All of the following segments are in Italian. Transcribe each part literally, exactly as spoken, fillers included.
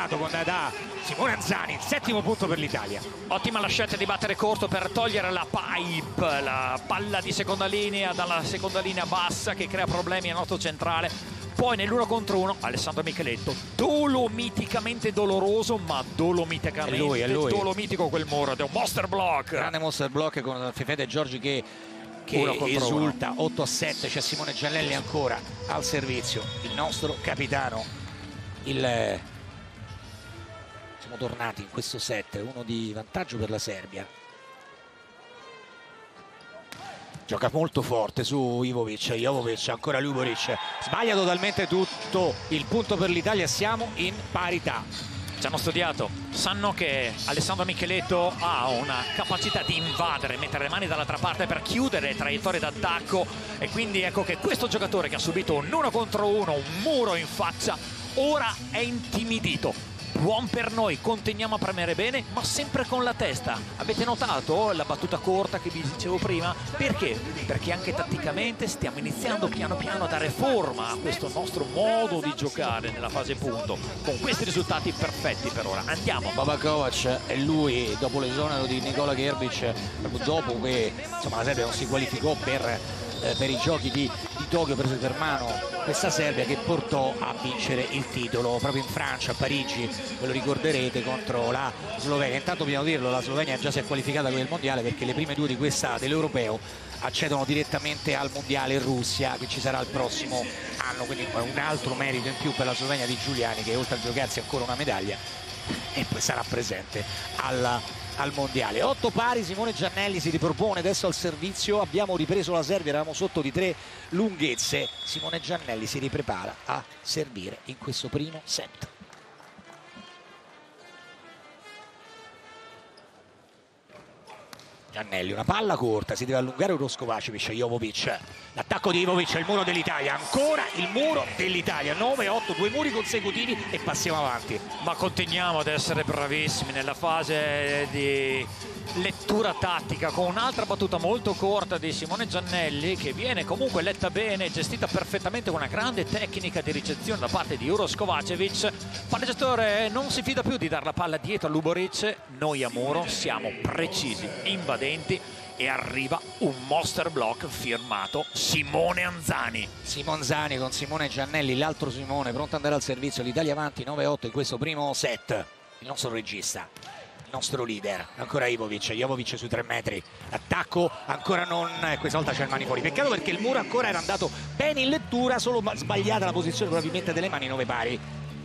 arrivato con da Simone Anzani, il settimo punto per l'Italia. Ottima la scelta di battere corto per togliere la pipe, la palla di seconda linea dalla seconda linea bassa che crea problemi al nostro centrale. Poi nell'uno contro uno Alessandro Micheletto, dolomiticamente doloroso, ma dolomiticamente è lui, è lui. dolomitico quel muro, è un monster block. Grande monster block con Fefede Giorgi che, che esulta. Uno. otto a sette, c'è Simone Giannelli ancora al servizio, il nostro capitano. Il... Siamo tornati in questo set, uno di vantaggio per la Serbia. Gioca molto forte su Ivovic, Jovovic, ancora Luboric, sbaglia totalmente tutto, il punto per l'Italia, siamo in parità. Ci hanno studiato, sanno che Alessandro Micheletto ha una capacità di invadere, mettere le mani dall'altra parte per chiudere traiettorie d'attacco, e quindi ecco che questo giocatore che ha subito un uno contro uno, un muro in faccia, ora è intimidito. Buon per noi, continuiamo a premere bene, ma sempre con la testa. Avete notato la battuta corta che vi dicevo prima? Perché? Perché anche tatticamente stiamo iniziando piano piano a dare forma a questo nostro modo di giocare nella fase punto, con questi risultati perfetti per ora. Andiamo. Baba Kovac è lui, dopo l'esonero di Nikola Gerbic, dopo che insomma, la Serbia non si qualificò per, eh, per i giochi di, di Tokyo, prese per mano questa Serbia che portò a vincere il titolo proprio in Francia, a Parigi, ve lo ricorderete, contro la Slovenia. Intanto dobbiamo dirlo, la Slovenia già si è qualificata con il mondiale, perché le prime due di questa dell'Europeo accedono direttamente al mondiale in Russia, che ci sarà il prossimo anno, quindi un altro merito in più per la Slovenia di Giuliani, che oltre a giocarsi ancora una medaglia e poi sarà presente al, al mondiale. Otto pari, Simone Giannelli si ripropone adesso al servizio, abbiamo ripreso la Serbia, eravamo sotto di tre lunghezze. Simone Giannelli si riprepara a servire in questo primo set. Giannelli, una palla corta, si deve allungare Uroš Kovačević, Jovovic, l'attacco di Ivovic, il muro dell'Italia, ancora il muro dell'Italia, nove otto, due muri consecutivi e passiamo avanti. Ma continuiamo ad essere bravissimi nella fase di lettura tattica, con un'altra battuta molto corta di Simone Giannelli, che viene comunque letta bene, gestita perfettamente, con una grande tecnica di ricezione da parte di Uroš Kovačević. Il palleggiatore non si fida più di dar la palla dietro a Luboric, noi a muro siamo precisi, invadenti, e arriva un monster block firmato Simone Anzani. Simone Anzani con Simone Giannelli, l'altro Simone pronto ad andare al servizio, l'Italia avanti nove otto in questo primo set. Il nostro regista, il nostro leader, ancora Ivovic, Jovovic sui tre metri, attacco ancora non, questa volta c'è il mani fuori, peccato perché il muro ancora era andato bene in lettura, solo sbagliata la posizione probabilmente delle mani, nove pari.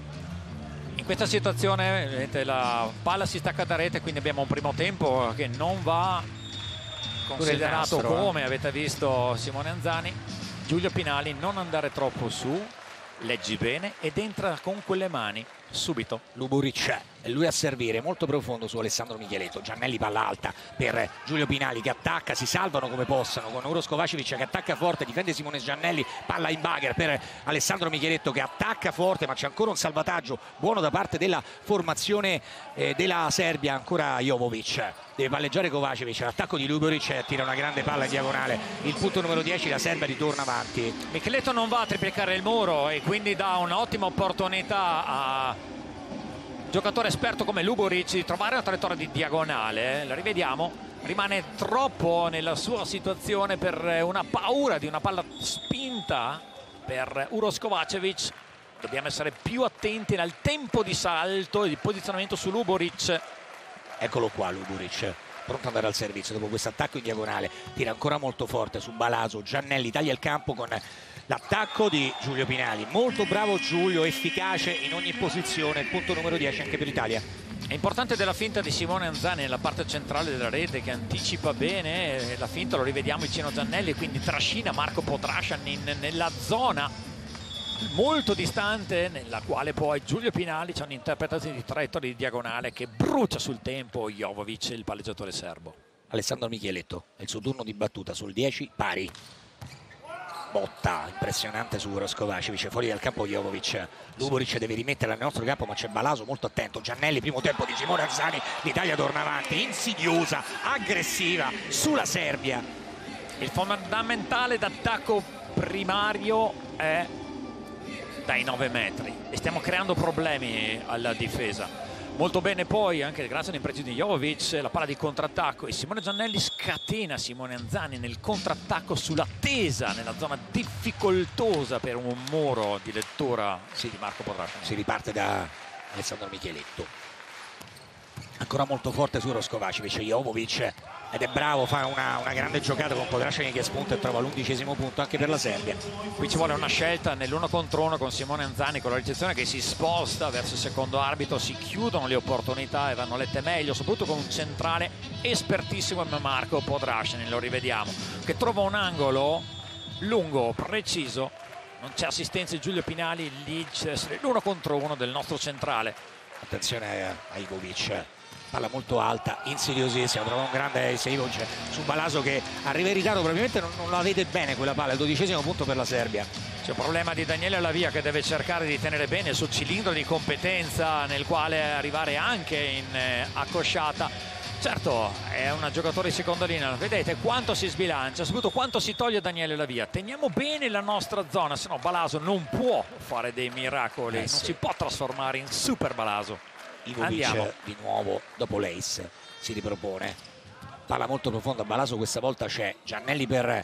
In questa situazione vedete, la palla si stacca da rete, quindi abbiamo un primo tempo che non va considerato nastro, come eh. avete visto Simone Anzani. Giulio Pinali, non andare troppo su, leggi bene ed entra con quelle mani subito. Luboric, è lui a servire, molto profondo su Alessandro Micheletto. Giannelli, palla alta per Giulio Pinali che attacca, si salvano come possono con Uroš Kovačević che attacca forte, difende Simone Giannelli, palla in bagger per Alessandro Micheletto che attacca forte, ma c'è ancora un salvataggio buono da parte della formazione eh, della Serbia. Ancora Jovovic, deve palleggiare Kovačević, l'attacco di Luboric, tira una grande palla in diagonale, il punto numero dieci, la Serbia ritorna avanti. Micheletto non va a triplicare il muro e quindi dà un'ottima opportunità a giocatore esperto come Luboric di trovare una traiettoria di diagonale. La rivediamo, rimane troppo nella sua situazione per una paura di una palla spinta per Uroš Kovačević. Dobbiamo essere più attenti nel tempo di salto e di posizionamento su Luboric. Eccolo qua Luboric, pronto ad andare al servizio dopo questo attacco in diagonale, tira ancora molto forte su Balaso. Giannelli taglia il campo con l'attacco di Giulio Pinali, molto bravo Giulio, efficace in ogni posizione, il punto numero dieci anche per l'Italia. È importante della finta di Simone Anzani nella parte centrale della rete, che anticipa bene la finta, lo rivediamo vicino a Giannelli, quindi trascina Marco Potrashanin nella zona molto distante, nella quale poi Giulio Pinali c'è un'interpretazione di traiettoria di diagonale che brucia sul tempo Jovovic, il palleggiatore serbo. Alessandro Micheletto, è il suo turno di battuta sul dieci pari. Botta impressionante su Uroš Kovačević, fuori dal campo Jovovic. Luboric deve rimetterla nel nostro campo, ma c'è Balaso molto attento. Giannelli, primo tempo di Simone Anzani, l'Italia torna avanti, insidiosa, aggressiva sulla Serbia. Il fondamentale d'attacco primario è dai nove metri e stiamo creando problemi alla difesa. Molto bene poi, anche grazie all'impregio di Jovovic, la palla di contrattacco e Simone Giannelli scatena Simone Anzani nel contrattacco sull'attesa, nella zona difficoltosa per un muro di lettura sì, di Marco Podrasciani. Si riparte da Alessandro Micheletto. Ancora molto forte su Roscovacevic, Jovovic, ed è bravo, fa una, una grande giocata con Podrasciani che spunta e trova l'undicesimo punto anche per la Serbia. Qui ci vuole una scelta nell'uno contro uno con Simone Anzani, con la ricezione che si sposta verso il secondo arbitro, si chiudono le opportunità e vanno lette meglio, soprattutto con un centrale espertissimo come Marco Podrasciani, lo rivediamo, che trova un angolo lungo, preciso, non c'è assistenza di Giulio Pinali, lì c'è l'uno contro uno del nostro centrale. Attenzione a Ivovic, palla molto alta, insidiosissima, trova un grande Seivovic su Balaso che arriva in ritardo, probabilmente non, non la vede bene quella palla, il dodicesimo punto per la Serbia. C'è un problema di Daniele Lavia che deve cercare di tenere bene il suo cilindro di competenza nel quale arrivare anche in eh, accosciata. Certo, è un giocatore di seconda linea, vedete quanto si sbilancia, soprattutto quanto si toglie Daniele Lavia. Teniamo bene la nostra zona, se no Balaso non può fare dei miracoli, eh sì. Non si può trasformare in super Balaso. Ivovic di nuovo dopo l'Ace si ripropone, palla molto profonda, Balaso questa volta c'è, Giannelli per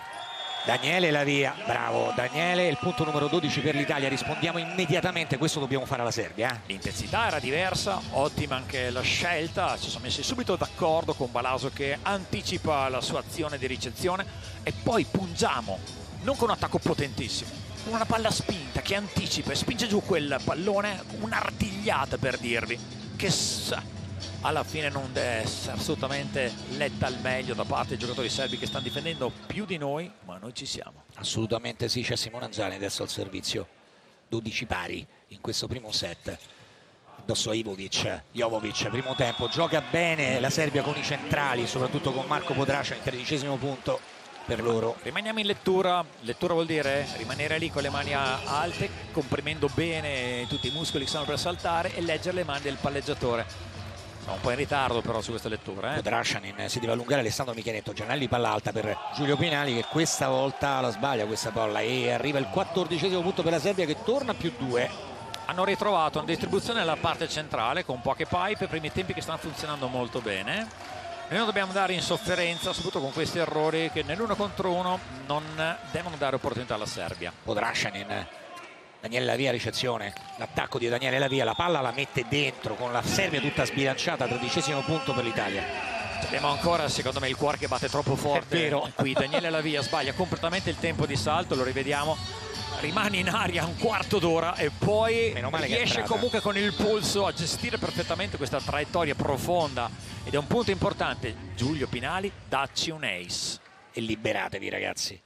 Daniele Lavia, bravo Daniele, il punto numero dodici per l'Italia, rispondiamo immediatamente, questo dobbiamo fare alla Serbia. Eh? L'intensità era diversa, ottima anche la scelta, ci siamo messi subito d'accordo con Balaso che anticipa la sua azione di ricezione e poi pungiamo, non con un attacco potentissimo, con una palla spinta che anticipa e spinge giù quel pallone, un'artigliata per dirvi, che alla fine non deve essere assolutamente letta al meglio da parte dei giocatori serbi che stanno difendendo più di noi, ma noi ci siamo. Assolutamente sì, c'è Simone Anzani adesso al servizio, dodici pari in questo primo set. Addosso Ivovic, Jovovic, primo tempo, gioca bene la Serbia con i centrali, soprattutto con Marco Podrasciani, tredicesimo punto per loro. Rimaniamo in lettura, lettura vuol dire rimanere lì con le mani alte, comprimendo bene tutti i muscoli che stanno per saltare e leggere le mani del palleggiatore. Siamo un po' in ritardo però su questa lettura. Eh? Podrasciani si deve allungare, Alessandro Micheletto, Giannelli palla alta per Giulio Pinali che questa volta la sbaglia questa palla e arriva il quattordicesimo punto per la Serbia che torna più due. Hanno ritrovato una distribuzione nella parte centrale con poche pipe, primi tempi che stanno funzionando molto bene. Noi non dobbiamo dare insofferenza, soprattutto con questi errori che nell'uno contro uno non devono dare opportunità alla Serbia. Podrasciani, Daniele Lavia ricezione, l'attacco di Daniele Lavia, la palla la mette dentro con la Serbia tutta sbilanciata, tredicesimo punto per l'Italia. Abbiamo ancora secondo me il cuore che batte troppo forte. È vero. Qui Daniele Lavia sbaglia completamente il tempo di salto, lo rivediamo. Rimane in aria un quarto d'ora e poi riesce comunque con il polso a gestire perfettamente questa traiettoria profonda ed è un punto importante. Giulio Pinali, dacci un ace e liberatevi ragazzi.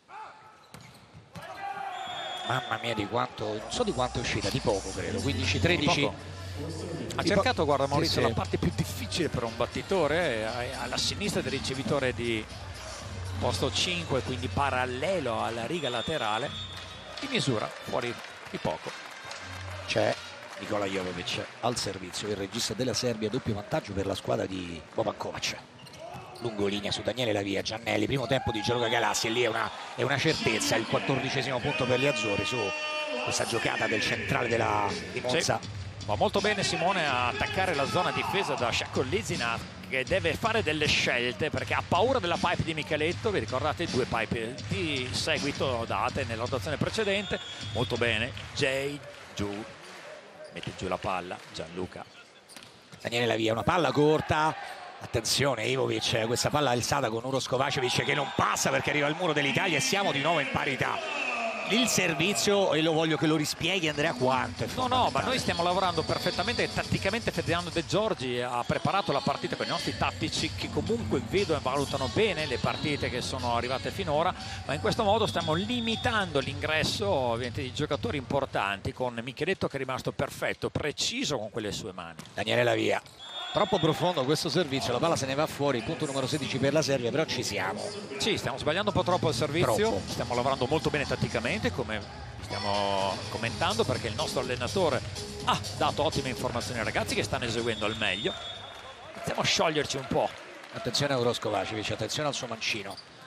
Mamma mia di quanto, non so di quanto è uscita, di poco credo, quindici tredici. Ha di cercato, guarda Maurizio, sì, sì. La parte più difficile per un battitore alla sinistra del ricevitore di posto cinque, quindi parallelo alla riga laterale. Di misura, fuori di poco. C'è Nikola Jovovic al servizio, il regista della Serbia, doppio vantaggio per la squadra di Boban Kovac. Lungo linea su Daniele Lavia, Giannelli, primo tempo di Gianluca Galassi e lì è una, è una certezza, il quattordicesimo punto per gli azzurri su questa giocata del centrale della, di Monza. Sì. Va molto bene Simone a attaccare la zona difesa da Shako Lizina che deve fare delle scelte perché ha paura della pipe di Micheletto. Vi ricordate due pipe di seguito date nella rotazione precedente? Molto bene, Jay giù, mette giù la palla, Gianluca. Daniele Lavia, una palla corta, attenzione Ivovic, questa palla alzata con Uros Kovacevic che non passa perché arriva al muro dell'Italia e siamo di nuovo in parità. Il servizio, e lo voglio che lo rispieghi Andrea quanto è no no ma noi stiamo lavorando perfettamente tatticamente. Ferdinando De Giorgi ha preparato la partita con i nostri tattici che comunque vedono e valutano bene le partite che sono arrivate finora, ma in questo modo stiamo limitando l'ingresso ovviamente di giocatori importanti, con Micheletto che è rimasto perfetto, preciso con quelle sue mani. Daniele Lavia, troppo profondo questo servizio, la palla se ne va fuori, punto numero sedici per la Serbia, però ci siamo. Sì, stiamo sbagliando un po' troppo il servizio, troppo. Stiamo lavorando molto bene tatticamente come stiamo commentando perché il nostro allenatore ha dato ottime informazioni ai ragazzi che stanno eseguendo al meglio. Iniziamo a scioglierci un po'. Attenzione a Uros Kovacevic, attenzione al suo mancino.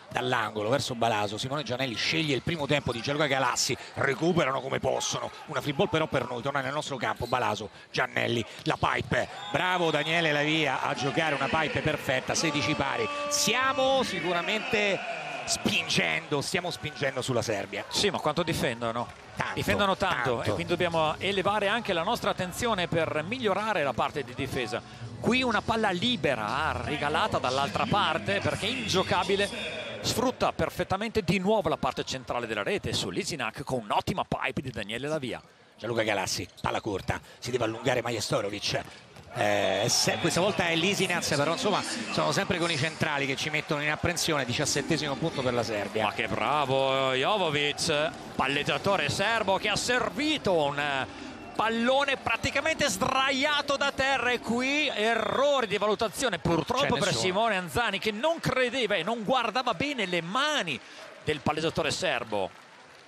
dall'angolo verso Balaso. Simone Giannelli sceglie il primo tempo di Gianluca Galassi, recuperano come possono, una free ball però per noi, torna nel nostro campo. Balaso, Giannelli, la pipe, bravo Daniele Lavia a giocare una pipe perfetta, sedici pari. Siamo sicuramente spingendo, stiamo spingendo sulla Serbia. Sì, ma quanto difendono? Tanto, difendono tanto, tanto, e quindi dobbiamo elevare anche la nostra attenzione per migliorare la parte di difesa. Qui una palla libera regalata dall'altra parte perché è ingiocabile, sfrutta perfettamente di nuovo la parte centrale della rete su Lizinac con un'ottima pipe di Daniele Lavia. Gianluca Galassi, palla corta, si deve allungare Majestorovic. Eh, se, questa volta è Lisinaz, però insomma sono sempre con i centrali che ci mettono in apprensione. Diciassettesimo punto per la Serbia. Ma che bravo Jovovic, palleggiatore serbo che ha servito un pallone praticamente sdraiato da terra, e qui errori di valutazione purtroppo per Simone Anzani, che non credeva e non guardava bene le mani del palleggiatore serbo.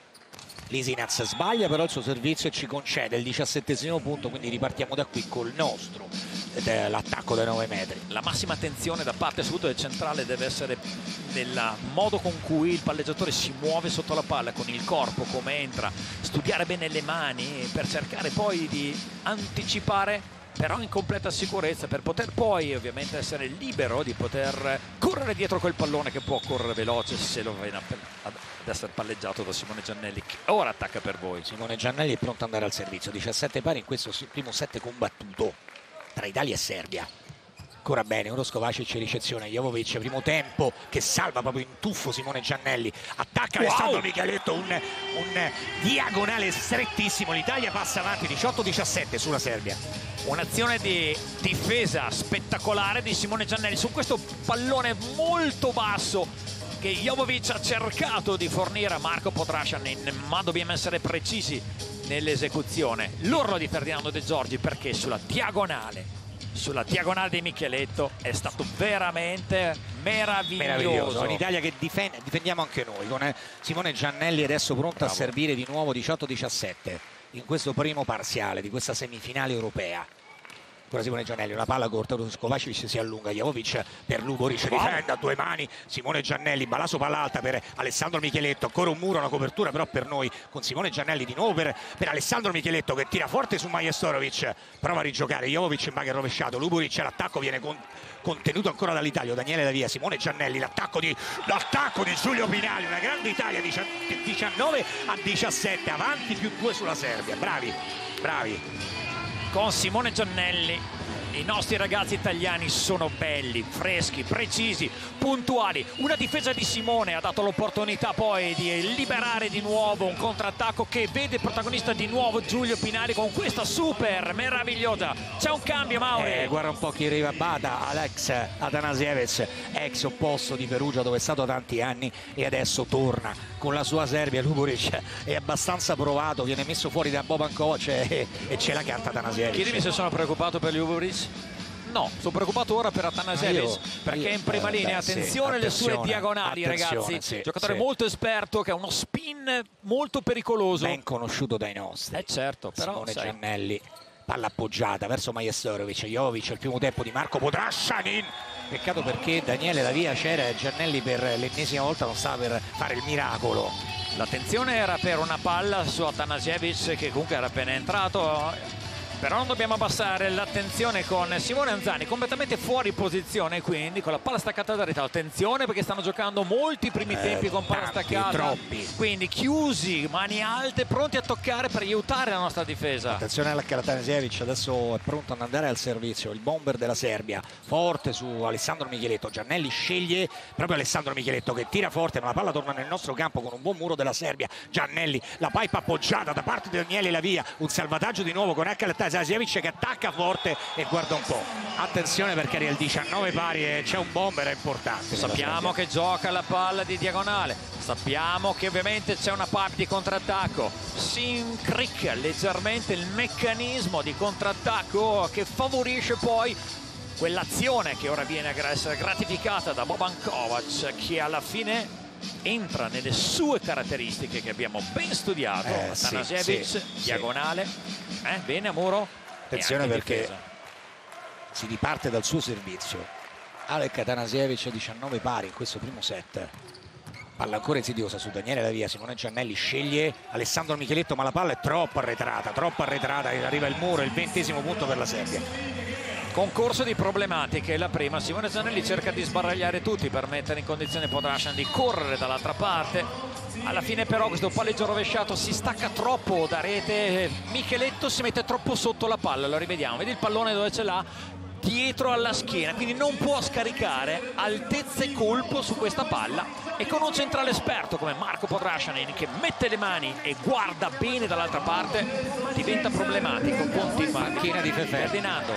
Lisinaz sbaglia però il suo servizio e ci concede il diciassettesimo punto, quindi ripartiamo da qui col nostro l'attacco dai nove metri. La massima attenzione da parte soprattutto del centrale deve essere nel modo con cui il palleggiatore si muove sotto la palla, con il corpo, come entra, studiare bene le mani per cercare poi di anticipare, però in completa sicurezza, per poter poi ovviamente essere libero di poter correre dietro quel pallone che può correre veloce se lo viene ad essere palleggiato da Simone Giannelli, che ora attacca per voi. Simone Giannelli è pronto ad andare al servizio, diciassette pari in questo primo set combattuto tra Italia e Serbia. Ancora bene, Uros Kovacic ricezione, Jovovic, primo tempo che salva proprio in tuffo Simone Giannelli, attacca wow. Alessandro Micheletto, un, un diagonale strettissimo, l'Italia passa avanti diciotto diciassette sulla Serbia. Un'azione di difesa spettacolare di Simone Giannelli su questo pallone molto basso che Jovovic ha cercato di fornire a Marco Podrashanin, ma dobbiamo essere precisi nell'esecuzione. L'urlo di Ferdinando De Giorgi, perché sulla diagonale sulla diagonale di Micheletto è stato veramente meraviglioso. Meraviglioso. In Italia che difende, difendiamo anche noi, con Simone Giannelli adesso pronto Bravo. a servire di nuovo diciotto diciassette in questo primo parziale di questa semifinale europea. Ora Simone Giannelli, una palla corta, Kovacic si allunga, Jovovic per Luboric, wow. difende a due mani Simone Giannelli, Balaso palla alta per Alessandro Micheletto, ancora un muro, una copertura però per noi con Simone Giannelli, di nuovo per, per Alessandro Micheletto che tira forte su Majestorovic, prova a rigiocare, Jovovic in bagno rovesciato, Luboric, l'attacco viene con, contenuto ancora dall'Italia, Daniele Lavia, Simone Giannelli, l'attacco di, l'attacco di Giulio Pinali, una grande Italia, diciannove a diciassette, avanti più due sulla Serbia, bravi, bravi. Con Simone Giannelli i nostri ragazzi italiani sono belli, freschi, precisi, puntuali. Una difesa di Simone ha dato l'opportunità poi di liberare di nuovo un contrattacco che vede protagonista di nuovo Giulio Pinali con questa super meravigliosa. C'è un cambio, Mauri. Eh, guarda un po' chi arriva a Bata, Alex Atanasievich, ex opposto di Perugia dove è stato tanti anni e adesso torna con la sua Serbia. Luboric è abbastanza provato, viene messo fuori da Boban Kovac e, e ce la canta Atanasievich. Chiedimi se sono preoccupato per Luboric. No, sono preoccupato ora per Atanasievich perché io, è in prima eh, linea. Beh, attenzione alle sì, sue diagonali, ragazzi. Sì, giocatore sì. molto esperto che ha uno spin molto pericoloso. Ben conosciuto dai nostri. Eh certo, però Simone sai. Giannelli, palla appoggiata verso Majestorovic, Jovovic, il primo tempo di Marco Podrashanin. Peccato perché Daniele Lavia c'era e Giannelli per l'ennesima volta non stava per fare il miracolo. L'attenzione era per una palla su Atanasievich che comunque era appena entrato. Però non dobbiamo abbassare l'attenzione con Simone Anzani completamente fuori posizione, quindi con la palla staccata da rete. Attenzione perché stanno giocando molti primi eh, tempi con palla tanti, staccata, troppi. Quindi chiusi, mani alte, pronti a toccare per aiutare la nostra difesa. Attenzione alla Atanasievich, adesso è pronto ad andare al servizio il bomber della Serbia, forte su Alessandro Micheletto. Giannelli sceglie proprio Alessandro Micheletto che tira forte, ma la palla torna nel nostro campo con un buon muro della Serbia. Giannelli, la pipe appoggiata da parte di Daniele Lavia, un salvataggio di nuovo con Atanasievich che attacca forte e guarda un po', attenzione perché era il diciannove pari e c'è un bomber importante. Sappiamo che gioca la palla di diagonale, sappiamo che ovviamente c'è una pipe di contrattacco, si incricca leggermente il meccanismo di contrattacco che favorisce poi quell'azione che ora viene a essere gratificata da Boban Kovac, che alla fine entra nelle sue caratteristiche che abbiamo ben studiato. eh, Atanasievich, sì, sì, diagonale, eh, bene a muro. Attenzione perché difesa. Si riparte dal suo servizio. Alec Atanasievich diciannove pari in questo primo set. Palla ancora insidiosa su Daniele Lavia, Simone Giannelli sceglie Alessandro Micheletto, ma la palla è troppo arretrata, troppo arretrata, arriva il muro, il ventesimo punto per la Serbia. Concorso di problematiche, la prima, Simone Giannelli cerca di sbaragliare tutti per mettere in condizione Podrašan di correre dall'altra parte. Alla fine però questo palleggio rovesciato si stacca troppo da rete, Micheletto si mette troppo sotto la palla, lo rivediamo, vedi il pallone dove ce l'ha? Dietro alla schiena, quindi non può scaricare altezza e colpo su questa palla, e con un centrale esperto come Marco Podrašan che mette le mani e guarda bene dall'altra parte diventa problematico. Continua Macchina di Fefè. Ferdinando.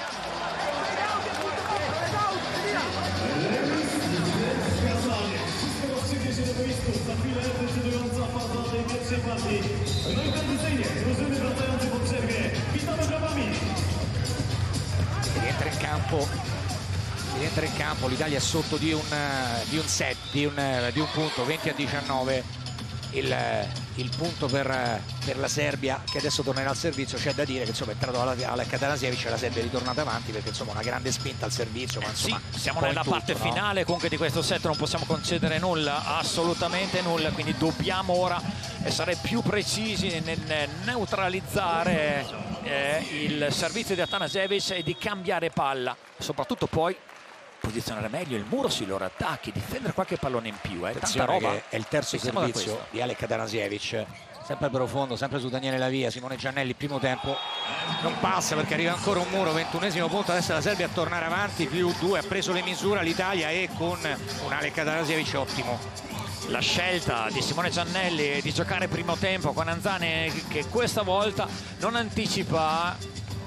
Rientra in campo, rientra in campo, l'Italia è sotto di un, di un set, di un, di un punto, venti a diciannove, il, il punto per, per la Serbia, che adesso tornerà al servizio. C'è da dire che insomma è entrato Alek Atanasjevic e la Serbia è ritornata avanti, perché insomma una grande spinta al servizio, ma insomma sì, siamo nella tutto, parte no? finale comunque di questo set, non possiamo concedere nulla, assolutamente nulla, quindi dobbiamo ora essere più precisi nel neutralizzare eh, il servizio di Atanasjevic e di cambiare palla, soprattutto poi posizionare meglio il muro sui loro attacchi, difendere qualche pallone in più. Eh. Tanta roba. Che è il terzo servizio di Alek Atanasjevic, sempre profondo, sempre su Daniele Lavia. Simone Giannelli, primo tempo non passa perché arriva ancora un muro, ventunesimo punto, adesso la Serbia a tornare avanti, più due, ha preso le misure l'Italia, e con un Alek Atanasjevic ottimo. La scelta di Simone Giannelli di giocare primo tempo con Anzane, che questa volta non anticipa,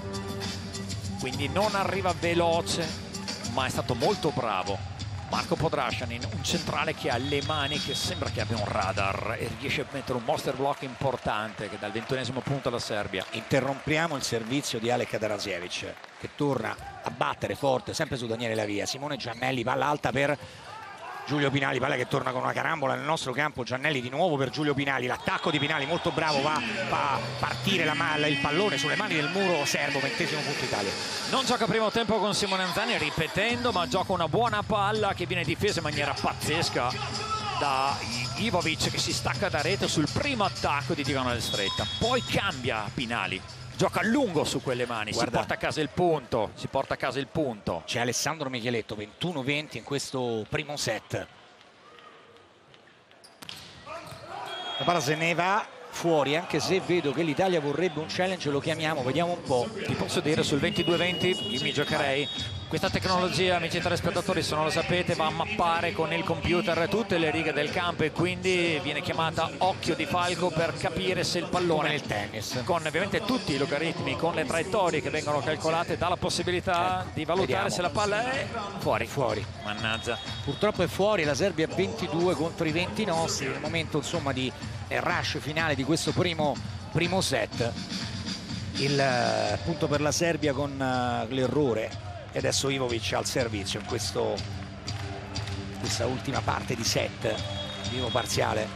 quindi non arriva veloce, ma è stato molto bravo. Marco Podrašan, un centrale che ha le mani, che sembra che abbia un radar e riesce a mettere un monster block importante che dà il ventunesimo punto alla Serbia. Interrompiamo il servizio di Alek Atanasjevic, che torna a battere forte sempre su Daniele Lavia. Simone Giannelli, palla alta per Giulio Pinali, palla che torna con una carambola nel nostro campo. Giannelli di nuovo per Giulio Pinali, l'attacco di Pinali molto bravo, va, va a partire la malla, il pallone sulle mani del muro serbo, ventesimo punto Italia. Non gioca primo tempo con Simone Anzani, ripetendo, ma gioca una buona palla che viene difesa in maniera pazzesca da Ivovic, che si stacca da rete sul primo attacco di diagonale stretta. Poi cambia Pinali, gioca a lungo su quelle mani. Guarda, si porta a casa il punto, si porta a casa il punto. C'è Alessandro Micheletto, ventuno venti in questo primo set. La palla se ne va fuori, anche se vedo che l'Italia vorrebbe un challenge, lo chiamiamo, vediamo un po'. Ti posso dire, sul ventidue venti io mi giocherei. Questa tecnologia, amici telespettatori, se non lo sapete, va a mappare con il computer tutte le righe del campo, e quindi viene chiamata occhio di falco per capire se il pallone, come nel tennis, con ovviamente tutti i logaritmi, con le traiettorie che vengono calcolate, dà la possibilità certo. di valutare Vediamo. se la palla è fuori. Fuori. Mannaggia. Purtroppo è fuori, la Serbia ventidue contro i venti nostri, nel momento insomma di rush finale di questo primo, primo set. Il uh, punto per la Serbia con uh, l'errore. E adesso Ivovic al servizio in questo, questa ultima parte di set, primo parziale.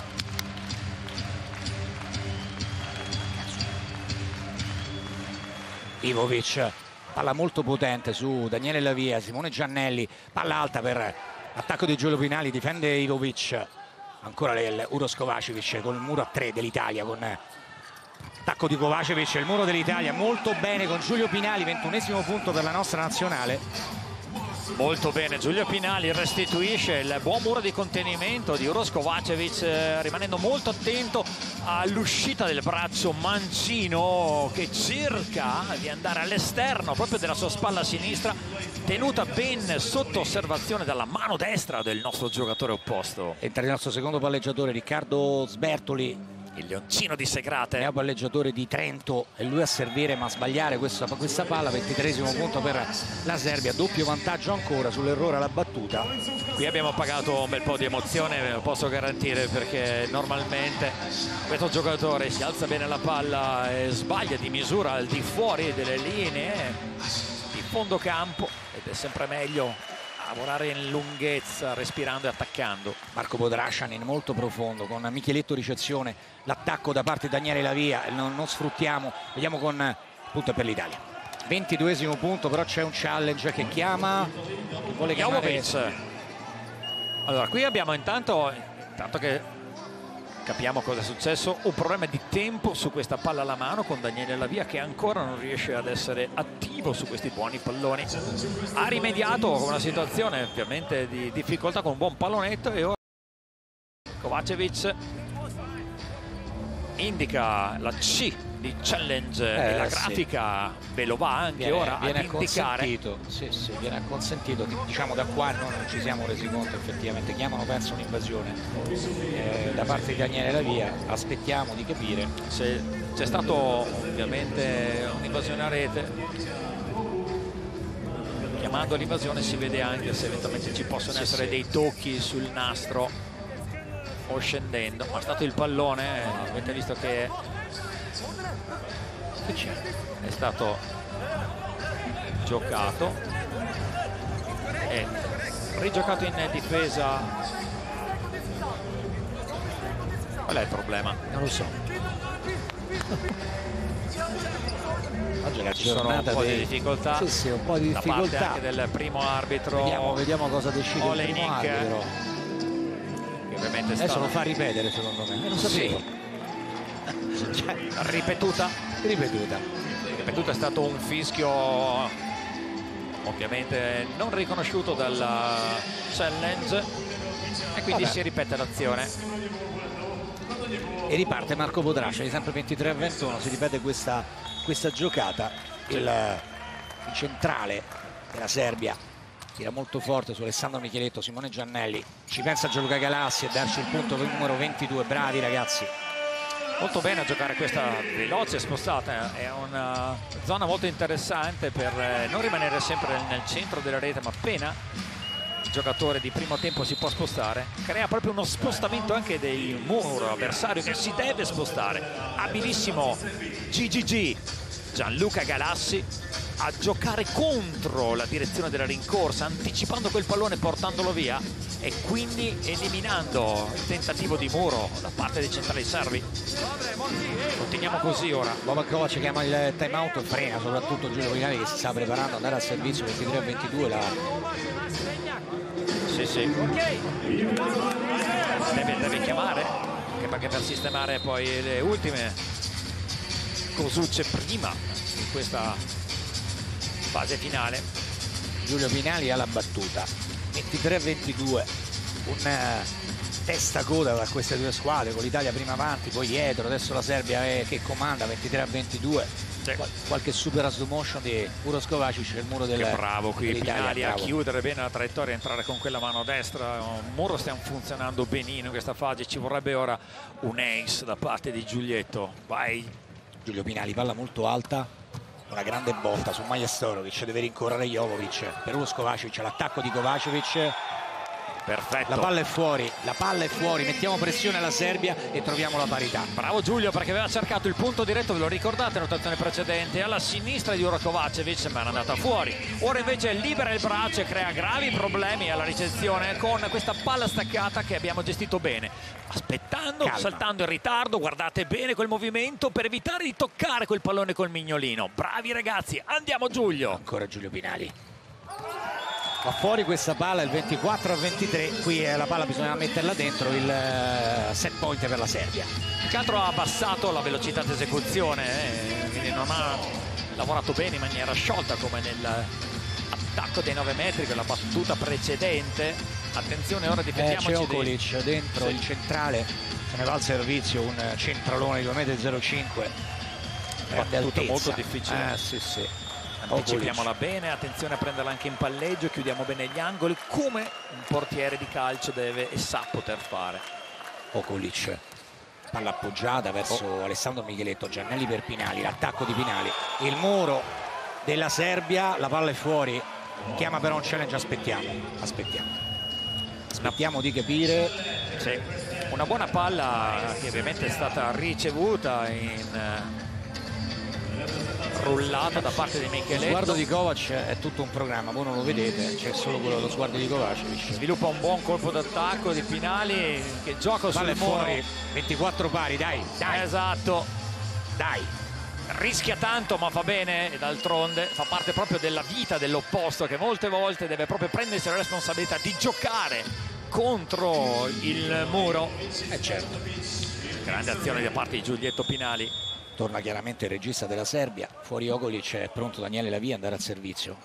Ivovic, palla molto potente su Daniele Lavia, Simone Giannelli, palla alta per attacco di Giulio Pinali, difende Ivovic, ancora il Uros Kovačević con il muro a tre dell'Italia, con attacco di Kovačević, il muro dell'Italia, molto bene con Giulio Pinali, ventunesimo punto per la nostra nazionale. Molto bene, Giulio Pinali restituisce il buon muro di contenimento di Uros Kovačević, eh, rimanendo molto attento all'uscita del braccio mancino, che cerca di andare all'esterno proprio della sua spalla sinistra, tenuta ben sotto osservazione dalla mano destra del nostro giocatore opposto. Entra il nostro secondo palleggiatore, Riccardo Sbertoli, il leoncino di Segrate, neo palleggiatore di Trento, e lui a servire ma a sbagliare questa, questa palla. Ventitreesimo punto per la Serbia, doppio vantaggio ancora sull'errore alla battuta. Qui abbiamo pagato un bel po' di emozione, ve lo posso garantire, perché normalmente questo giocatore si alza bene la palla e sbaglia di misura al di fuori delle linee di fondo campo, ed è sempre meglio lavorare in lunghezza, respirando e attaccando. Marco Podrašan in molto profondo con Micheletto ricezione, l'attacco da parte di Daniele Lavia, non, non sfruttiamo, vediamo con punto per l'Italia. ventiduesimo punto, però c'è un challenge che chiama, che vuole chiamare. Allora qui abbiamo intanto Tanto che capiamo cosa è successo, un problema di tempo su questa palla alla mano con Daniele Lavia che ancora non riesce ad essere attivo su questi buoni palloni. Ha rimediato con una situazione ovviamente di difficoltà con un buon pallonetto e ora Kovacevic indica la C di challenge eh, e la sì. grafica ve lo va anche viene, ora viene ad indicare. Sì, sì, viene acconsentito, diciamo da qua noi non ci siamo resi conto effettivamente, chiamano penso un'invasione eh, da parte di Daniele Lavia, aspettiamo di capire se c'è stato ovviamente un'invasione a rete. Chiamando l'invasione si vede anche se eventualmente ci possono sì, essere sì. dei tocchi sul nastro o scendendo, ma è stato il pallone, eh, avete visto che è stato giocato e rigiocato in difesa. Qual è il problema? non lo so. Oggi è la Ci sono un po' dei... di difficoltà, sì, sì, un po' di da parte difficoltà anche del primo arbitro. vediamo, vediamo cosa decide il primo Olejnik, arbitro. Che ovviamente Adesso sta... lo fa ripetere secondo me, lo sapevo. Sì. Cioè, ripetuta ripetuta ripetuta è stato un fischio ovviamente non riconosciuto dal challenge e quindi Vabbè. si ripete l'azione e riparte Marco Podrascia, sempre ventitré a ventuno, si ripete questa, questa giocata. Il, il centrale della Serbia tira molto forte su Alessandro Micheletto, Simone Giannelli, ci pensa Gianluca Galassi a darci il punto numero ventidue, bravi ragazzi. molto bene a giocare questa veloce spostata, è una zona molto interessante per non rimanere sempre nel centro della rete, ma appena il giocatore di primo tempo si può spostare crea proprio uno spostamento anche del muro avversario che si deve spostare. Abilissimo G G G Gianluca Galassi a giocare contro la direzione della rincorsa, anticipando quel pallone, portandolo via e quindi eliminando il tentativo di muro da parte dei centrali serbi. Continuiamo così ora. Boban Kovac chiama il time out, frena soprattutto Giulio Vinali che si sta preparando ad andare al servizio. Ventitré a ventidue la... sì sì deve, deve chiamare anche perché per sistemare poi le ultime cosucce prima in questa fase finale. Giulio Vinali alla battuta. Ventitré a ventidue, un testa coda da queste due squadre, con l'Italia prima avanti poi dietro, adesso la Serbia è che comanda. Ventitré a ventidue, sì. Qualche super slow motion di Uros Kovacic, il muro del, che bravo qui Vinali a bravo. chiudere bene la traiettoria, entrare con quella mano destra. Un muro stiamo funzionando benino in questa fase, ci vorrebbe ora un ace da parte di Giulietto. Vai Giulio Vinali, palla molto alta, una grande botta su Majestorovic, deve rincorrere Jovovic per Uros Kovacic, l'attacco di Kovacevic. Perfetto. La palla è fuori, la palla è fuori, mettiamo pressione alla Serbia e troviamo la parità. Bravo Giulio, perché aveva cercato il punto diretto, ve lo ricordate, notazione precedente, alla sinistra di Uros Kovacevic, ma era andata fuori. Ora invece libera il braccio e crea gravi problemi alla ricezione con questa palla staccata che abbiamo gestito bene. Aspettando, Calma. saltando in ritardo, guardate bene quel movimento per evitare di toccare quel pallone col mignolino. Bravi ragazzi, andiamo Giulio. Ancora Giulio Vinali. Va fuori questa palla, il ventiquattro a ventitré, qui la palla bisogna metterla dentro, il set point per la Serbia. Più che altro ha abbassato la velocità di esecuzione, eh, quindi non ha lavorato bene in maniera sciolta come nell'attacco dei nove metri per la battuta precedente. Attenzione, ora difendiamoci. Eh, c'è Okolic di... dentro, sì. Il centrale, se ne va al servizio, un centralone di due virgola zero cinque metri. È battuta molto difficile. Eh, sì, sì. Anticipiamola bene, attenzione a prenderla anche in palleggio, chiudiamo bene gli angoli come un portiere di calcio deve e sa poter fare. Okolic, palla appoggiata verso oh. Alessandro Micheletto, Giannelli per Pinali, l'attacco di Pinali, il muro della Serbia, la palla è fuori, chiama però un challenge, aspettiamo, aspettiamo, aspettiamo di capire. Sì. Una buona palla che ovviamente è stata ricevuta in... rullata da parte di Micheletto. Lo sguardo di Kovac è tutto un programma, voi non lo vedete, c'è solo quello dello sguardo di Kovacevic. Sviluppa un buon colpo d'attacco di Pinali che gioca sul muro. Fuori, ventiquattro pari, dai, dai. Esatto. Dai. Rischia tanto ma fa bene e d'altronde fa parte proprio della vita dell'opposto che molte volte deve proprio prendersi la responsabilità di giocare contro il muro. Eh certo. Grande azione da parte di Giulietto Pinali. Torna chiaramente il regista della Serbia, fuori Ogolic, è pronto Daniele Lavia ad andare al servizio.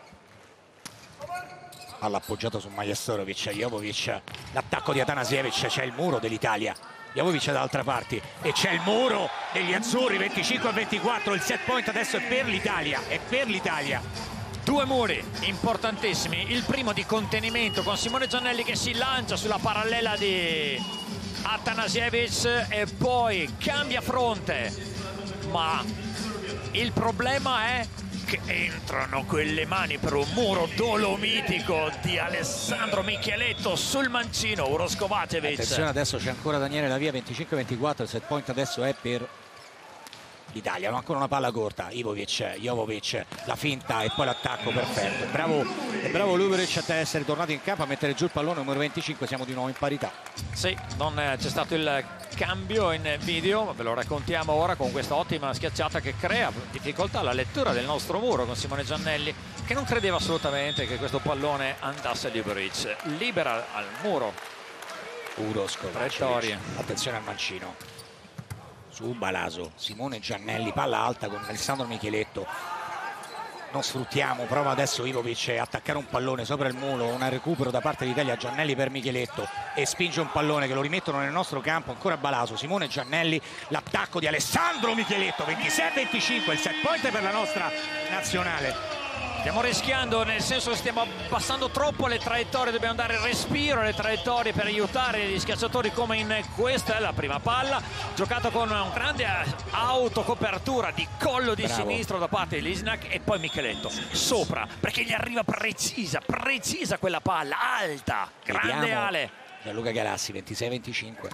Palla appoggiata su Majstorovic, Jovovic, l'attacco di Atanasievic, c'è il muro dell'Italia. Jovovic dall'altra parte e c'è il muro degli azzurri, venticinque a ventiquattro, il set point adesso è per l'Italia, è per l'Italia. Due muri importantissimi, il primo di contenimento con Simone Giannelli che si lancia sulla parallela di Atanasievic e poi cambia fronte, ma il problema è che entrano quelle mani per un muro dolomitico di Alessandro Micheletto sul mancino. Uros Kovacevic. Attenzione, adesso c'è ancora Daniele Lavia, venticinque a ventiquattro, il set point adesso è per l'Italia. Ma ancora una palla corta, Ivovic, Jovovic, la finta e poi l'attacco perfetto. Bravo, bravo Luberic a essere tornato in campo a mettere giù il pallone numero venticinque, siamo di nuovo in parità. Sì, non c'è stato il cambio in video, ve lo raccontiamo ora con questa ottima schiacciata che crea difficoltà alla lettura del nostro muro con Simone Giannelli, che non credeva assolutamente che questo pallone andasse a Luberic. Libera al muro. Uros Kovacevic. Attenzione al mancino. Su Balaso, Simone Giannelli, palla alta con Alessandro Micheletto. Non sfruttiamo, prova adesso Ivovic a attaccare un pallone sopra il muro, un recupero da parte d'Italia, Giannelli per Micheletto e spinge un pallone che lo rimettono nel nostro campo, ancora Balaso, Simone Giannelli, l'attacco di Alessandro Micheletto, ventisei a venticinque, il set point per la nostra nazionale. Stiamo rischiando, nel senso che stiamo abbassando troppo le traiettorie, dobbiamo dare respiro alle traiettorie per aiutare gli schiacciatori come in questa è la prima palla, giocata con una grande autocopertura di collo di Bravo. sinistro da parte di Lisinac e poi Micheletto sopra, perché gli arriva precisa, precisa quella palla, alta, grande. Vediamo Ale. Gianluca Galassi, ventisei a venticinque.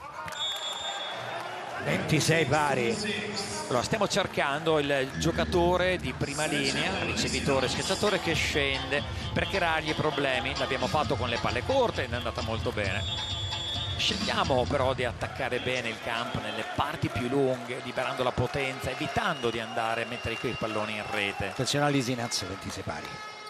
ventisei pari. Allora, stiamo cercando il giocatore di prima linea, ricevitore, schiacciatore che scende per creargli problemi. L'abbiamo fatto con le palle corte ed è andata molto bene. Scegliamo però di attaccare bene il campo nelle parti più lunghe, liberando la potenza, evitando di andare a mettere quei palloni in rete. Attenzione a Lisinaz, ventisei pari.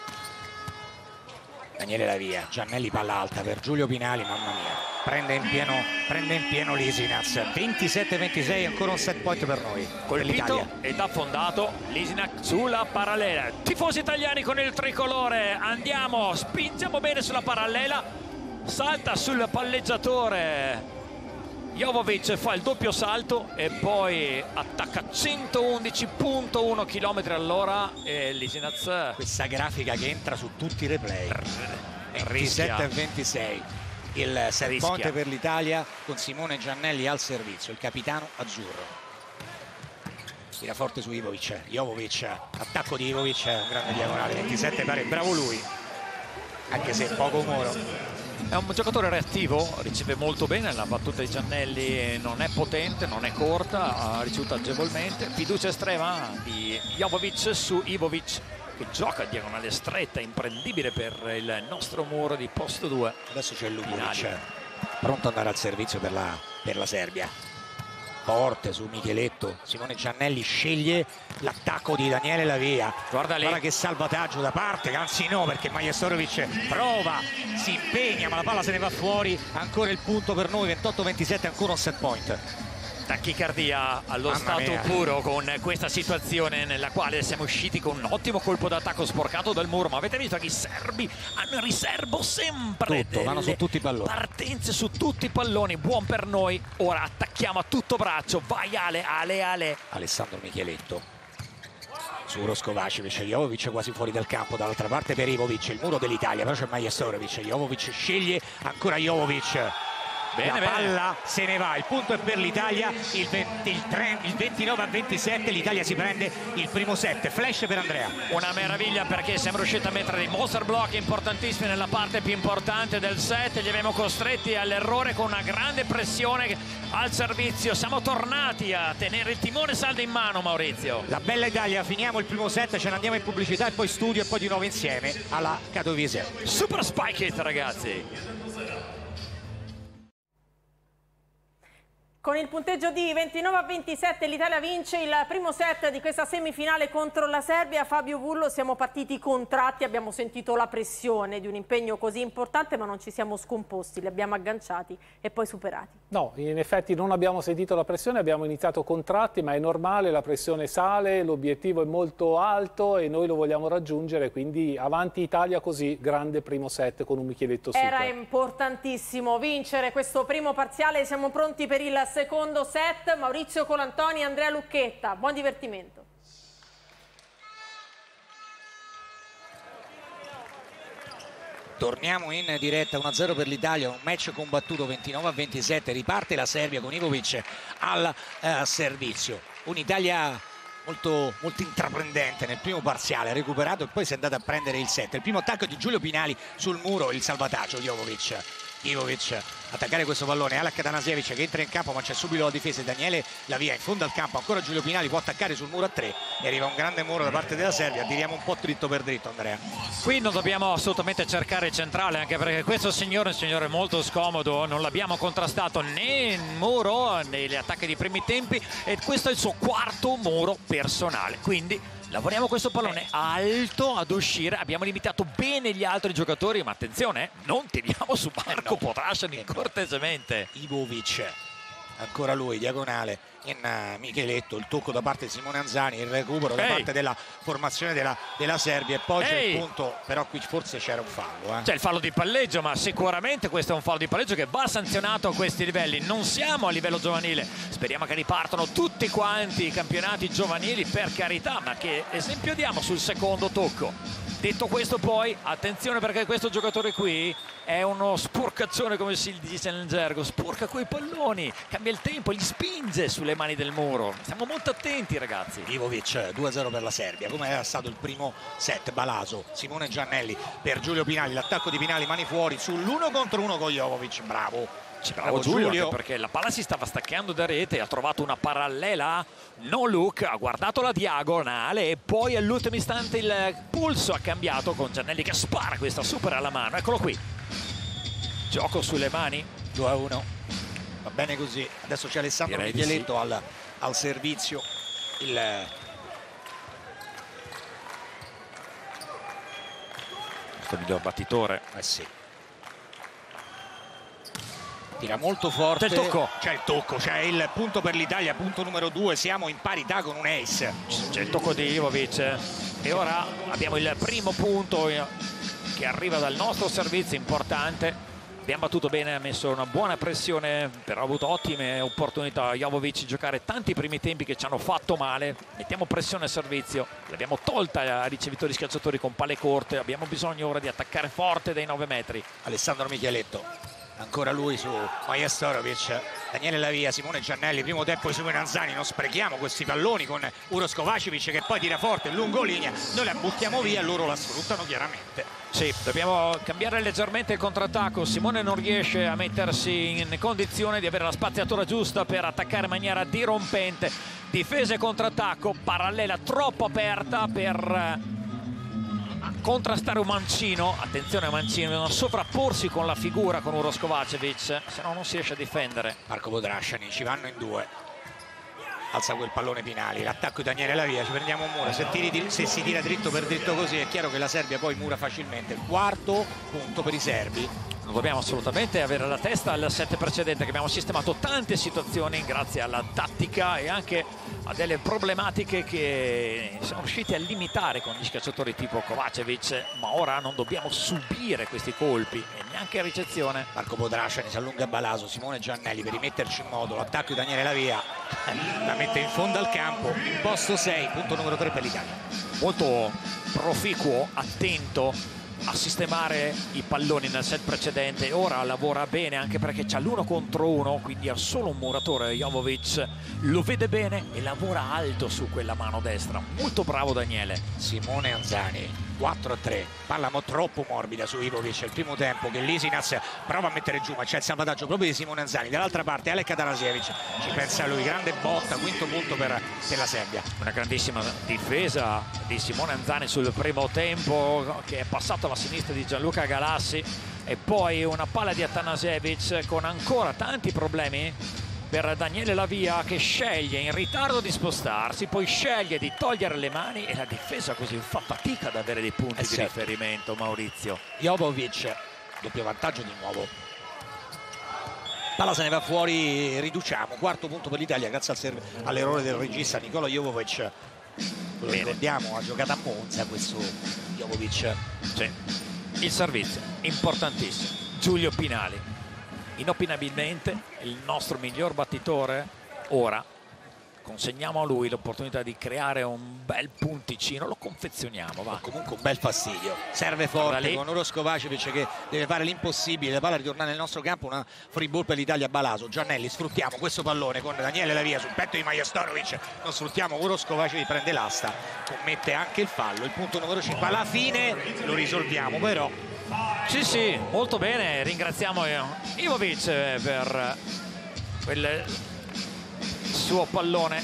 Daniele Lavia, Giannelli palla alta per Giulio Pinali, mamma mia. Prende in pieno, prende in pieno Lisinaz, ventisette a ventisei, ancora un set point per noi. Colpito ed affondato Lisinac sulla parallela. Tifosi italiani con il tricolore, andiamo, spingiamo bene sulla parallela, salta sul palleggiatore Jovovic, fa il doppio salto e poi attacca centoundici virgola uno chilometri all'ora e Lisinaz. Questa grafica che entra su tutti i replay. ventisette a ventisei. Il set point per l'Italia con Simone Giannelli al servizio, il capitano azzurro. Tira forte su Ivovic, Jovovic, attacco di Ivovic, un grande diagonale, ventisette pari, bravo lui, anche se poco muro. È un giocatore reattivo, riceve molto bene, la battuta di Giannelli non è potente, non è corta, ha ricevuto agevolmente. Fiducia estrema di Jovovic su Ivovic, che gioca a diagonale stretta, imprendibile per il nostro muro di posto due. Adesso c'è Lubovic, pronto ad andare al servizio per la, per la Serbia. Forte su Micheletto, Simone Giannelli sceglie l'attacco di Daniele Lavia. Guarda lì. Guarda che salvataggio da parte, anzi no, perché Majstorovic prova, si impegna ma la palla se ne va fuori. Ancora il punto per noi, ventotto a ventisette, ancora un set point. Tachicardia allo Mamma stato mia. puro con questa situazione nella quale siamo usciti con un ottimo colpo d'attacco sporcato dal muro, ma avete visto che i serbi hanno in riservo sempre Tutto, vanno su tutti i palloni, partenze su tutti i palloni, buon per noi. Ora attacchiamo a tutto braccio, vai Ale, Ale, Ale. Alessandro Micheletto su Uros Kovacevic, Jovovic quasi fuori dal campo, dall'altra parte per Ivovic, il muro dell'Italia, però c'è Majstorovic, Jovovic sceglie ancora Jovovic. Bene, la palla bene. se ne va, il punto è per l'Italia, il, il, il ventinove a ventisette, l'Italia si prende il primo set, flash per Andrea. Una meraviglia perché siamo riusciti a mettere dei monster block importantissimi nella parte più importante del set, li abbiamo costretti all'errore con una grande pressione al servizio, siamo tornati a tenere il timone saldo in mano, Maurizio. La bella Italia, finiamo il primo set, ce ne andiamo in pubblicità e poi studio e poi di nuovo insieme alla Katowice. Super Spike It, ragazzi. Con il punteggio di ventinove a ventisette l'Italia vince il primo set di questa semifinale contro la Serbia. Fabio Vullo, siamo partiti contratti, abbiamo sentito la pressione di un impegno così importante, ma non ci siamo scomposti, li abbiamo agganciati e poi superati. No, in effetti non abbiamo sentito la pressione, abbiamo iniziato contratti, ma è normale, la pressione sale, l'obiettivo è molto alto e noi lo vogliamo raggiungere, quindi avanti Italia così, grande primo set con un Micheletto super. Era importantissimo vincere questo primo parziale, siamo pronti per il secondo set. Maurizio Colantoni, Andrea Lucchetta, buon divertimento. Torniamo in diretta, uno a zero per l'Italia, un match combattuto ventinove a ventisette, riparte la Serbia con Ivovic al eh, servizio. Un'Italia molto, molto intraprendente nel primo parziale, ha recuperato e poi si è andata a prendere il set. Il primo attacco di Giulio Pinali sul muro, il salvataggio di Ivovic. Ivovic attaccare questo pallone, Alek Atanasjevic che entra in campo ma c'è subito la difesa, Daniele Lavia in fondo al campo, ancora Giulio Pinali può attaccare sul muro a tre e arriva un grande muro da parte della Serbia, tiriamo un po' dritto per dritto Andrea. Qui non dobbiamo assolutamente cercare il centrale, anche perché questo signore è un signore molto scomodo, non l'abbiamo contrastato né in muro negli attacchi di primi tempi e questo è il suo quarto muro personale, quindi lavoriamo questo pallone alto ad uscire, abbiamo limitato bene gli altri giocatori, ma attenzione, eh, non tiriamo su Marco eh no, Podraščanin eh no. cortesemente. Ivovic, ancora lui, diagonale in uh, Micheletto, il tocco da parte di Simone Anzani, il recupero da Ehi. parte della formazione della, della Serbia e poi c'è Ehi. il punto, però qui forse c'era un fallo. Eh. C'è il fallo di palleggio, ma sicuramente questo è un fallo di palleggio che va sanzionato a questi livelli. Non siamo a livello giovanile, speriamo che ripartano tutti quanti i campionati giovanili, per carità, ma che esempio diamo sul secondo tocco? Detto questo poi, attenzione perché questo giocatore qui è uno sporcaccione, come si dice nel gergo, sporca quei palloni, cambia il tempo, li spinge sulle mani del muro. Stiamo molto attenti ragazzi. Ivovic due a zero per la Serbia, come era stato il primo set. Balaso, Simone Giannelli per Giulio Pinali, l'attacco di Pinali, mani fuori sull'uno contro uno con Jovovic, bravo. Bravo Giulio, Giulio. Perché la palla si stava staccando da rete, ha trovato una parallela no look, ha guardato la diagonale e poi all'ultimo istante il pulso ha cambiato con Giannelli che spara questa super alla mano. Eccolo qui, gioco sulle mani, due a uno, va bene così. Adesso c'è Alessandro Micheletto sì. al, al servizio, il questo miglior battitore, eh sì, tira molto forte, c'è il tocco, c'è il tocco, c'è il punto per l'Italia, punto numero due, siamo in parità con un ace. C'è il tocco di Ivovic e ora abbiamo il primo punto che arriva dal nostro servizio importante. Abbiamo battuto bene, ha messo una buona pressione, però ha avuto ottime opportunità Jovovic di giocare tanti primi tempi che ci hanno fatto male. Mettiamo pressione al servizio, l'abbiamo tolta ai ricevitori schiacciatori con palle corte, abbiamo bisogno ora di attaccare forte dai nove metri. Alessandro Micheletto, ancora lui su Majstorovic, Daniele Lavia, Simone Giannelli, primo tempo di Simone Anzani, non sprechiamo questi palloni con Uros Kovacevic che poi tira forte lungo linea, noi la buttiamo via, loro la sfruttano chiaramente. Sì, dobbiamo cambiare leggermente il contrattacco, Simone non riesce a mettersi in condizione di avere la spaziatura giusta per attaccare in maniera dirompente, difesa e contrattacco, parallela troppo aperta per contrastare un mancino, attenzione a Mancino, non sovrapporsi con la figura con Uros Kovacevic, se no non si riesce a difendere. Marco Podraščanin, ci vanno in due, alza quel pallone Pinali, l'attacco di Daniele Lavia, ci prendiamo un muro, se, tiri, se si tira dritto per dritto così è chiaro che la Serbia poi mura facilmente. Il quarto punto per i serbi. Non dobbiamo assolutamente avere la testa al set precedente, che abbiamo sistemato tante situazioni grazie alla tattica e anche a delle problematiche che siamo riusciti a limitare con gli schiacciatori tipo Kovacevic, ma ora non dobbiamo subire questi colpi e neanche a ricezione. Marco Podraščanin si allunga Balaso, Simone Giannelli per rimetterci in modo, l'attacco di Daniele Lavia la mette in fondo al campo, posto sei, punto numero tre per l'Italia. Molto proficuo, attento a sistemare i palloni nel set precedente, ora lavora bene anche perché c'ha l'uno contro uno, quindi ha solo un muratore. Jovovic lo vede bene e lavora alto su quella mano destra, molto bravo Daniele. Simone Anzani, quattro a tre, palla mo troppo morbida su Ivovic, il primo tempo che l'Isinas prova a mettere giù, ma c'è il salvataggio proprio di Simone Anzani. Dall'altra parte Alek Atanasjevic, ci pensa lui, grande botta, quinto punto per, per la Serbia. Una grandissima difesa di Simone Anzani sul primo tempo, che è passato alla sinistra di Gianluca Galassi, e poi una palla di Atanasjevic con ancora tanti problemi per Daniele Lavia, che sceglie in ritardo di spostarsi, poi sceglie di togliere le mani, e la difesa così fa fatica ad avere dei punti eh di certo. riferimento. Maurizio Jovovic, doppio vantaggio di nuovo, palla se ne va fuori, riduciamo, quarto punto per l'Italia grazie all'errore del regista Nicola Jovovic. Lo ricordiamo, ha giocato a Monza questo Jovovic. Sì. Il servizio importantissimo, Giulio Pinali, inopinabilmente il nostro miglior battitore. Ora consegniamo a lui l'opportunità di creare un bel punticino, lo confezioniamo, va. Comunque un bel fastidio, serve forte con Uros Kovacevic che deve fare l'impossibile, la palla ritorna nel nostro campo, una free ball per l'Italia. Balaso, Giannelli, sfruttiamo questo pallone con Daniele Lavia sul petto di Majstorovic, non sfruttiamo, Uros Kovacevic prende l'asta, commette anche il fallo, il punto numero cinque, alla fine lo risolviamo però. Sì sì, molto bene, ringraziamo Ivovic per quel suo pallone,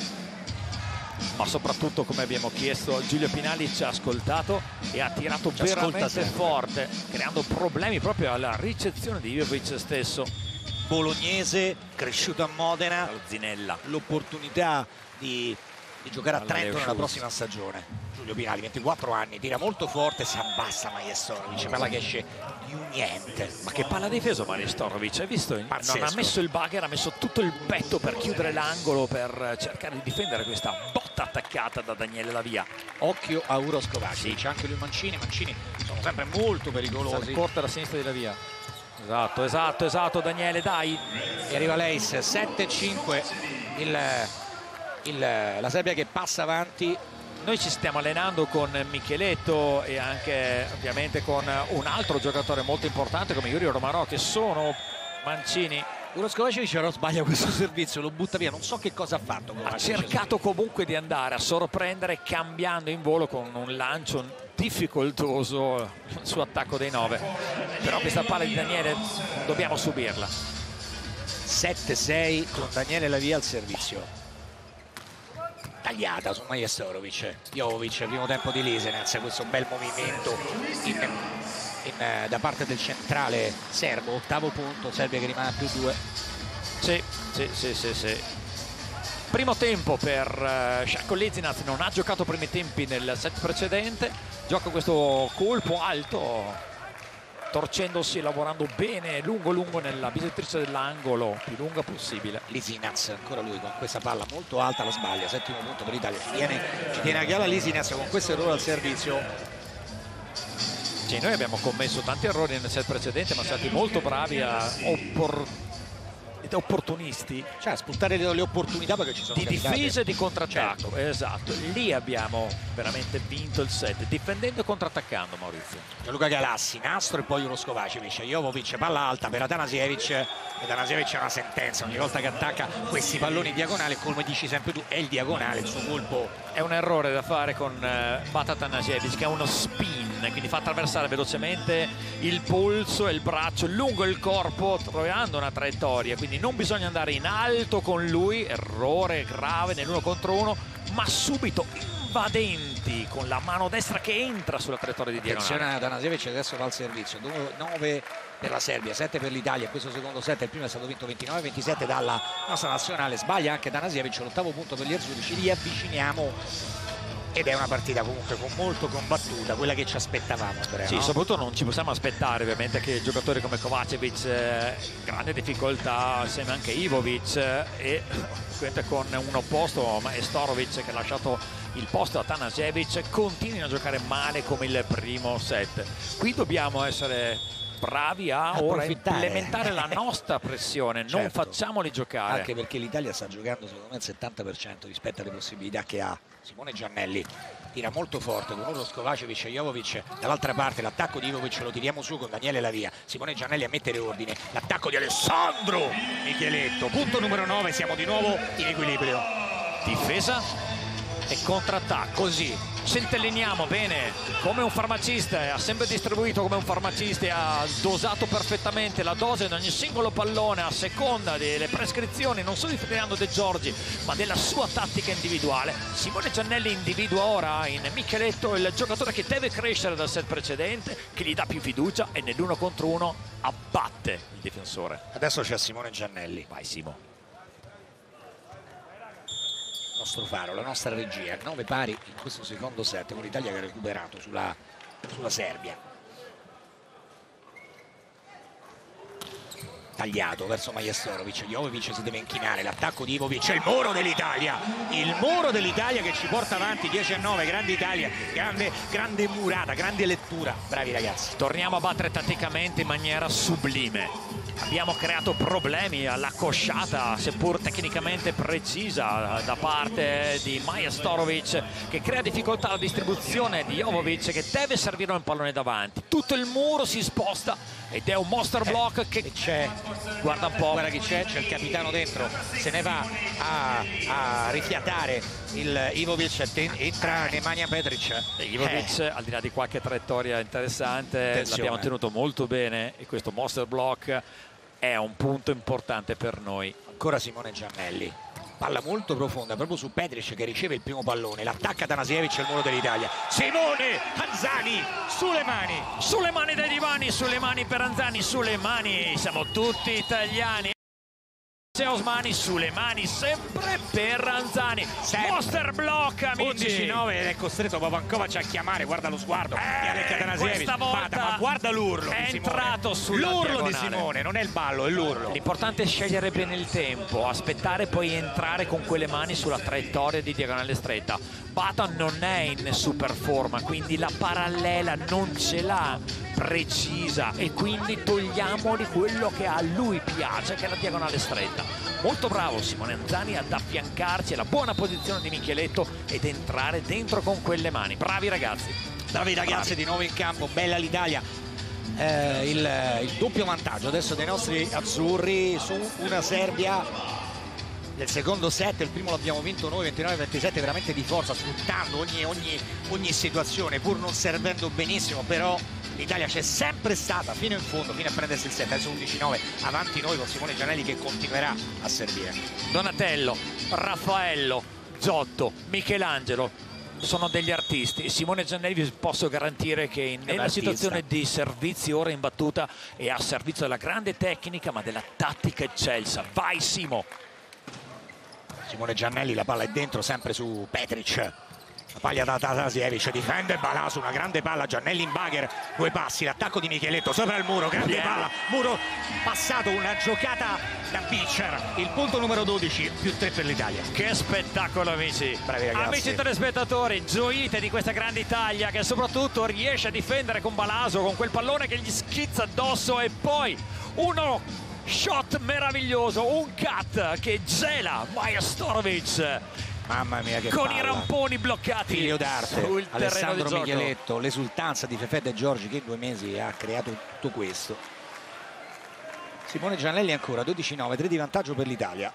ma soprattutto, come abbiamo chiesto, Giulio Pinali ci ha ascoltato e ha tirato ci veramente forte, creando problemi proprio alla ricezione di Ivovic stesso. Bolognese, cresciuto a Modena, Zinella, l'opportunità di, di giocare a alla Trento Leo nella Schultz. prossima stagione. Giulio Pinali, ventiquattro anni, tira molto forte, si abbassa Majstorovic, palla che esce di un niente. Ma che palla difesa Majstorovic, hai visto? Pazzesco. Non ha messo il bugger, ha messo tutto il petto per chiudere l'angolo, per cercare di difendere questa botta attaccata da Daniele Lavia. Occhio a Uros Kovacevic, sì. Anche lui Mancini, Mancini sono sempre molto pericolosi. Corta la sinistra di Lavia. Esatto, esatto, esatto Daniele, dai. E arriva l'Ace, sette cinque, il, il, la Serbia che passa avanti. Noi ci stiamo allenando con Micheletto e anche ovviamente con un altro giocatore molto importante come Yuri Romarò, che sono Mancini. Uros Kovacevic però sbaglia questo servizio, lo butta via, non so che cosa ha fatto Kovacevic. Ha cercato comunque di andare a sorprendere cambiando in volo con un lancio difficoltoso il suo attacco dei nove, però questa palla di Daniele dobbiamo subirla. Sette sei con Daniele Lavia al servizio, tagliata su Majstorovic. Jovovic, primo tempo di Lisenec, questo bel movimento in, in, da parte del centrale serbo, ottavo punto, Serbia che rimane a più due. Sì, sì, sì, sì, sì. Primo tempo per uh, Željko Lizinac, non ha giocato primi tempi nel set precedente, gioca questo colpo alto, torcendosi e lavorando bene lungo lungo nella bisettrice dell'angolo, più lunga possibile. Lizinac, ancora lui con questa palla molto alta, la sbaglia, settimo punto per l'Italia, ci tiene, ci tiene a galla Lizinac con questo errore al servizio. Sì, noi abbiamo commesso tanti errori nel set precedente, ma siamo stati molto bravi a oppor... opportunisti, cioè a sputtare le, le opportunità perché ci sono di capitate. difesa e di contrattacco. Certo. Esatto, lì abbiamo veramente vinto il set, difendendo e contrattaccando. Maurizio, Gianluca Galassi, nastro e poi Uros Kovacevic, Jovovic, palla alta per Atanasievic, e Atanasievic è una sentenza, ogni volta che attacca questi palloni diagonali, come dici sempre tu, è il diagonale, il suo colpo. è un errore da fare con uh, Bata Atanasievic, che ha uno spin, quindi fa attraversare velocemente il polso e il braccio lungo il corpo, trovando una traiettoria, quindi non bisogna andare in alto con lui, errore grave nell'uno contro uno, ma subito invadenti con la mano destra che entra sulla traiettoria di diagonale. Attenzione, Atanasievic adesso va al servizio, nove per la Serbia, sette per l'Italia. Questo secondo set, il primo è stato vinto ventinove ventisette dalla nostra nazionale. Sbaglia anche Atanasievic, l'ottavo punto per gli azzurri. Ci riavviciniamo ed è una partita comunque con molto combattuta, quella che ci aspettavamo, Andrea. Sì, no? soprattutto non ci possiamo aspettare ovviamente che giocatori come Kovacevic, eh, grande difficoltà, assieme anche Ivovic, eh, e con un opposto Majstorovic che ha lasciato il posto a Atanasievic, continuino a giocare male come il primo set. Qui dobbiamo essere bravi a ora implementare la nostra pressione, non certo. facciamoli giocare. Anche perché l'Italia sta giocando secondo me il settanta per cento rispetto alle possibilità che ha. Simone Giannelli tira molto forte con Uros Kovacevic e Jovovic dall'altra parte, l'attacco di Ivovic lo tiriamo su con Daniele Lavia. Simone Giannelli a mettere ordine, l'attacco di Alessandro Micheletto, punto numero nove, siamo di nuovo in equilibrio. Difesa e contrattacco, così centelliniamo bene come un farmacista, ha sempre distribuito come un farmacista, ha dosato perfettamente la dose di ogni singolo pallone a seconda delle prescrizioni non solo di Ferdinando De Giorgi ma della sua tattica individuale. Simone Giannelli individua ora in Micheletto il giocatore che deve crescere dal set precedente, che gli dà più fiducia e nell'uno contro uno abbatte il difensore. Adesso c'è Simone Giannelli. Vai Simo. nostro faro, la nostra regia. Nove pari in questo secondo set con l'Italia che ha recuperato sulla, sulla Serbia. Tagliato verso Majstorovic, Jovovic si deve inchinare, l'attacco di Ivovic, il muro dell'Italia, il muro dell'Italia che ci porta avanti, dieci a nove, grande Italia, grande, grande murata, grande lettura, bravi ragazzi. Torniamo a battere tatticamente in maniera sublime. Abbiamo creato problemi alla cosciata, seppur tecnicamente precisa, da parte di Majstorovic, che crea difficoltà alla distribuzione di Jovovic, che deve servire un pallone davanti. Tutto il muro si sposta ed è un monster block eh, che c'è, guarda un po', guarda chi c'è, c'è il capitano dentro, se ne va a, a rifiatare il Ivovic, entra Nemanja Petric. Ivovic, eh. al di là di qualche traiettoria interessante, Attenzione. l'abbiamo tenuto molto bene e questo monster block è un punto importante per noi. Ancora Simone Giannelli, palla molto profonda proprio su Petric che riceve il primo pallone, l'attacca Tanasiewicz al muro dell'Italia. Simone Anzani sulle mani, sulle mani dei divani, sulle mani per Anzani, sulle mani, siamo tutti italiani. Osmani sulle mani sempre per Anzani, sempre. Monster block, amici. undici nove ed è costretto Pavankovac a chiamare, guarda lo sguardo, eh, questa volta ma guarda l'urlo è di entrato l'urlo di Simone, non è il ballo, è l'urlo. L'importante è scegliere bene il tempo, aspettare poi entrare con quelle mani sulla traiettoria di diagonale stretta. Bata non è in super forma, quindi la parallela non ce l'ha precisa e quindi togliamoli quello che a lui piace, che è la diagonale stretta. Molto bravo Simone Anzani ad affiancarci alla buona posizione di Micheletto ed entrare dentro con quelle mani. Bravi ragazzi, bravi ragazzi, bravi. Di nuovo in campo, bella l'Italia. Eh, il, il doppio vantaggio adesso dei nostri azzurri su una Serbia nel secondo set. Il primo l'abbiamo vinto noi ventinove a ventisette, veramente di forza, sfruttando ogni, ogni, ogni situazione, pur non servendo benissimo, però l'Italia c'è sempre stata fino in fondo, fino a prendersi il set. Adesso undici nove avanti noi con Simone Giannelli che continuerà a servire. Donatello, Raffaello, Giotto, Michelangelo sono degli artisti. Simone Giannelli vi posso garantire che nella situazione di servizio ora in battuta è a servizio della grande tecnica ma della tattica eccelsa. Vai Simo! Simone Giannelli, la palla è dentro sempre su Petric, la palla da Tanasiewicz, difende Balasu, una grande palla, Giannelli in bagger, due passi, l'attacco di Micheletto sopra il muro, grande yeah. palla, muro passato, una giocata da pitcher, il punto numero dodici, più tre per l'Italia. Che spettacolo amici, bravi ragazzi. Amici telespettatori, gioite di questa grande Italia che soprattutto riesce a difendere con Balasu, con quel pallone che gli schizza addosso e poi uno shot meraviglioso, un cut che gela Majstorovic. Mamma mia che con palla. I ramponi bloccati, figlio d'arte, sul Alessandro terreno di Micheletto, l'esultanza di Fefè De Giorgi che in due mesi ha creato tutto questo. Simone Giannelli ancora, dodici nove, tre di vantaggio per l'Italia.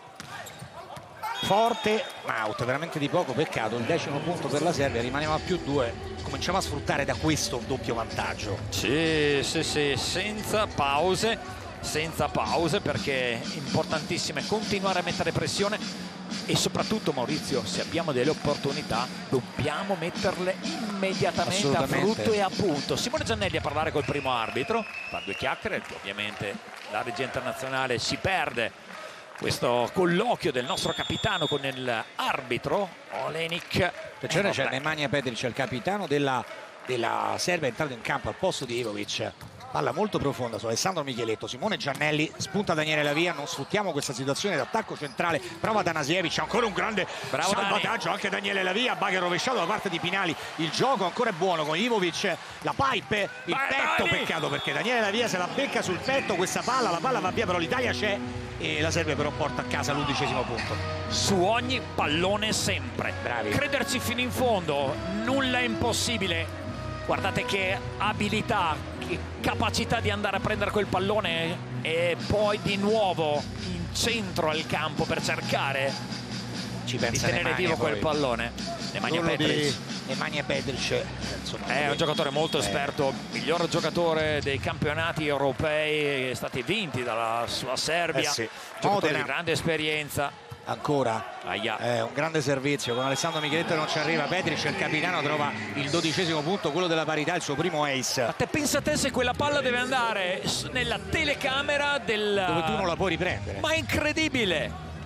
Forte, out, veramente di poco, peccato, il decimo punto per la Serbia, rimaniamo a più due, cominciamo a sfruttare da questo doppio vantaggio. Sì, sì, sì, senza pause. senza pause perché è importantissimo continuare a mettere pressione e soprattutto Maurizio, se abbiamo delle opportunità dobbiamo metterle immediatamente a frutto e a punto. Simone Giannelli a parlare col primo arbitro, fa due chiacchiere, ovviamente la regia internazionale si perde questo colloquio del nostro capitano con l'arbitro Olenik. C'è eh, Nemanja Petric, il capitano della, della Serbia, è entrato in campo al posto di Ivovic. Palla molto profonda su Alessandro Micheletto, Simone Giannelli, spunta Daniele Lavia, non sfruttiamo questa situazione d'attacco centrale, prova Tanasiewicz, ancora un grande bravo salvataggio Dani. Anche Daniele Lavia, bagger rovesciato da parte di Pinali, il gioco ancora è buono con Ivovic, la pipe, il Vai, petto, Dani. Peccato perché Daniele Lavia se la becca sul petto questa palla, la palla va via però l'Italia c'è e la Serbia però porta a casa l'undicesimo punto. Su ogni pallone sempre, bravi. Crederci fino in fondo, nulla è impossibile. Guardate che abilità, che capacità di andare a prendere quel pallone e poi di nuovo in centro al campo per cercare Ci pensa di tenere Nemanja vivo poi. quel pallone. Nemanja Petric. Nemanja Petric insomma, è un giocatore molto eh. esperto, miglior giocatore dei campionati europei stati vinti dalla sua Serbia, eh sì. giocatore di grande esperienza. Ancora eh, un grande servizio con Alessandro Micheletto che non ci arriva. Petric, il capitano, trova il dodicesimo punto, quello della parità, il suo primo ace. Ma te pensa a te se quella palla deve andare nella telecamera del... dove tu non la puoi riprendere. Ma è incredibile,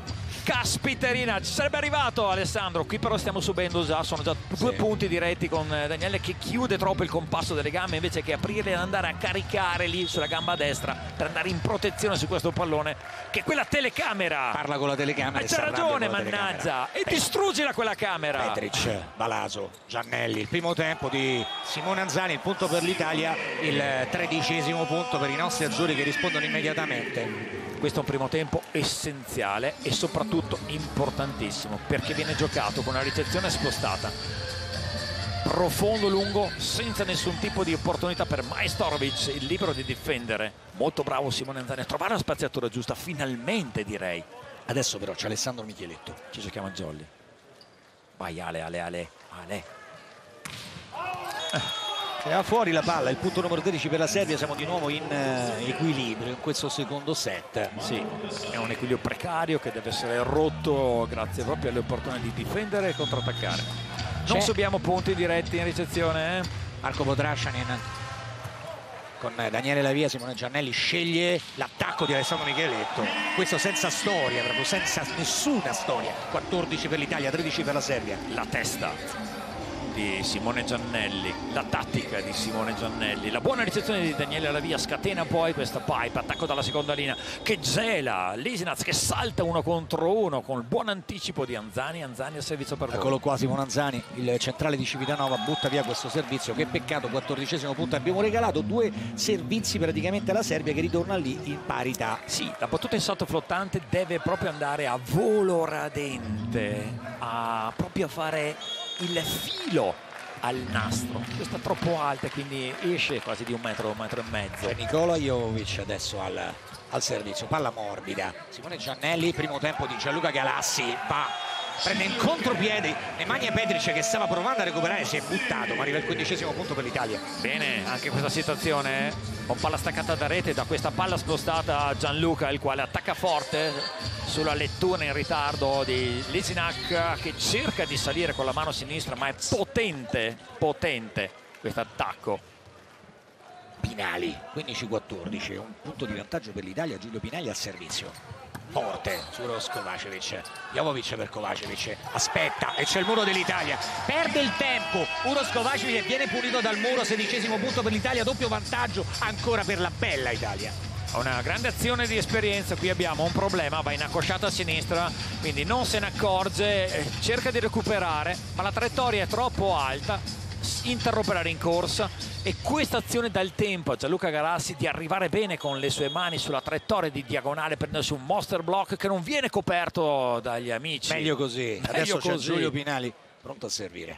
caspiterina, ci sarebbe arrivato Alessandro, qui però stiamo subendo già, sono già due sì. punti diretti con Daniele che chiude troppo il compasso delle gambe invece che aprirle e andare a caricare lì sulla gamba destra per andare in protezione su questo pallone che quella telecamera parla con la telecamera ma e c'ha ragione mannaggia e distruggila quella camera. Petric, Balaso, Giannelli, il primo tempo di Simone Anzani, il punto per l'Italia, il tredicesimo punto per i nostri azzurri che rispondono immediatamente. Questo è un primo tempo essenziale e soprattutto importantissimo perché viene giocato con una ricezione spostata profondo, lungo, senza nessun tipo di opportunità per Majstorovic, il libero di difendere. Molto bravo Simone Anzani a trovare la spaziatura giusta, finalmente direi. Adesso però c'è Alessandro Micheletto, ci giochiamo a Jolly. Vai Ale, Ale, Ale, Ale. va fuori la palla, il punto numero tredici per la Serbia, siamo di nuovo in uh, equilibrio in questo secondo set. Sì, è un equilibrio precario che deve essere rotto grazie proprio alle opportunità di difendere e controattaccare. Non subiamo punti diretti in ricezione. Eh? Marco Podrascianin con Daniele Lavia, Simone Giannelli sceglie l'attacco di Alessandro Micheletto. Questo senza storia, proprio senza nessuna storia. quattordici per l'Italia, tredici per la Serbia. La testa di Simone Giannelli, la tattica di Simone Giannelli, la buona ricezione di Daniele Lavia scatena poi questa pipe, attacco dalla seconda linea che gela Lisinaz che salta uno contro uno con il buon anticipo di Anzani. Anzani a servizio per voi. Eccolo qua Simone Anzani, il centrale di Civitanova, butta via questo servizio, che peccato, quattordicesimo punto. Abbiamo regalato due servizi praticamente alla Serbia che ritorna lì in parità. Sì, la battuta in salto flottante deve proprio andare a volo radente, a proprio fare il filo al nastro. Questa è troppo alta, quindi esce quasi di un metro, un metro e mezzo. E Nikola Jovic adesso al, al servizio, palla morbida. Simone Giannelli, primo tempo di Gianluca Galassi, va, prende in contropiede Nemanja Petric che stava provando a recuperare, si è buttato, ma arriva il quindicesimo punto per l'Italia. Bene, anche questa situazione, con palla staccata da rete, da questa palla spostata Gianluca, il quale attacca forte sulla lettura in ritardo di Lisinaz che cerca di salire con la mano sinistra, ma è potente, potente questo attacco. Pinali, quindici quattordici, un punto di vantaggio per l'Italia, Giulio Pinali al servizio. Forte su Uros Kovacevic, Jovovic per Kovacevic, aspetta e c'è il muro dell'Italia, perde il tempo, Uros Kovacevic viene punito dal muro, sedicesimo punto per l'Italia, doppio vantaggio ancora per la bella Italia. Una grande azione di esperienza, qui abbiamo un problema, va in accosciata a sinistra, quindi non se ne accorge, cerca di recuperare, ma la traiettoria è troppo alta, interrompe la rincorsa e questa azione dà il tempo a Gianluca Galassi di arrivare bene con le sue mani sulla traiettoria di diagonale, prendersi un monster block che non viene coperto dagli amici. Meglio così, Meglio adesso c'è così. Giulio Pinali pronto a servire.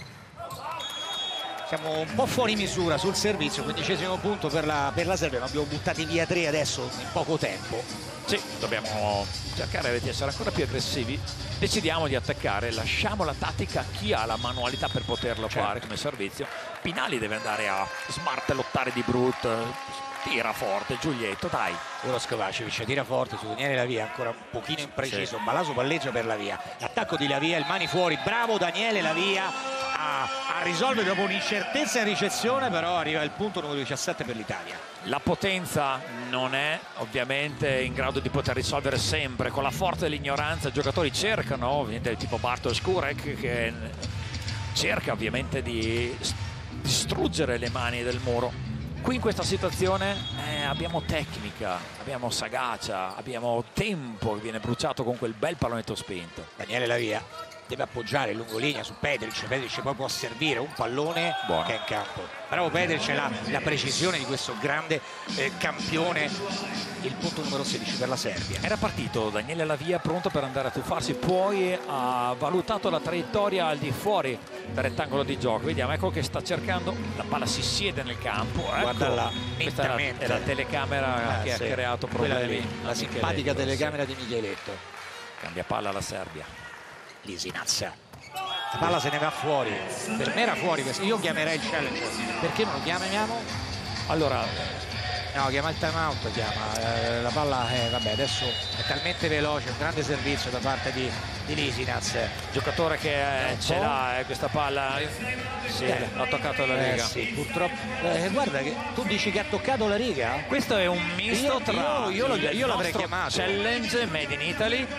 Siamo un po' fuori misura sul servizio, quindicesimo punto per la, per la Serbia, ma abbiamo buttati via tre adesso in poco tempo. Sì, dobbiamo cercare di essere ancora più aggressivi. Decidiamo di attaccare, lasciamo la tattica a chi ha la manualità per poterlo certo. fare come servizio. Pinali deve andare a smartellottare di brutto. Tira forte Giulietto, dai. Uros Kovacevic tira forte su Daniele Lavia, ancora un pochino impreciso, sì. Balaso palleggia per Lavia, l'attacco di Lavia, il mani fuori, bravo Daniele Lavia a, a risolvere dopo un'incertezza in ricezione, però arriva il punto numero diciassette per l'Italia. La potenza non è ovviamente in grado di poter risolvere sempre, con la forza dell'ignoranza i giocatori cercano, ovviamente tipo Bartosz Kurek che cerca ovviamente di distruggere le mani del muro. Qui in questa situazione eh, abbiamo tecnica, abbiamo sagacia, abbiamo tempo che viene bruciato con quel bel pallonetto spinto. Daniele Lavia deve appoggiare lungolinea su Petric, Petric poi può servire un pallone Buono. che è in campo. Bravo Petric, la, la precisione di questo grande eh, campione, il punto numero sedici per la Serbia. Era partito Daniele Lavia pronto per andare a tuffarsi, poi ha valutato la traiettoria al di fuori del rettangolo di gioco. Vediamo, ecco che sta cercando, la palla si siede nel campo. Ecco, guarda là, questa è la, è la telecamera ah, che sì. ha creato problemi. La simpatica telecamera sì. di Micheletto. Cambia palla alla Serbia. Lisinaz, la palla se ne va fuori, per me era fuori, io chiamerei il challenge, perché non lo chiamiamo? Allora no, chiama il time out, chiama eh, la palla, eh, vabbè adesso è talmente veloce, un grande servizio da parte di, di Lisinaz, giocatore che eh, ce l'ha eh, questa palla, sì, eh, ha toccato la riga, eh, sì, purtroppo, eh, guarda che tu dici che ha toccato la riga? Questo è un misto io, tra io, io, io, io l'avrei chiamato challenge made in Italy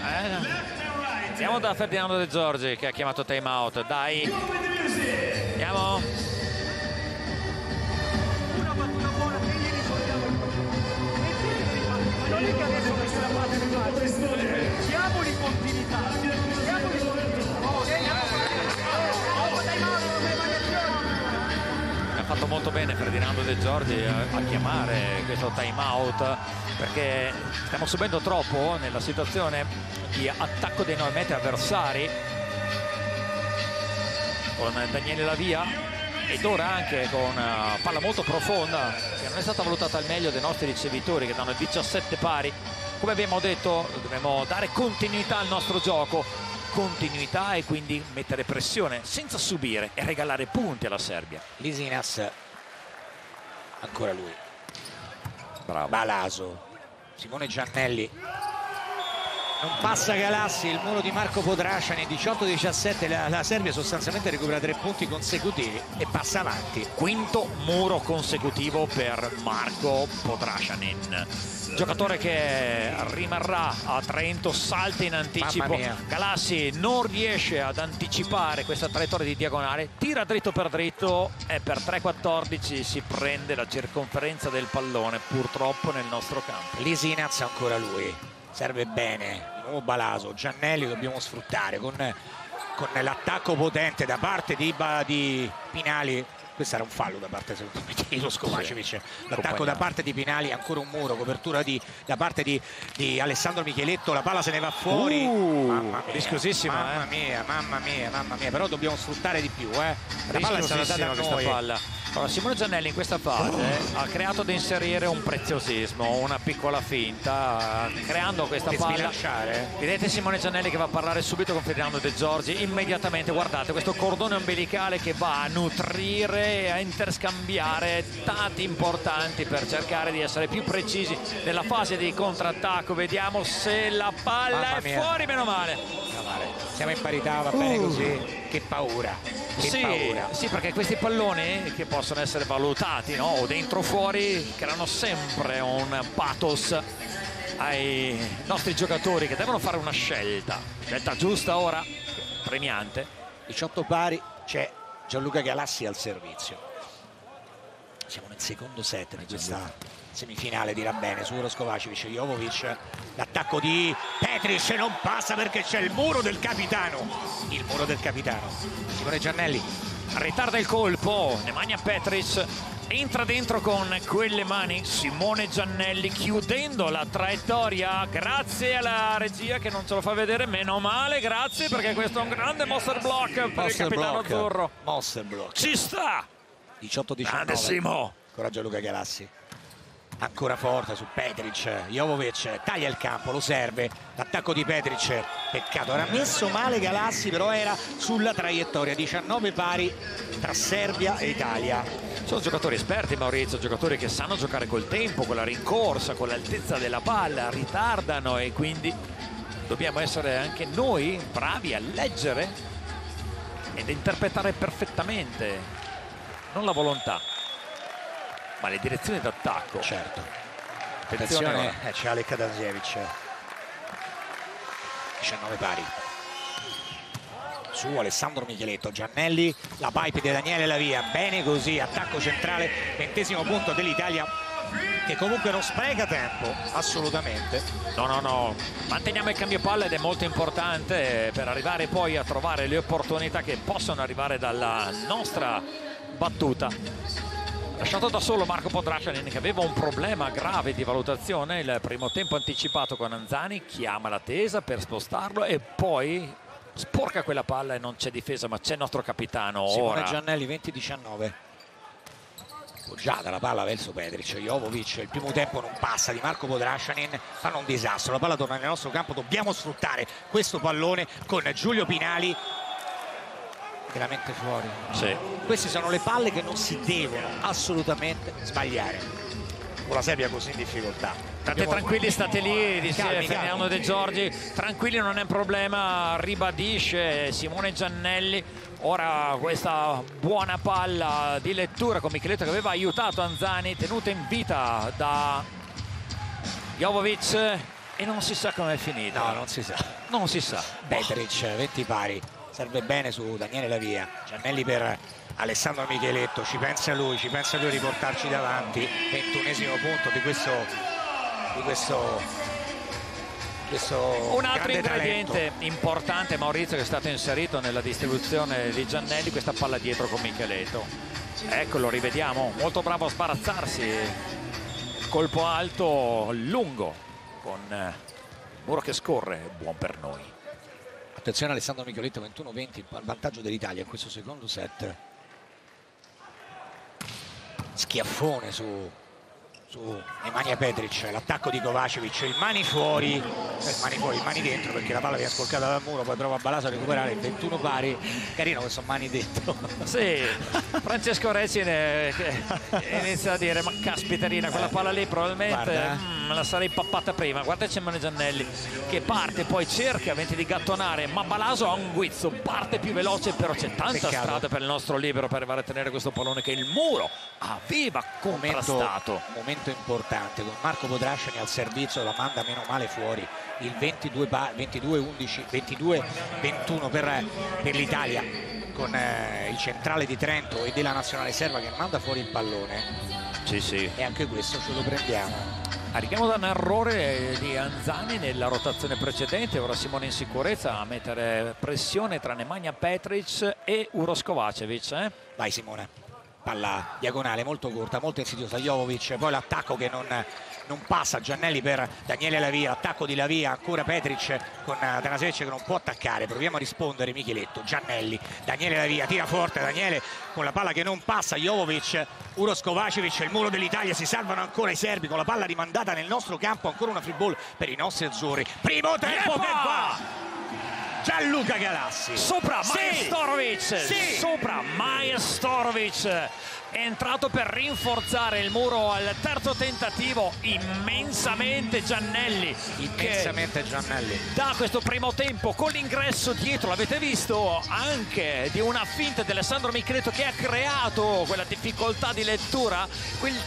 Eh, andiamo da Ferdinando De Giorgi che ha chiamato time out. Dai, andiamo. Una battuta buona che ieri soltanto. Non è che adesso questa è la parte del calcio. Diamoli continuità. Diamoli continuità. Ha fatto molto bene Ferdinando De Giorgi a, a chiamare questo time out, perché stiamo subendo troppo nella situazione di attacco dei nove metri avversari con Daniele Lavia, ed ora anche con una palla molto profonda che non è stata valutata al meglio dai nostri ricevitori, che danno diciassette pari. Come abbiamo detto, dobbiamo dare continuità al nostro gioco, continuità, e quindi mettere pressione senza subire e regalare punti alla Serbia. Lisinas, ancora lui, Bravo. Balaso, Simone Giannelli, non passa Galassi, il muro di Marco Podraščanin, diciotto diciassette, la, la Serbia sostanzialmente recupera tre punti consecutivi e passa avanti. Quinto muro consecutivo per Marco Podraščanin, giocatore che rimarrà a Trento, salta in anticipo. Galassi non riesce ad anticipare questa traiettoria di diagonale, tira dritto per dritto e per tre quattordici si prende la circonferenza del pallone, purtroppo nel nostro campo. Lisinas, ancora lui, serve bene, di nuovo Balaso, Giannelli dobbiamo sfruttare con, con l'attacco potente da parte di, di Pinali. Questo era un fallo da parte secondo me di Ivo Kovačević. L'attacco da parte di Pinali, ancora un muro, copertura di, da parte di, di Alessandro Micheletto, la palla se ne va fuori. Uh, mamma mia, rischiosissima, mamma eh. mia, mamma mia, mamma mia, però dobbiamo sfruttare di più, eh. La palla è stata data a questa noi. palla. Allora, Simone Giannelli in questa fase ha creato da inserire un preziosismo, una piccola finta, creando questa Per palla. sbilanciare. Vedete Simone Giannelli che va a parlare subito con Ferdinando De Giorgi, immediatamente, guardate questo cordone ombelicale che va a nutrire e a interscambiare dati importanti per cercare di essere più precisi nella fase di contrattacco. Vediamo se la palla Mamma è mia. fuori, meno male. Siamo in parità, va bene così. Che paura, che Sì, paura. sì, perché questi palloni che possono essere valutati, no? O dentro o fuori, creano sempre un pathos ai nostri giocatori che devono fare una scelta. Scelta giusta ora, premiante. diciotto pari, c'è Gianluca Galassi al servizio. Siamo nel secondo set di questa semifinale, dirà bene, su Uroš Kovačević, Jovovic, l'attacco di Petric non passa perché c'è il muro del capitano, il muro del capitano, Simone Giannelli. Ritarda il colpo, Nemanja Petric, entra dentro con quelle mani Simone Giannelli, chiudendo la traiettoria. Grazie alla regia che non ce lo fa vedere, meno male, grazie, perché questo è un grande monster block per Monster il capitano block. azzurro. Monster block. Ci sta! diciotto diciannove. Grande Simo! Ancora Gianluca Galassi, ancora forte su Petric, Jovovic taglia il campo, lo serve, l'attacco di Petric, peccato, era messo male Galassi, però era sulla traiettoria. Diciannove pari tra Serbia e Italia. Sono giocatori esperti, Maurizio, giocatori che sanno giocare col tempo, con la rincorsa, con l'altezza della palla, ritardano, e quindi dobbiamo essere anche noi bravi a leggere ed interpretare perfettamente non la volontà ma le direzioni d'attacco. Certo. Attenzione, Attenzione, eh, c'è Alek Adaziewicz. diciannove pari. Su Alessandro Micheletto, Giannelli, la pipe di Daniele Lavia, bene così, attacco centrale, ventesimo punto dell'Italia, che comunque non spreca tempo, assolutamente. no no no, manteniamo il cambio palla ed è molto importante per arrivare poi a trovare le opportunità che possono arrivare dalla nostra battuta. Lasciato da solo Marco Podraščanin, che aveva un problema grave di valutazione. Il primo tempo anticipato con Anzani, chiama la tesa per spostarlo e poi sporca quella palla e non c'è difesa, ma c'è il nostro capitano. Simone ora Giannelli, venti diciannove. Poggiata la palla verso Petric, Jovovic, il primo tempo non passa di Marco Podraščanin, fanno un disastro, la palla torna nel nostro campo, dobbiamo sfruttare questo pallone con Giulio Pinali. Veramente fuori. sì. Queste sono le palle che non si devono assolutamente sbagliare con la Serbia così in difficoltà. State Abbiamo... tranquilli, state lì, dice Calmi, Ferdinando calmi. De Giorgi, tranquilli, non è un problema, ribadisce Simone Giannelli. Ora questa buona palla di lettura con Micheletto che aveva aiutato Anzani, tenuta in vita da Jovovic, e non si sa come è finita. No, non si sa. Non si sa. Petric, venti pari, serve bene su Daniele Lavia. Giannelli per Alessandro Micheletto, ci pensa lui, ci pensa lui a riportarci davanti. ventunesimo punto di questo, di questo, questo un altro ingrediente talento importante, Maurizio, che è stato inserito nella distribuzione di Giannelli, questa palla dietro con Micheletto. Eccolo, rivediamo, molto bravo a sbarazzarsi, colpo alto lungo con il muro che scorre, buon per noi. Attenzione Alessandro Micheletto, ventuno venti, il vantaggio dell'Italia in questo secondo set. Schiaffone su, su Nemanja Petric, l'attacco di Kovacevic, il mani fuori, eh, mani fuori, mani dentro perché la palla viene scolcata dal muro, poi prova Balaso a recuperare il ventuno pari, carino questo mani dentro. Sì, Francesco Reci ne, inizia a dire, ma caspiterina, quella palla lì probabilmente mm, la sarei pappata prima. Guarda Simone Giannelli che parte, poi cerca venti di gattonare, ma Balaso ha un guizzo, parte più veloce, però c'è tanta Peccato. strada per il nostro libero per arrivare a tenere questo pallone che il muro aveva contrastato. Momento, momento importante con Marco Podrasciani al servizio, la manda meno male fuori, il ventidue undici, ventidue ventuno per, per l'Italia, con eh, il centrale di Trento e della nazionale serba che manda fuori il pallone. Sì, sì. E anche questo ce lo prendiamo. Arriviamo da un errore di Anzani nella rotazione precedente, ora Simone in sicurezza a mettere pressione tra Nemanja Petric e Uros Kovacevic. Eh? Vai Simone, palla diagonale molto corta, molto insidiosa, Jovovic, poi l'attacco che non, non passa, Giannelli per Daniele Lavia, l'attacco di Lavia, ancora Petric con Atanasevich che non può attaccare, proviamo a rispondere Micheletto, Giannelli, Daniele Lavia, tira forte Daniele con la palla che non passa, Jovovic, Uros Kovacevic, il muro dell'Italia, si salvano ancora i serbi con la palla rimandata nel nostro campo, ancora una free ball per i nostri azzurri, primo tempo che va! Gianluca Galassi Sopra sì. Majstorovic, sì. sopra Majstorovic, è entrato per rinforzare il muro al terzo tentativo, immensamente Giannelli, immensamente Giannelli da questo primo tempo con l'ingresso dietro, l'avete visto, anche di una finta di Alessandro Micheletto che ha creato quella difficoltà di lettura, quel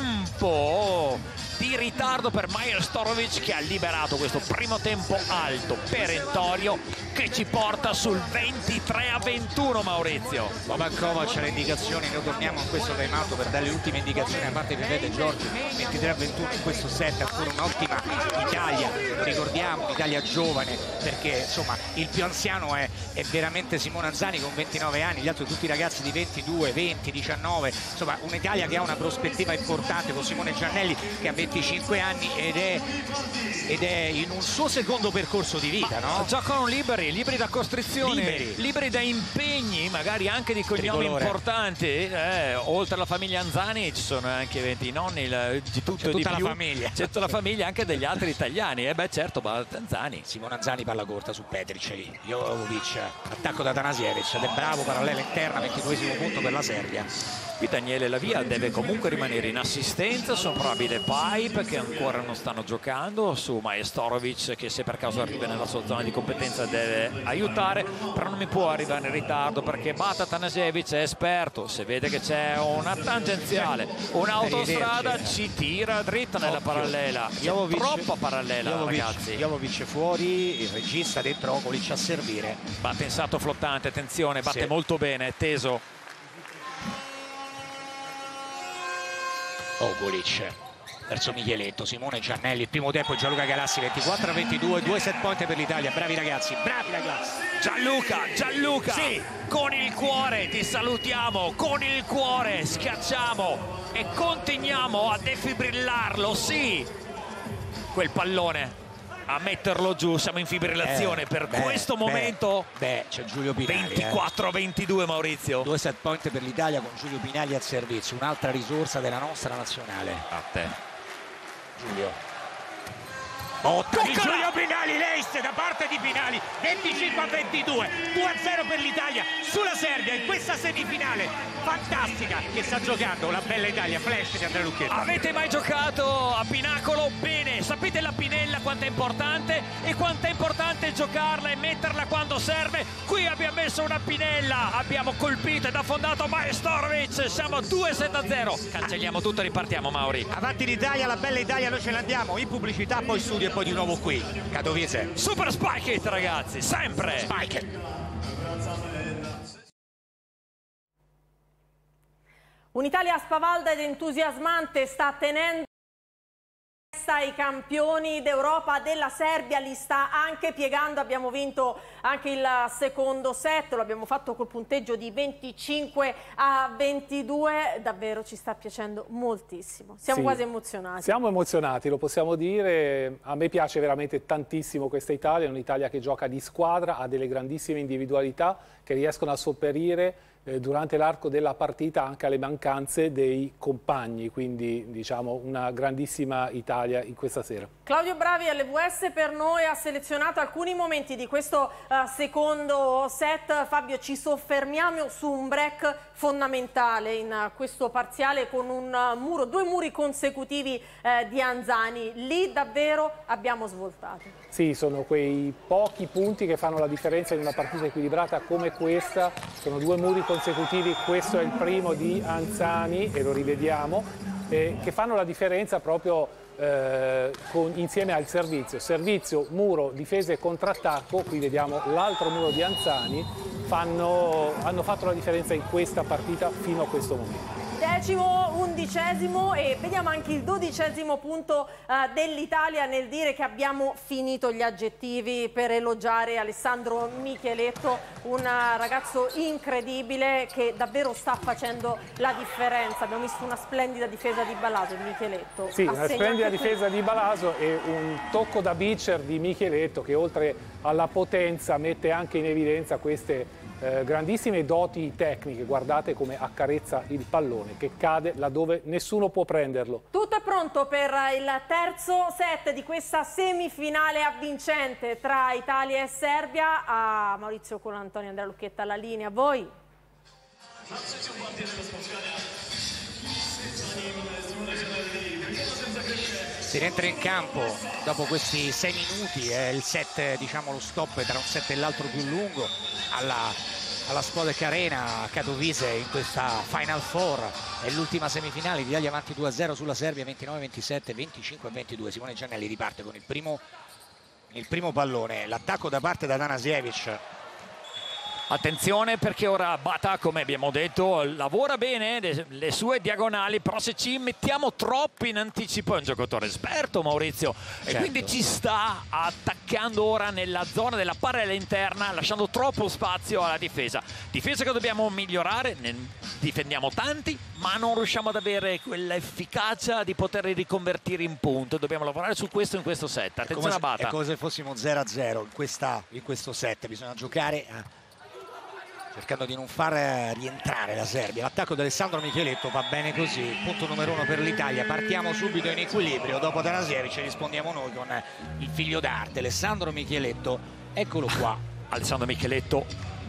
tempo di ritardo per Majstorovic che ha liberato questo primo tempo alto, perentorio, che ci porta sul ventitré a ventuno. Maurizio Boban Kovac le indicazioni, noi torniamo a questo time out per dare le ultime indicazioni a parte di Fede Giorgi. Ventitré a ventuno in questo set, ancora un'ottima Italia, lo ricordiamo, un'Italia giovane, perché insomma il più anziano è, è veramente Simone Anzani con ventinove anni, gli altri tutti ragazzi di ventidue, venti, diciannove, insomma un'Italia che ha una prospettiva importante con Simone Giannelli che ha venticinque anni ed è, ed è in un suo secondo percorso di vita, no? Giocano liberi, liberi da costrizioni, liberi, liberi da impegni, magari anche di cognomi Tricolore. importanti, eh, oltre alla famiglia Anzani ci sono anche venti nonni, il, di tutto c'è e di tutta la più, famiglia, c'è tutta la famiglia anche degli altri italiani, e eh beh certo, Anzani. Simone Anzani palla corta su Petric, Jovovic, attacco da Atanasevich, ed è bravo, parallela interna, ventiduesimo punto per la Serbia. Qui Daniele Lavia deve comunque rimanere in assistenza su probabile Pipe che ancora non stanno giocando, su Majstorovic che se per caso arriva nella sua zona di competenza deve aiutare, però non mi può arrivare in ritardo perché Bata Atanasevich è esperto, se vede che c'è una tangenziale, un'autostrada ci tira dritta nella parallela, Jovovic, troppa parallela Jovovic, ragazzi. Jovovic fuori, il regista dentro Okolic a servire. Batte in salto flottante, attenzione, batte sì. molto bene, è teso. Okolic verso Micheletto, Simone Giannelli, il primo tempo Gianluca Galassi, ventiquattro a ventidue, due set point per l'Italia, bravi ragazzi, bravi ragazzi. Gianluca, Gianluca, sì. Con il cuore ti salutiamo, con il cuore schiacciamo e continuiamo a defibrillarlo, sì, quel pallone, a metterlo giù, siamo in fibrillazione eh, per beh, questo beh, momento. Beh, c'è Giulio Pinali, ventiquattro a ventidue eh. Maurizio. Due set point per l'Italia con Giulio Pinali al servizio, un'altra risorsa della nostra nazionale. A te. Giulio. Botta di Giulio Pinali, l'ace da parte di Pinali, venticinque a ventidue, due a zero per l'Italia sulla Serbia in questa semifinale fantastica che sta giocando la bella Italia. Flash di Andrea Lucchetti. Avete mai giocato a Pinacolo? Bene, sapete la pinella quanto è importante e quanto è importante giocarla e metterla quando serve. Qui abbiamo messo una pinella, abbiamo colpito ed affondato Majstorovic, siamo a due sette a zero. Cancelliamo tutto e ripartiamo, Mauri. Avanti l'Italia, la bella Italia, noi ce l'andiamo in pubblicità, poi studio. poi di nuovo qui, Katowice. Super Spike It, ragazzi, sempre! Spike It. Un'Italia spavalda ed entusiasmante sta tenendo i campioni d'Europa della Serbia, li sta anche piegando. Abbiamo vinto anche il secondo set, lo abbiamo fatto col punteggio di venticinque a ventidue. Davvero ci sta piacendo moltissimo, siamo sì, quasi emozionati. Siamo emozionati, lo possiamo dire. A me piace veramente tantissimo questa Italia, è un'Italia che gioca di squadra, ha delle grandissime individualità che riescono a sopperire eh, durante l'arco della partita anche alle mancanze dei compagni, quindi diciamo una grandissima Italia in questa sera. Claudio Bravi all'E V S per noi ha selezionato alcuni momenti di questo uh, secondo set. Fabio, ci soffermiamo su un break fondamentale in uh, questo parziale con un uh, muro, due muri consecutivi uh, di Anzani. Lì davvero abbiamo svoltato. Sì, sono quei pochi punti che fanno la differenza in una partita equilibrata come questa. Sono due muri consecutivi, questo è il primo di Anzani e lo rivediamo, eh, che fanno la differenza proprio eh, con, insieme al servizio. Servizio, muro, difesa e contrattacco, qui vediamo l'altro muro di Anzani, fanno, hanno fatto la differenza in questa partita fino a questo momento. Decimo, undicesimo e vediamo anche il dodicesimo punto uh, dell'Italia nel dire che abbiamo finito gli aggettivi per elogiare Alessandro Micheletto, un uh, ragazzo incredibile che davvero sta facendo la differenza. Abbiamo visto una splendida difesa di Balaso, Micheletto. Sì, una splendida difesa di Balaso e un tocco da pitcher di Micheletto che oltre alla potenza mette anche in evidenza queste Eh, grandissime doti tecniche. Guardate come accarezza il pallone che cade laddove nessuno può prenderlo. Tutto è pronto per il terzo set di questa semifinale avvincente tra Italia e Serbia. A Maurizio Colantonio, Andrea Lucchetta alla linea. Voi? Si rientra in campo dopo questi sei minuti, è il set, diciamo lo stop tra un set e l'altro più lungo alla, alla Spodek Arena a Katowice in questa Final Four. È l'ultima semifinale, l'Italia avanti due a zero sulla Serbia, ventinove a ventisette, venticinque a ventidue. Simone Giannelli riparte con il primo, il primo pallone, l'attacco da parte da Tanasiewicz. Attenzione perché ora Bata, come abbiamo detto, lavora bene le, le sue diagonali, però se ci mettiamo troppo in anticipo è un giocatore esperto Maurizio, certo. E quindi ci sta attaccando ora nella zona della parella interna, lasciando troppo spazio alla difesa. Difesa che dobbiamo migliorare, ne difendiamo tanti, ma non riusciamo ad avere quell'efficacia di poterli riconvertire in punto. Dobbiamo lavorare su questo in questo set. Attenzione a Bata. È come se fossimo zero a zero in, questa, in questo set, bisogna giocare a... cercando di non far rientrare la Serbia. L'attacco di Alessandro Micheletto va bene così, punto numero uno per l'Italia. Partiamo subito in equilibrio, dopo Tanasiewicz rispondiamo noi con il figlio d'arte Alessandro Micheletto. Eccolo qua, Alessandro Micheletto,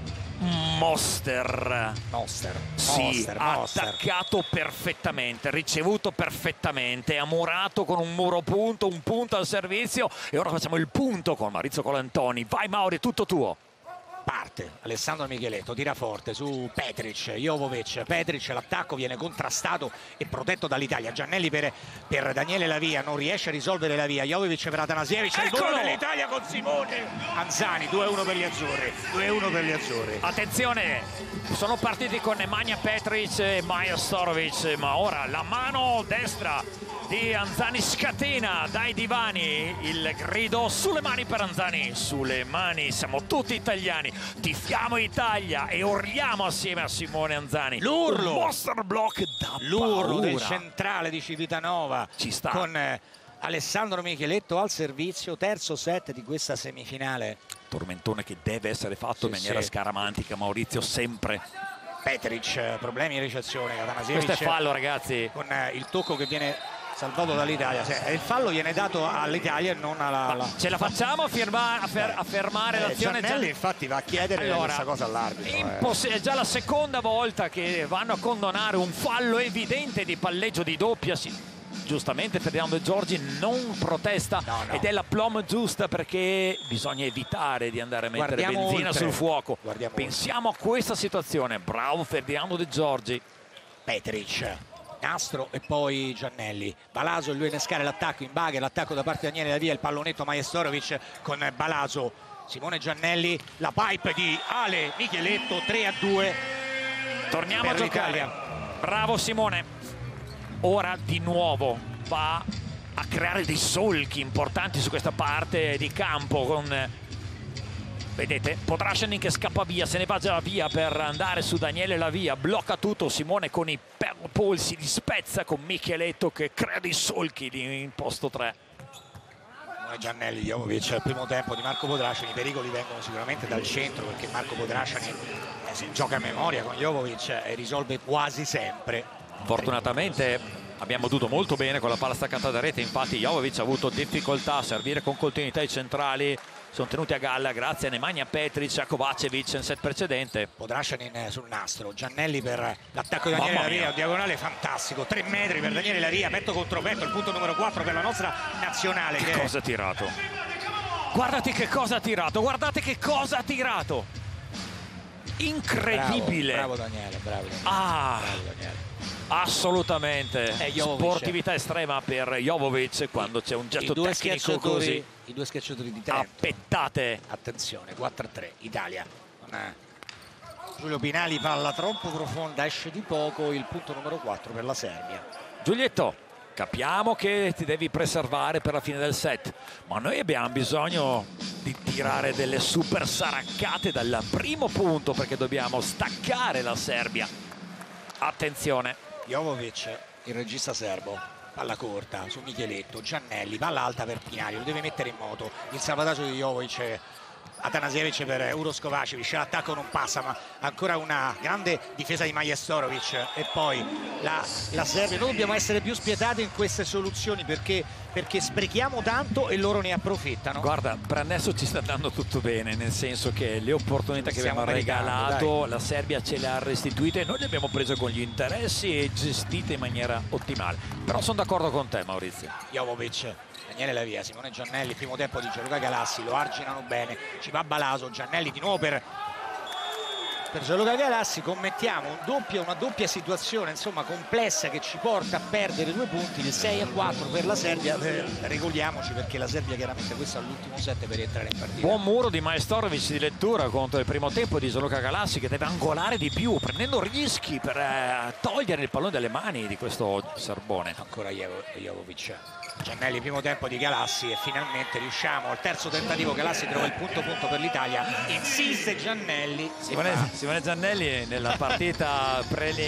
Monster. Monster, sì, monster, monster. Attaccato perfettamente, ricevuto perfettamente, amurato con un muro punto, un punto al servizio, e ora facciamo il punto con Maurizio Colantoni. Vai Mauri, tutto tuo. Parte Alessandro Micheletto, tira forte su Petric, Jovovic, Petric, l'attacco viene contrastato e protetto dall'Italia. Giannelli per, per Daniele Lavia, non riesce a risolvere Lavia. Jovovic per Tanasiewicz, il gol dell'Italia con Simone Anzani. Due a uno per gli azzurri, due a uno per gli azzurri. Attenzione, sono partiti con Nemanja Petric e Maja Storovic, ma ora la mano destra di Anzani scatena dai divani il grido: sulle mani per Anzani, sulle mani, siamo tutti italiani, tifiamo Italia e urliamo assieme a Simone Anzani. L'urlo, monster block da l'urlo del centrale di Civitanova, ci sta con eh, Alessandro Micheletto al servizio. Terzo set di questa semifinale, tormentone che deve essere fatto sì, in maniera sì. scaramantica, Maurizio, sempre. Petric, problemi di ricezione, Tanasiewicz, questo è fallo ragazzi, con eh, il tocco che viene salvato dall'Italia. Cioè, il fallo viene dato all'Italia e non alla, alla... Ce la facciamo a, firma, a, fer, a fermare eh, l'azione? Giannelli infatti va a chiedere allora, questa cosa all'arbitro. Eh. È già la seconda volta che vanno a condonare un fallo evidente di palleggio di doppia. Sì, giustamente Ferdinando Giorgi non protesta, no, no. Ed è la plom giusta, perché bisogna evitare di andare a mettere Guardiamo benzina oltre. sul fuoco. Guardiamo Pensiamo oltre. a questa situazione. Bravo Ferdinando De Giorgi. Petric, Nastro e poi Giannelli. Balaso e lui a innescare l'attacco in baghe, l'attacco da parte di Daniele Lavia, il pallonetto Majstorovic con Balaso, Simone Giannelli, la pipe di Ale Micheletto, tre a due. Torniamo a giocare. Bravo Simone. Ora di nuovo va a creare dei solchi importanti su questa parte di campo con, vedete, Podrashanin che scappa via, se ne va già via per andare su Daniele Lavia, blocca tutto Simone con i polsi, li spezza con Micheletto che crea dei solchi in posto tre. Giannelli, Jovovic al primo tempo di Marco Podrashanin, i pericoli vengono sicuramente dal centro perché Marco Podrashanin eh, si gioca a memoria con Jovovic e risolve quasi sempre. Fortunatamente abbiamo dovuto molto bene con la palla staccata da rete, infatti Jovovic ha avuto difficoltà a servire con continuità i centrali, sono tenuti a galla grazie a Nemanja Petric, a Kovacevic nel set precedente. Podrashanin sul nastro, Giannelli per l'attacco di Daniele Lavia, un diagonale fantastico, tre metri per Daniele Lavia, petto contro petto, il punto numero quattro per la nostra nazionale. Che, che cosa ha tirato? Guardate che cosa ha tirato, guardate che cosa ha tirato! Incredibile! Bravo, bravo Daniele, bravo Daniele. Ah! Bravo Daniele. Assolutamente, sportività estrema per Jovovic quando c'è un gesto tecnico così. I due schiacciatori di tempo. Appettate. Attenzione, quattro a tre, Italia. Giulio Pinali, palla troppo profonda, esce di poco, il punto numero quattro per la Serbia. Giulietto, capiamo che ti devi preservare per la fine del set, ma noi abbiamo bisogno di tirare delle super saraccate dal primo punto perché dobbiamo staccare la Serbia. Attenzione. Jovovic, il regista serbo, palla corta su Micheletto, Giannelli, palla alta per Pinali, lo deve mettere in moto, il salvataggio di Jovovic, Atanasievic per Uros Kovacevic, l'attacco non passa ma ancora una grande difesa di Majstorovic e poi la, la Serbia. Noi dobbiamo essere più spietati in queste soluzioni perché, perché sprechiamo tanto e loro ne approfittano. Guarda, per adesso ci sta andando tutto bene, nel senso che le opportunità che abbiamo regalato dai. La Serbia ce le ha restituite e noi le abbiamo prese con gli interessi e gestite in maniera ottimale, però sono d'accordo con te Maurizio. Jovovic, Daniele Lavia, Simone Giannelli, primo tempo di Gianluca Galassi, lo arginano bene, ci va Balaso, Giannelli di nuovo per, per Gianluca Galassi, commettiamo un doppio, una doppia situazione insomma complessa che ci porta a perdere due punti, il sei a quattro per la Serbia, eh, regoliamoci perché la Serbia chiaramente questo è l'ultimo set per entrare in partita. Buon muro di Majstorovic di lettura contro il primo tempo di Gianluca Galassi che deve angolare di più, prendendo rischi per eh, togliere il pallone dalle mani di questo serbone. Ancora Jovovic. Giannelli, primo tempo di Galassi e finalmente riusciamo al terzo tentativo. Galassi trova il punto punto per l'Italia, insiste Giannelli. Simone, Simone Giannelli nella partita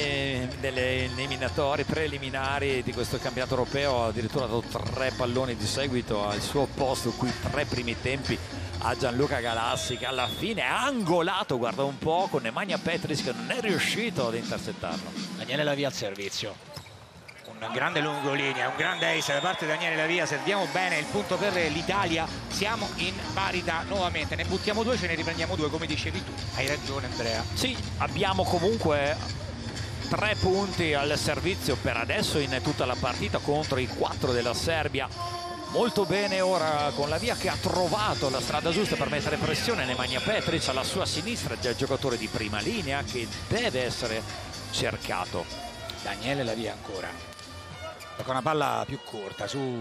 delle eliminatori preliminari di questo campionato europeo ha addirittura dato tre palloni di seguito al suo posto, qui tre primi tempi a Gianluca Galassi che alla fine ha angolato, guarda un po', con Nemanja Petric che non è riuscito ad intercettarlo. Daniele Lavia al servizio, un grande lungolinea, un grande ace da parte di Daniele Lavia, serviamo bene, il punto per l'Italia, siamo in parità nuovamente, ne buttiamo due, ce ne riprendiamo due come dicevi tu, hai ragione Andrea. Sì, abbiamo comunque tre punti al servizio per adesso in tutta la partita contro i quattro della Serbia. Molto bene ora con Lavia che ha trovato la strada giusta per mettere pressione Nemanja Petric, alla sua sinistra c'è il giocatore di prima linea che deve essere cercato. Daniele Lavia ancora con una palla più corta su,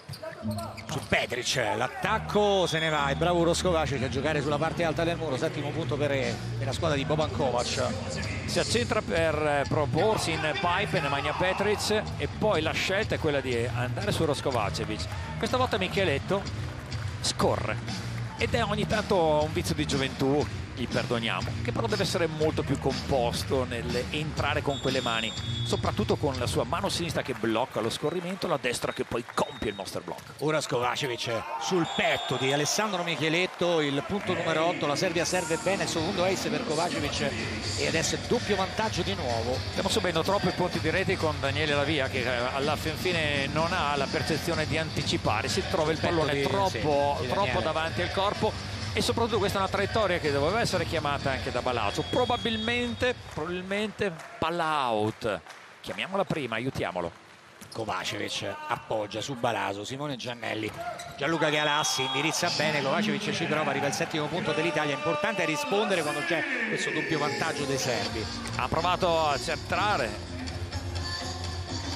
su Petric, l'attacco se ne va, è bravo Uros Kovacevic a giocare sulla parte alta del muro, settimo punto per, per la squadra di Boban Kovac. Si accentra per proporsi in pipe Nemanja Petric e poi la scelta è quella di andare su Uros Kovacevic. Questa volta Micheletto scorre ed è ogni tanto un vizio di gioventù, gli perdoniamo, che però deve essere molto più composto nell'entrare con quelle mani, soprattutto con la sua mano sinistra che blocca lo scorrimento, la destra che poi compie il monster block. Ora Kovacevic sul petto di Alessandro Micheletto, il punto numero otto, la Serbia serve bene, il secondo ace per Kovacevic e adesso è doppio vantaggio di nuovo. Stiamo subendo troppi punti di rete con Daniele Lavia che alla fin fine non ha la percezione di anticipare, si trova il pallone di, troppo, sì, troppo davanti al corpo. E soprattutto questa è una traiettoria che doveva essere chiamata anche da Balaso, probabilmente, probabilmente palla out, chiamiamola prima, aiutiamolo. Kovacevic appoggia su Balaso, Simone Giannelli, Gianluca Galassi indirizza bene, Kovacevic ci prova, arriva il settimo punto dell'Italia, importante è rispondere quando c'è questo doppio vantaggio dei serbi. Ha provato a centrare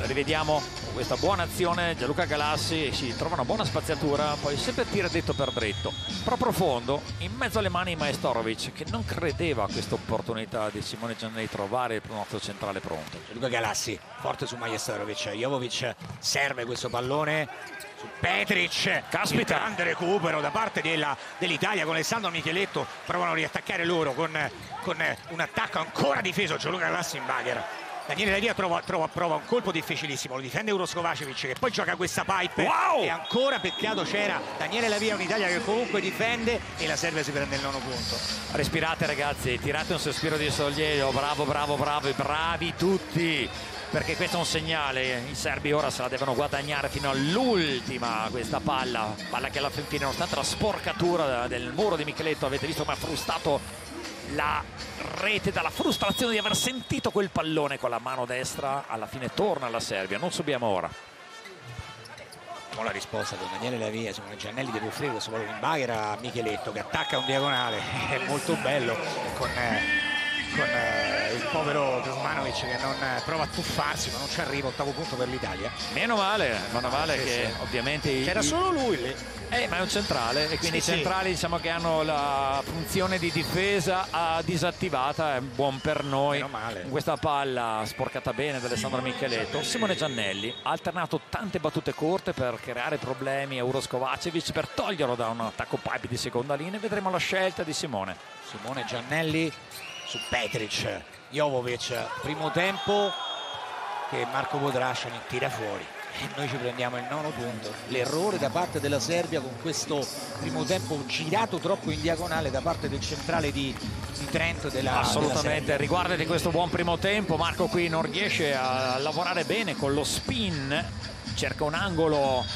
rivediamo questa buona azione. Gianluca Galassi si trova una buona spaziatura, poi sempre tira dritto per dritto, però profondo, in mezzo alle mani di Majstorovic, che non credeva a questa opportunità di Simone Giannelli di trovare il nostro centrale pronto. Gianluca Galassi forte su Majstorovic, Jovovic serve questo pallone su Petric, caspita, grande recupero da parte dell'Italia con Alessandro Micheletto, provano a riattaccare loro con, con un attacco ancora difeso. Gianluca Galassi in bagher, Daniele Lavia trova, trova, prova un colpo difficilissimo, lo difende Uros Kovacevic che poi gioca questa pipe, wow! E ancora peccato c'era Daniele Lavia, un'Italia che comunque difende, e la Serbia si prende il nono punto. Respirate ragazzi, tirate un sospiro di sollievo, bravo bravo bravo, bravi tutti, perché questo è un segnale. I serbi ora se la devono guadagnare fino all'ultima questa palla, palla che alla fine, nonostante la sporcatura del muro di Micheletto, avete visto come ha frustato la rete dalla frustrazione di aver sentito quel pallone con la mano destra, alla fine torna alla Serbia. Non subiamo ora. La risposta con Daniele Lavia, Simone Giannelli deve offrire questo pallone in bagher a Micheletto che attacca un diagonale, è molto bello, con, con eh, il povero Kuzmanovic che non eh, prova a tuffarsi, ma non ci arriva. Ottavo punto per l'Italia. Meno male, meno male sì, che sì. ovviamente c'era i, solo lui lì. Eh, ma è un centrale e quindi sì, i centrali sì. diciamo che hanno la funzione di difesa ah, disattivata, è buon per noi. Meno male. Con questa palla sporcata bene da Alessandro Micheletto, Simone Giannelli ha alternato tante battute corte per creare problemi a Uros Kovacevic, per toglierlo da un attacco pipe di seconda linea. Vedremo la scelta di Simone. Simone Giannelli su Petric, Jovovic, primo tempo che Marko Podraščanin tira fuori e noi ci prendiamo il nono punto. L'errore da parte della Serbia con questo primo tempo girato troppo in diagonale da parte del centrale di, di Trento della, assolutamente, della riguardati questo buon primo tempo. Marco qui non riesce a lavorare bene con lo spin, cerca un angolo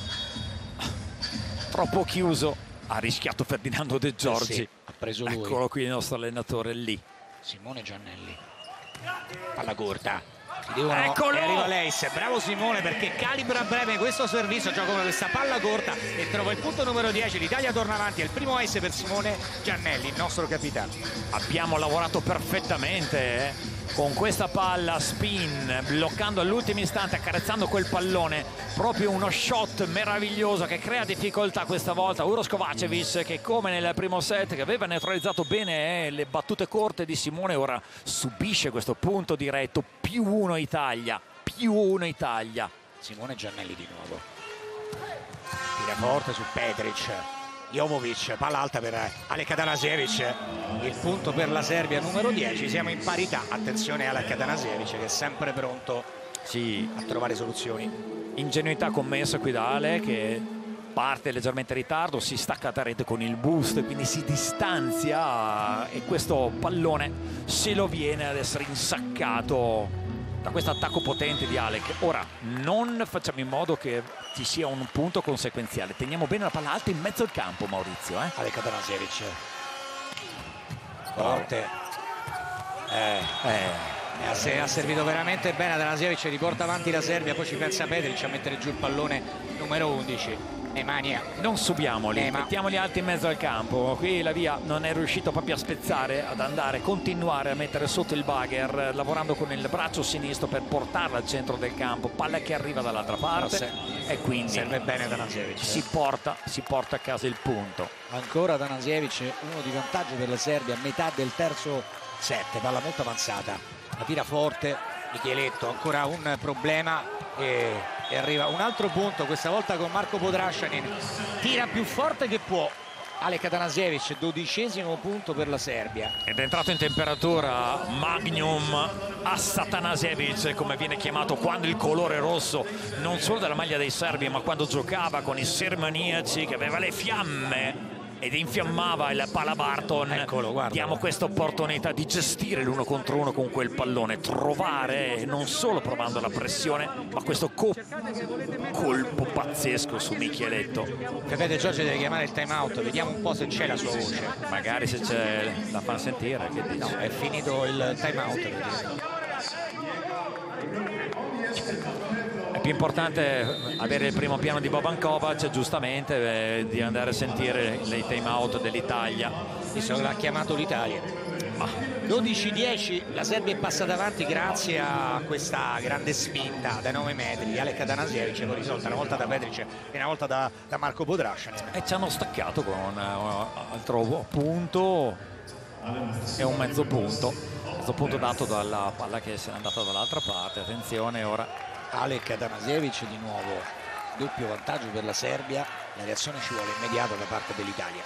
troppo chiuso, ha rischiato Ferdinando De Giorgi. Eh sì, ha preso lui. Eccolo qui il nostro allenatore lì. Simone Giannelli, palla corta. Devono, Eccolo! E arriva Leis, bravo Simone perché calibra bene questo servizio, gioca con questa palla corta e trova il punto numero dieci. L'Italia torna avanti, è il primo ace per Simone Giannelli, il nostro capitano. Abbiamo lavorato perfettamente eh? con questa palla spin, bloccando all'ultimo istante, accarezzando quel pallone, proprio uno shot meraviglioso che crea difficoltà questa volta. Uros Kovacevic che come nel primo set che aveva neutralizzato bene eh, le battute corte di Simone, ora subisce questo punto diretto, più uno Italia, più uno Italia. Simone Giannelli di nuovo, tira forte su Petric, Jovovic, palla alta per Alek Atanasevic, il punto per la Serbia numero dieci. Siamo in parità, attenzione Alek Atanasevic che è sempre pronto sì. a trovare soluzioni. Ingenuità commessa qui da Ale che parte leggermente in ritardo, si stacca da rete con il boost, quindi si distanzia e questo pallone se lo viene ad essere insaccato da questo attacco potente di Alek. Ora non facciamo in modo che ci sia un punto conseguenziale, teniamo bene la palla alta in mezzo al campo, Maurizio. eh? Alek Atanasevic forte, eh, Eh, eh, ha servito veramente bene Atanasevic, riporta avanti la Serbia, poi ci pensa Petric a mettere giù il pallone numero undici. Nemanja, non subiamoli, Nema. mettiamoli alti in mezzo al campo. Qui la via non è riuscito proprio a spezzare, ad andare, continuare a mettere sotto il bagher, lavorando con il braccio sinistro per portarla al centro del campo, palla che arriva dall'altra parte se, e quindi serve bene Atanasevic. si porta, si porta a casa il punto. Ancora Atanasevic, uno di vantaggio per la Serbia a metà del terzo set, palla molto avanzata, la tira forte Micheletto, ancora un problema e, e arriva un altro punto, questa volta con Marko Podraščanin, tira più forte che può Alek Atanasevic, dodicesimo punto per la Serbia. Ed è entrato in temperatura Magnum Atanasevic, come viene chiamato quando il colore rosso non solo della maglia dei serbi ma quando giocava con i sermaniaci, che aveva le fiamme ed infiammava il Pala Barton. Eccolo, guarda. Diamo questa opportunità di gestire l'uno contro uno con quel pallone, trovare non solo provando la pressione ma questo co colpo pazzesco su Micheletto. Capite, Giorgio deve chiamare il time out, vediamo un po' se c'è la sua voce. Magari se c'è la fan sentire, che dici? No, è finito il time out. È più importante avere il primo piano di Boban Kovac, giustamente, eh, di andare a sentire i time out dell'Italia. Visto che l'ha chiamato l'Italia. dodici dieci, la Serbia è passata avanti grazie a questa grande spinta da nove metri di Alek Atanasjevic, poi risolta una volta da Petric e una volta da, da Marco Podraščanin. E ci hanno staccato con un, un altro punto e un mezzo punto, mezzo punto dato dalla palla che se n'è andata dall'altra parte. Attenzione ora. Alek Atanasjevic di nuovo, doppio vantaggio per la Serbia, la reazione ci vuole immediata da parte dell'Italia.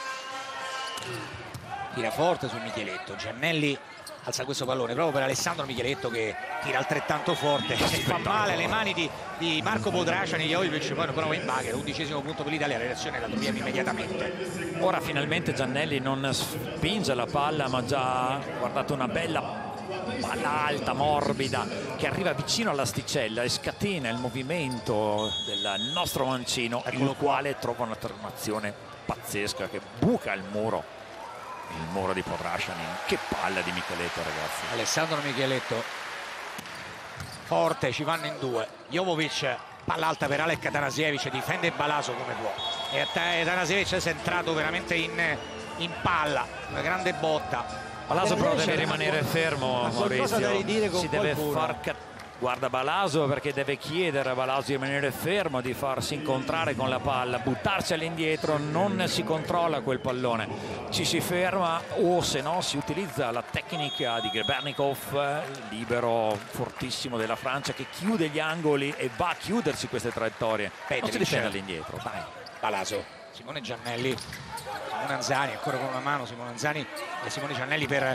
Tira forte su Micheletto, Giannelli alza questo pallone proprio per Alessandro Micheletto che tira altrettanto forte, fa male alle mani di, di Marco Podraščanin. Jovic poi prova in bagger, undicesimo punto per l'Italia, la reazione la troviamo immediatamente. Ora finalmente Giannelli non spinge la palla, ma già guardate una bella palla alta, morbida, che arriva vicino all'asticella e scatena il movimento del nostro mancino, il quale trova una turnazione pazzesca che buca il muro. Il muro di Podraščanin. Che palla di Micheletto, ragazzi. Alessandro Micheletto forte, ci vanno in due. Jovovic, palla alta per Alek Atanasjevic, difende Balaso come può e Atanasjevic è entrato veramente in, in palla, una grande botta. Balaso però deve rimanere fermo, Maurizio, da ridire con si deve qualcuno. far cat... Guarda Balaso, perché deve chiedere a Balaso di rimanere fermo, di farsi incontrare con la palla, buttarsi all'indietro, non si controlla quel pallone, ci si ferma o se no si utilizza la tecnica di Grebernikov, libero fortissimo della Francia che chiude gli angoli e va a chiudersi queste traiettorie. Petric, non si difende all'indietro. Vai, Balaso, Simone Giannelli, Simone Anzani ancora con una mano, Simone Anzani e Simone Giannelli per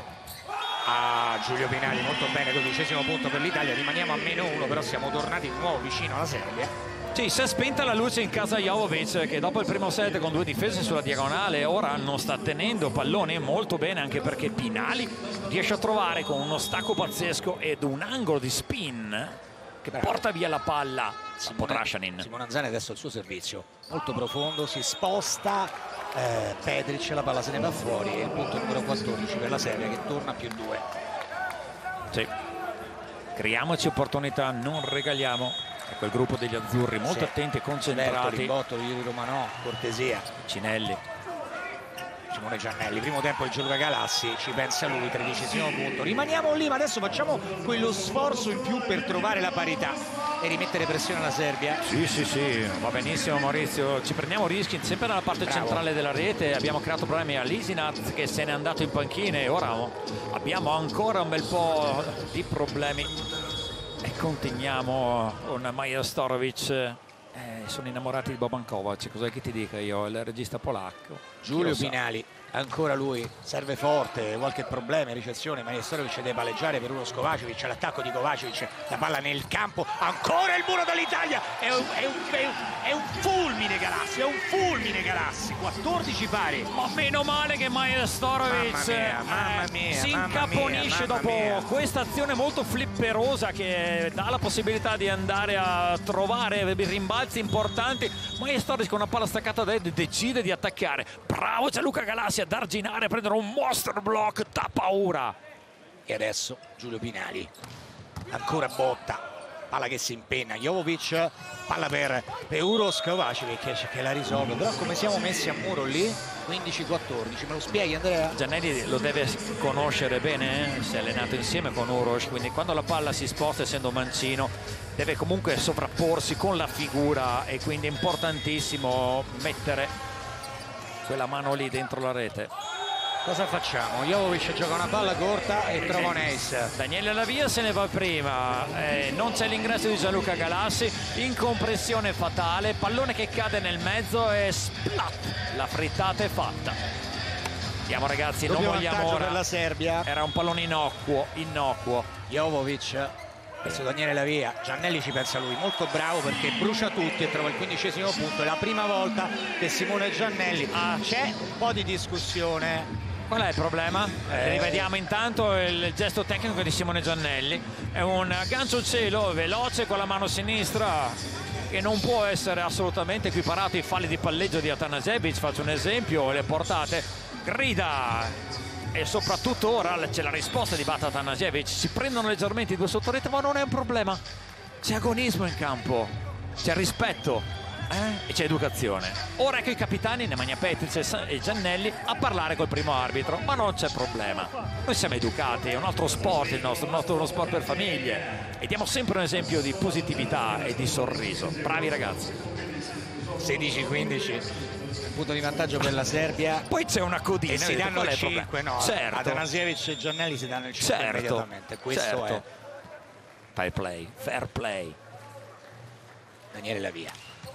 a Giulio Pinali, molto bene, dodicesimo punto per l'Italia, rimaniamo a meno uno, però siamo tornati di nuovo vicino alla Serbia. Sì, si è spenta la luce in casa Jovovic che dopo il primo set con due difese sulla diagonale ora non sta tenendo palloni molto bene, anche perché Pinali riesce a trovare con uno stacco pazzesco ed un angolo di spin che Bravo. porta via la palla a Podraščanin. Simone Anzani adesso il suo servizio molto profondo, si sposta eh, Petric, la palla se ne va fuori e il punto numero quattordici per la Serbia che torna a più due. Sì, creiamoci opportunità, non regaliamo. Ecco il gruppo degli azzurri molto sì. attenti e concentrati. Ribotto di Romanò, cortesia. Cinelli, Simone Giannelli, primo tempo il Gianluca Galassi, ci pensa lui, tredicesimo punto. Rimaniamo lì, ma adesso facciamo quello sforzo in più per trovare la parità e rimettere pressione alla Serbia. Sì, sì, sì, va benissimo Maurizio, ci prendiamo rischi sempre dalla parte Bravo. centrale della rete, abbiamo creato problemi a Lisinat che se n'è andato in panchina e ora abbiamo ancora un bel po' di problemi e conteniamo con Majstorovic. Eh, sono innamorati di Boban Kovac, cos'è che ti dica io, il regista polacco. Giulio Pinali, ancora lui, serve forte, qualche problema in ricezione, Majstorovic deve palleggiare per uno Kovačević, l'attacco di Kovačević, la palla nel campo, ancora il muro dall'Italia, è un, è, un, è, un, è un fulmine Galassi, è un fulmine Galassi, quattordici pari. Ma meno male che Majstorovic mamma mia, mamma mia, si mamma incaponisce mia, dopo questa azione molto flipperosa che dà la possibilità di andare a trovare rimbalzi importanti. Majstorovic con una palla staccata da decide di attaccare. Bravo Gianluca Galassi ad arginare, a prendere un monster block da paura. E adesso Giulio Pinali, ancora botta, palla che si impenna, Jovovic, palla per Uros Kovačević che, che la risolve, però come siamo messi a muro lì? quindici quattordici, me lo spieghi Andrea? Giannelli lo deve conoscere bene, eh? Si è allenato insieme con Uros, quindi quando la palla si sposta essendo mancino deve comunque sovrapporsi con la figura e quindi è importantissimo mettere quella mano lì dentro la rete. Cosa facciamo? Jovovic gioca una palla corta e trova un ace. Daniele Lavia se ne va prima, eh, non c'è l'ingresso di Gianluca Galassi, incompressione fatale, pallone che cade nel mezzo e splat, la frittata è fatta. Andiamo ragazzi, Doppio non vogliamo ora. Per la Serbia. Era un pallone innocuo, innocuo. Jovovic verso Daniele Lavia, Giannelli ci pensa lui, molto bravo perché brucia tutti e trova il quindicesimo punto, è la prima volta che Simone Giannelli ah, c'è un po' di discussione. Qual è il problema? Eh, Rivediamo intanto il gesto tecnico di Simone Giannelli, è un aggancio al cielo veloce con la mano sinistra che non può essere assolutamente equiparato ai falli di palleggio di Atanasjevic. Faccio un esempio, le portate, grida e soprattutto ora c'è la risposta di Bata Atanasjevic, si prendono leggermente i due sottorete ma non è un problema, c'è agonismo in campo, c'è rispetto Eh? E c'è educazione. Ora ecco i capitani Nemanja Petric e Giannelli a parlare col primo arbitro, ma non c'è problema. Noi siamo educati, è un altro sport il nostro, il nostro uno sport per famiglie e diamo sempre un esempio di positività e di sorriso. Bravi ragazzi. sedici quindici, punto di vantaggio per la Serbia. Poi c'è una codina e si danno il cinque, no? Certo. Atanasiewicz e Giannelli si danno il cinque certo. immediatamente. Questo certo. è fair play, fair play. Daniele Lavia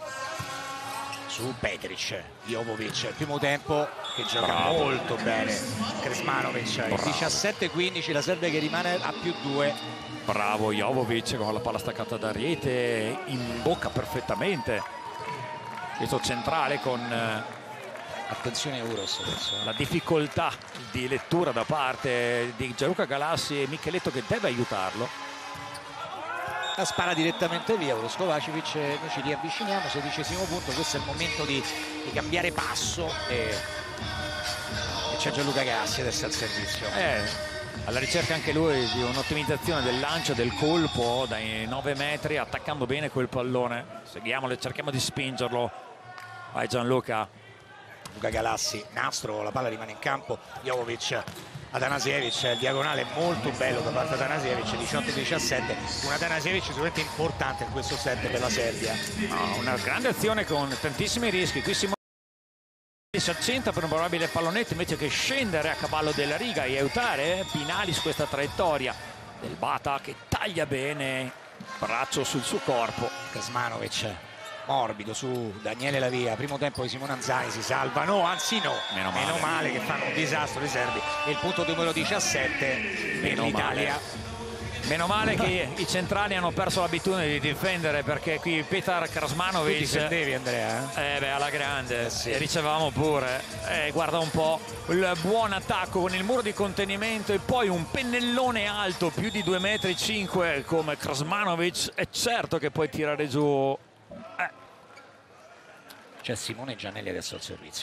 su Petric, Jovovic, il primo tempo che gioca Bravo. molto bene Krsmanovic, il diciassette quindici, la Serbia che rimane a più due. Bravo Jovovic con la palla staccata da Riete, in bocca perfettamente questo centrale con attenzione Uros adesso. La difficoltà di lettura da parte di Gianluca Galassi e Micheletto che deve aiutarlo. La spara direttamente via Uros Kovacevic, noi ci riavviciniamo, sedicesimo punto, questo è il momento di, di cambiare passo e, e c'è Gianluca Galassi adesso al servizio. Eh, alla ricerca anche lui di un'ottimizzazione del lancio, del colpo dai nove metri, attaccando bene quel pallone. Seguiamolo e cerchiamo di spingerlo. Vai Gianluca. Luca Galassi, nastro, la palla rimane in campo, Jovovic, Atanasiewicz, il diagonale molto bello da parte di Atanasiewicz, diciotto diciassette, un Atanasiewicz sicuramente importante in questo set per la Serbia. No, una grande azione con tantissimi rischi, qui Simone si accenta per un probabile pallonetto invece che scendere a cavallo della riga e aiutare Pinali su questa traiettoria del Bata che taglia bene, braccio sul suo corpo. Krsmanovic morbido su Daniele Lavia, primo tempo di Simone Anzani, si salvano, anzi no, meno male, meno male che fanno un disastro i serbi, e il punto numero diciassette per l'Italia. Meno male che i centrali hanno perso l'abitudine di difendere, perché qui Petar Krsmanovic tu difendevi Andrea? Eh beh, alla grande, eh sì. e ricevavamo pure, eh, guarda un po' il buon attacco con il muro di contenimento e poi un pennellone alto più di due metri cinque come Krsmanovic, è certo che puoi tirare giù. eh. C'è Simone Giannelli adesso al servizio,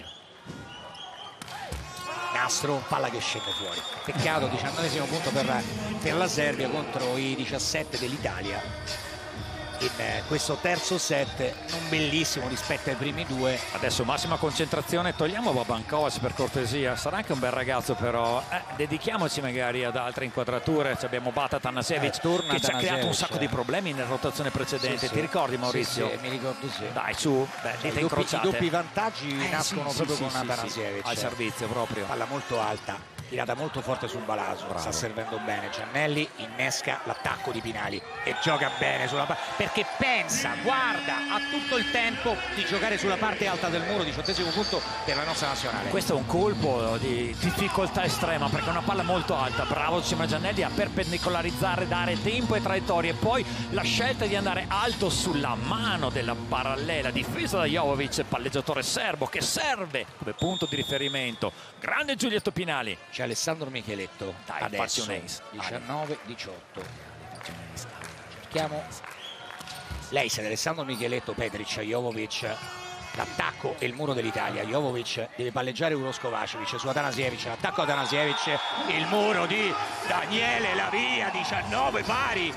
nastro, palla che scende fuori, peccato, diciannovesimo punto per, per la Serbia contro i diciassette dell'Italia in eh, questo terzo set, non bellissimo rispetto ai primi due. Adesso massima concentrazione, togliamo Babankovac per cortesia, sarà anche un bel ragazzo però, eh, dedichiamoci magari ad altre inquadrature. Ci abbiamo Bata Atanasiewicz eh, che ci ha creato un sacco di problemi nella rotazione precedente, sì, ti sì. ricordi Maurizio? Sì, sì, mi ricordo, sì. Dai su, beh, Cioè, dita i, doppi, incrociate. i doppi vantaggi eh, nascono sì, proprio sì, con sì, Atanasiewicz, sì, al servizio proprio. Palla molto alta, tirata molto forte sul Balaso, sta servendo bene Giannelli, innesca l'attacco di Pinali e gioca bene sulla palla perché pensa, guarda, ha tutto il tempo di giocare sulla parte alta del muro. Diciottesimo punto per la nostra nazionale. Questo è un colpo di difficoltà estrema perché è una palla molto alta, bravo Simone Giannelli a perpendicolarizzare, dare tempo e traiettorie, e poi la scelta di andare alto sulla mano della parallela difesa da Jovovic, palleggiatore serbo che serve come punto di riferimento. Grande Giulietto Pinali. C'è Alessandro Micheletto. Dai, adesso faccio un ace. diciannove diciotto. Cerchiamo l'ace di Alessandro Micheletto, Petric, Jovovic, l'attacco e il muro dell'Italia. Jovovic deve palleggiare Uros Kovacevic su Atanasiewicz, l'attacco Atanasiewicz, il muro di Daniele Lavia, diciannove pari.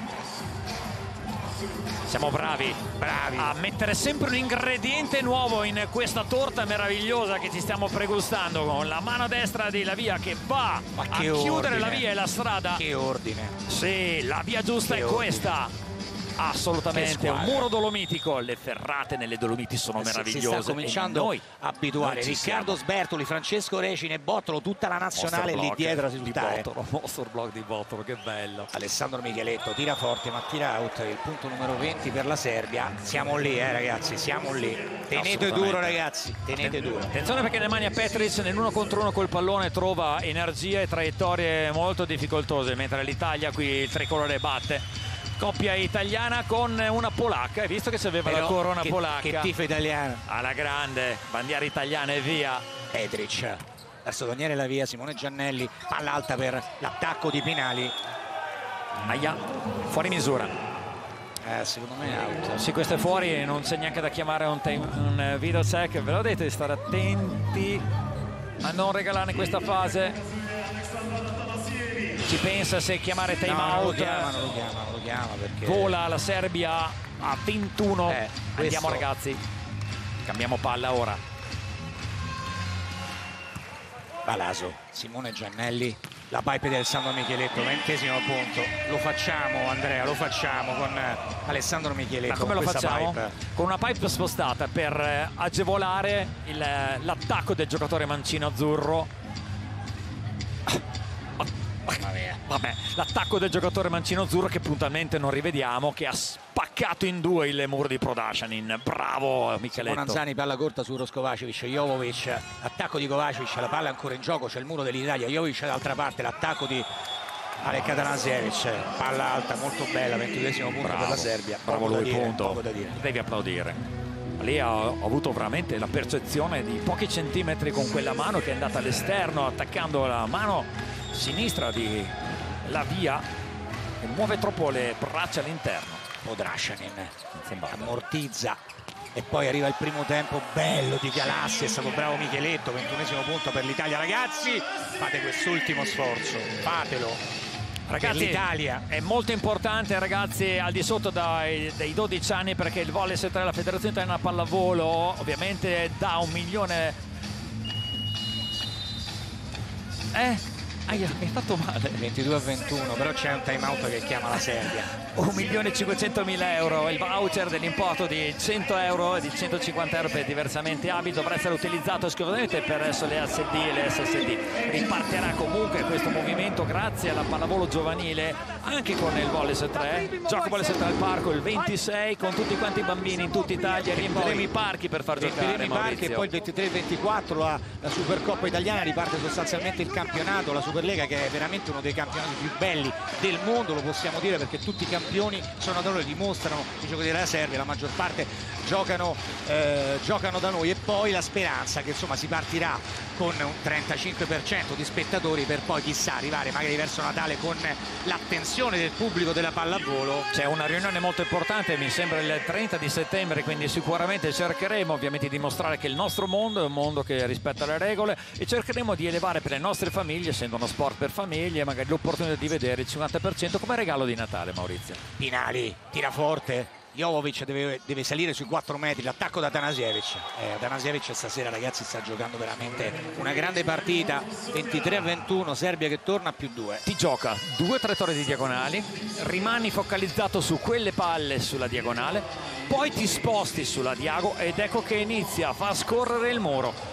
Siamo bravi, bravi a mettere sempre un ingrediente nuovo in questa torta meravigliosa che ci stiamo pregustando, con la mano destra di Lavia che va Ma a che chiudere ordine. la via e la strada. Che ordine. Sì, la via giusta Che è ordine. questa. Assolutamente, un muro dolomitico, le ferrate nelle Dolomiti sono Eh, si- meravigliose. Si sta cominciando noi, a abituare. noi ci Riccardo siamo. Sbertoli, Francesco Recine, Bottolo, tutta la nazionale lì dietro a risultare. Monster block di Bottolo, che bello. Alessandro Micheletto tira forte ma tira out, il punto numero venti per la Serbia. Siamo lì, eh ragazzi, siamo lì. Tenete duro ragazzi, tenete duro. Attenzione perché Nemanja Petric nell'uno contro uno col pallone trova energia e traiettorie molto difficoltose, mentre l'Italia qui il tricolore batte. Coppia italiana con una polacca, hai visto che si aveva Però la corona che, polacca? Che tifo italiano. Alla grande, bandiera italiana e via. Petric, verso Daniele Lavia, Simone Giannelli, palla alta per l'attacco di Pinali. Aia, fuori misura. Eh, secondo me è out. Sì, questo è fuori, non c'è neanche da chiamare un, time, un video check, ve l'ho detto di stare attenti a non regalarne questa fase. Ci pensa se chiamare time No, out. lo chiama, lo chiama, lo chiama perché Vola la Serbia a ventuno. Eh, Andiamo questo- ragazzi. Cambiamo palla ora. Balaso, Simone Giannelli, la pipe di Alessandro Micheletto, ventesimo punto. Lo facciamo, Andrea, lo facciamo con Alessandro Micheletto. Ma come lo facciamo? Pipe. Con una pipe spostata per agevolare l'attacco del giocatore mancino azzurro. Vabbè, l'attacco del giocatore mancino azzurro che puntualmente non rivediamo, che ha spaccato in due il muro di Prodashanin. Bravo Micheletto. Bonanzani, palla corta su Kovačević, Jovovic, attacco di Kovačević, la palla è ancora in gioco, c'è il muro dell'Italia, Jovovic dall'altra parte, l'attacco di Alek Atanasjevic, palla alta molto bella, ventiduesimo punto Bravo, per la Serbia. Bravo Poco lui, da dire, punto. poco da dire. Devi applaudire. Lì ha, ho avuto veramente la percezione di pochi centimetri con quella mano che è andata all'esterno, attaccando la mano sinistra di Lavia e muove troppo le braccia all'interno. Prodashanin ammortizza e poi arriva il primo tempo bello di Galassi, è stato bravo Micheletto, ventunesimo punto per l'Italia. Ragazzi, fate quest'ultimo sforzo, fatelo. Ragazzi, l'Italia è molto importante, ragazzi, al di sotto dai, dei dodici anni, perché il volley tre, la Federazione Italiana Pallavolo, ovviamente dà un milione. Eh? Aia, mi hai fatto male. ventidue a ventuno, però c'è un time out che chiama la Serbia. un milione e cinquecentomila euro, il voucher dell'importo di cento euro e di centocinquanta euro per diversamente abili dovrà essere utilizzato esclusivamente per le A S D e le S S D. Ripartirà comunque questo movimento grazie alla pallavolo giovanile anche con il volley tre. Gioco volley tre al parco il ventisei con tutti quanti i bambini in tutta Italia. Riempiremo i parchi per far giocare, Maurizio. E poi il ventitré ventiquattro la, la Supercoppa italiana, riparte sostanzialmente il campionato, la Superlega che è veramente uno dei campionati più belli del mondo, lo possiamo dire perché tutti i campioni sono da noi, dimostrano i giocatori della Serbia, la maggior parte giocano, eh, giocano da noi, e poi la speranza che insomma si partirà con un trentacinque per cento di spettatori per poi chissà arrivare magari verso Natale con l'attenzione del pubblico della pallavolo. C'è una riunione molto importante, mi sembra il trenta di settembre, quindi sicuramente cercheremo ovviamente di dimostrare che il nostro mondo è un mondo che rispetta le regole e cercheremo di elevare per le nostre famiglie, essendo uno sport per famiglie, magari l'opportunità di vedere il cinquanta per cento come regalo di Natale, Maurizio. Pinali tira forte, Jovovic deve, deve salire sui quattro metri, l'attacco da Atanasjevic. eh, Atanasjevic stasera, ragazzi, sta giocando veramente una grande partita. Ventitré a ventuno, Serbia che torna a più due. Ti gioca due traiettorie di diagonali, rimani focalizzato su quelle palle sulla diagonale, poi ti sposti sulla diago ed ecco che inizia a far scorrere il muro.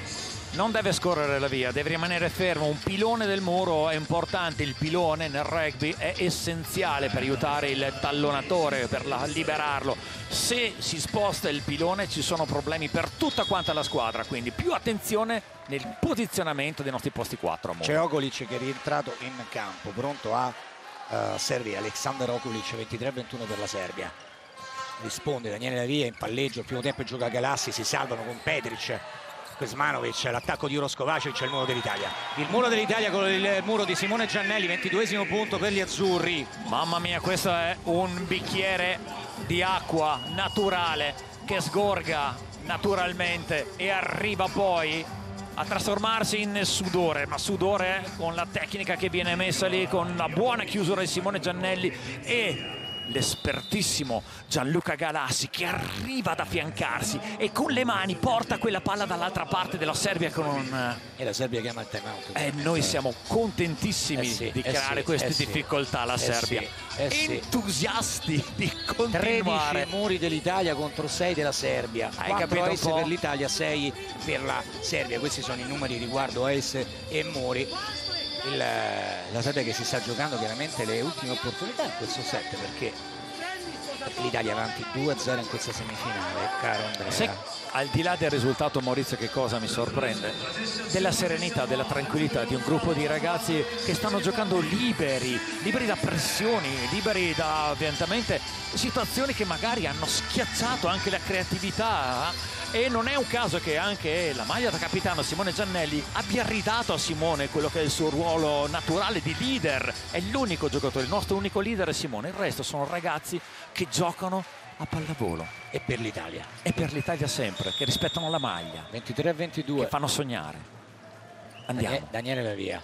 Non deve scorrere la via, deve rimanere fermo. Un pilone del muro è importante, il pilone nel rugby è essenziale per aiutare il tallonatore, per la, liberarlo. Se si sposta il pilone ci sono problemi per tutta quanta la squadra, quindi più attenzione nel posizionamento dei nostri posti quattro. C'è Okolic che è rientrato in campo, pronto a uh, servire. Alexander Okolic, ventitré a ventuno per la Serbia. Risponde Daniele Lavia in palleggio, il primo tempo gioca Galassi, si salvano con Petric, Kuzmanovic, l'attacco di Kovačević, il muro dell'Italia. Il muro dell'Italia con il muro di Simone Giannelli, ventiduesimo punto per gli azzurri. Mamma mia, questo è un bicchiere di acqua naturale che sgorga naturalmente e arriva poi a trasformarsi in sudore, ma sudore con la tecnica che viene messa lì, con la buona chiusura di Simone Giannelli e l'espertissimo Gianluca Galassi che arriva ad affiancarsi e con le mani porta quella palla dall'altra parte della Serbia con un... E la Serbia chiama il time out. E eh, noi siamo contentissimi eh sì, di eh creare sì, queste eh sì. difficoltà alla Eh Serbia. sì, eh sì. Entusiasti di continuare. tredici muri dell'Italia contro sei della Serbia. Hai quattro capito un ace po'? per l'Italia, sei per la Serbia. Questi sono i numeri riguardo ace e muri. Il, la Serbia che si sta giocando chiaramente le ultime opportunità in questo set, perché l'Italia è avanti due a zero in questa semifinale, caro Andrea. Se, al di là del risultato, Maurizio, che cosa mi sorprende? Della serenità, della tranquillità di un gruppo di ragazzi che stanno giocando liberi, liberi da pressioni, liberi da ovviamente situazioni che magari hanno schiacciato anche la creatività. E non è un caso che anche la maglia da capitano Simone Giannelli abbia ridato a Simone quello che è il suo ruolo naturale di leader. È l'unico giocatore, il nostro unico leader è Simone, il resto sono ragazzi che giocano a pallavolo. E per l'Italia. E per l'Italia sempre, che rispettano la maglia, ventitré a ventidue. che fanno sognare. Andiamo. Daniele Lavia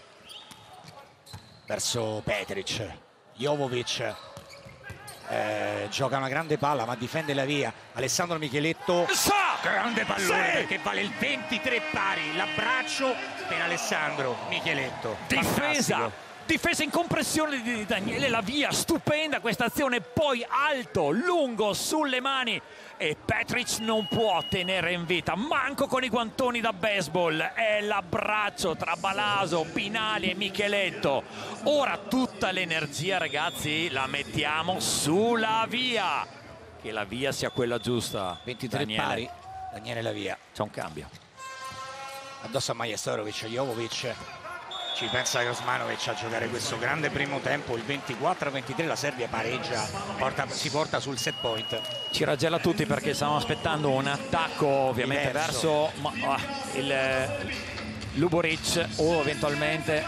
verso Petric, Jovovic eh, gioca una grande palla ma difende Lavia. Alessandro Micheletto Sa! grande pallone, sì, perché vale il ventitré pari, l'abbraccio per Alessandro Micheletto. Difesa, Fantastico. difesa in compressione di Daniele Lavia, stupenda questa azione, poi alto, lungo, sulle mani, e Petric non può tenere in vita, manco con i guantoni da baseball. È l'abbraccio tra Balaso, Pinali e Micheletto. Ora tutta l'energia, ragazzi, la mettiamo sulla via, che la via sia quella giusta. ventitré Daniele. pari, Daniele Lavia. C'è un cambio. Addosso a Majstorovic, Jovovic. Ci pensa Kosmanovic a giocare questo grande primo tempo, il ventiquattro a ventitré, la Serbia pareggia, porta, si porta sul set point. Ci raggela tutti perché stavamo aspettando un attacco ovviamente Diverso. verso ma, ah, il eh, Luboric o eventualmente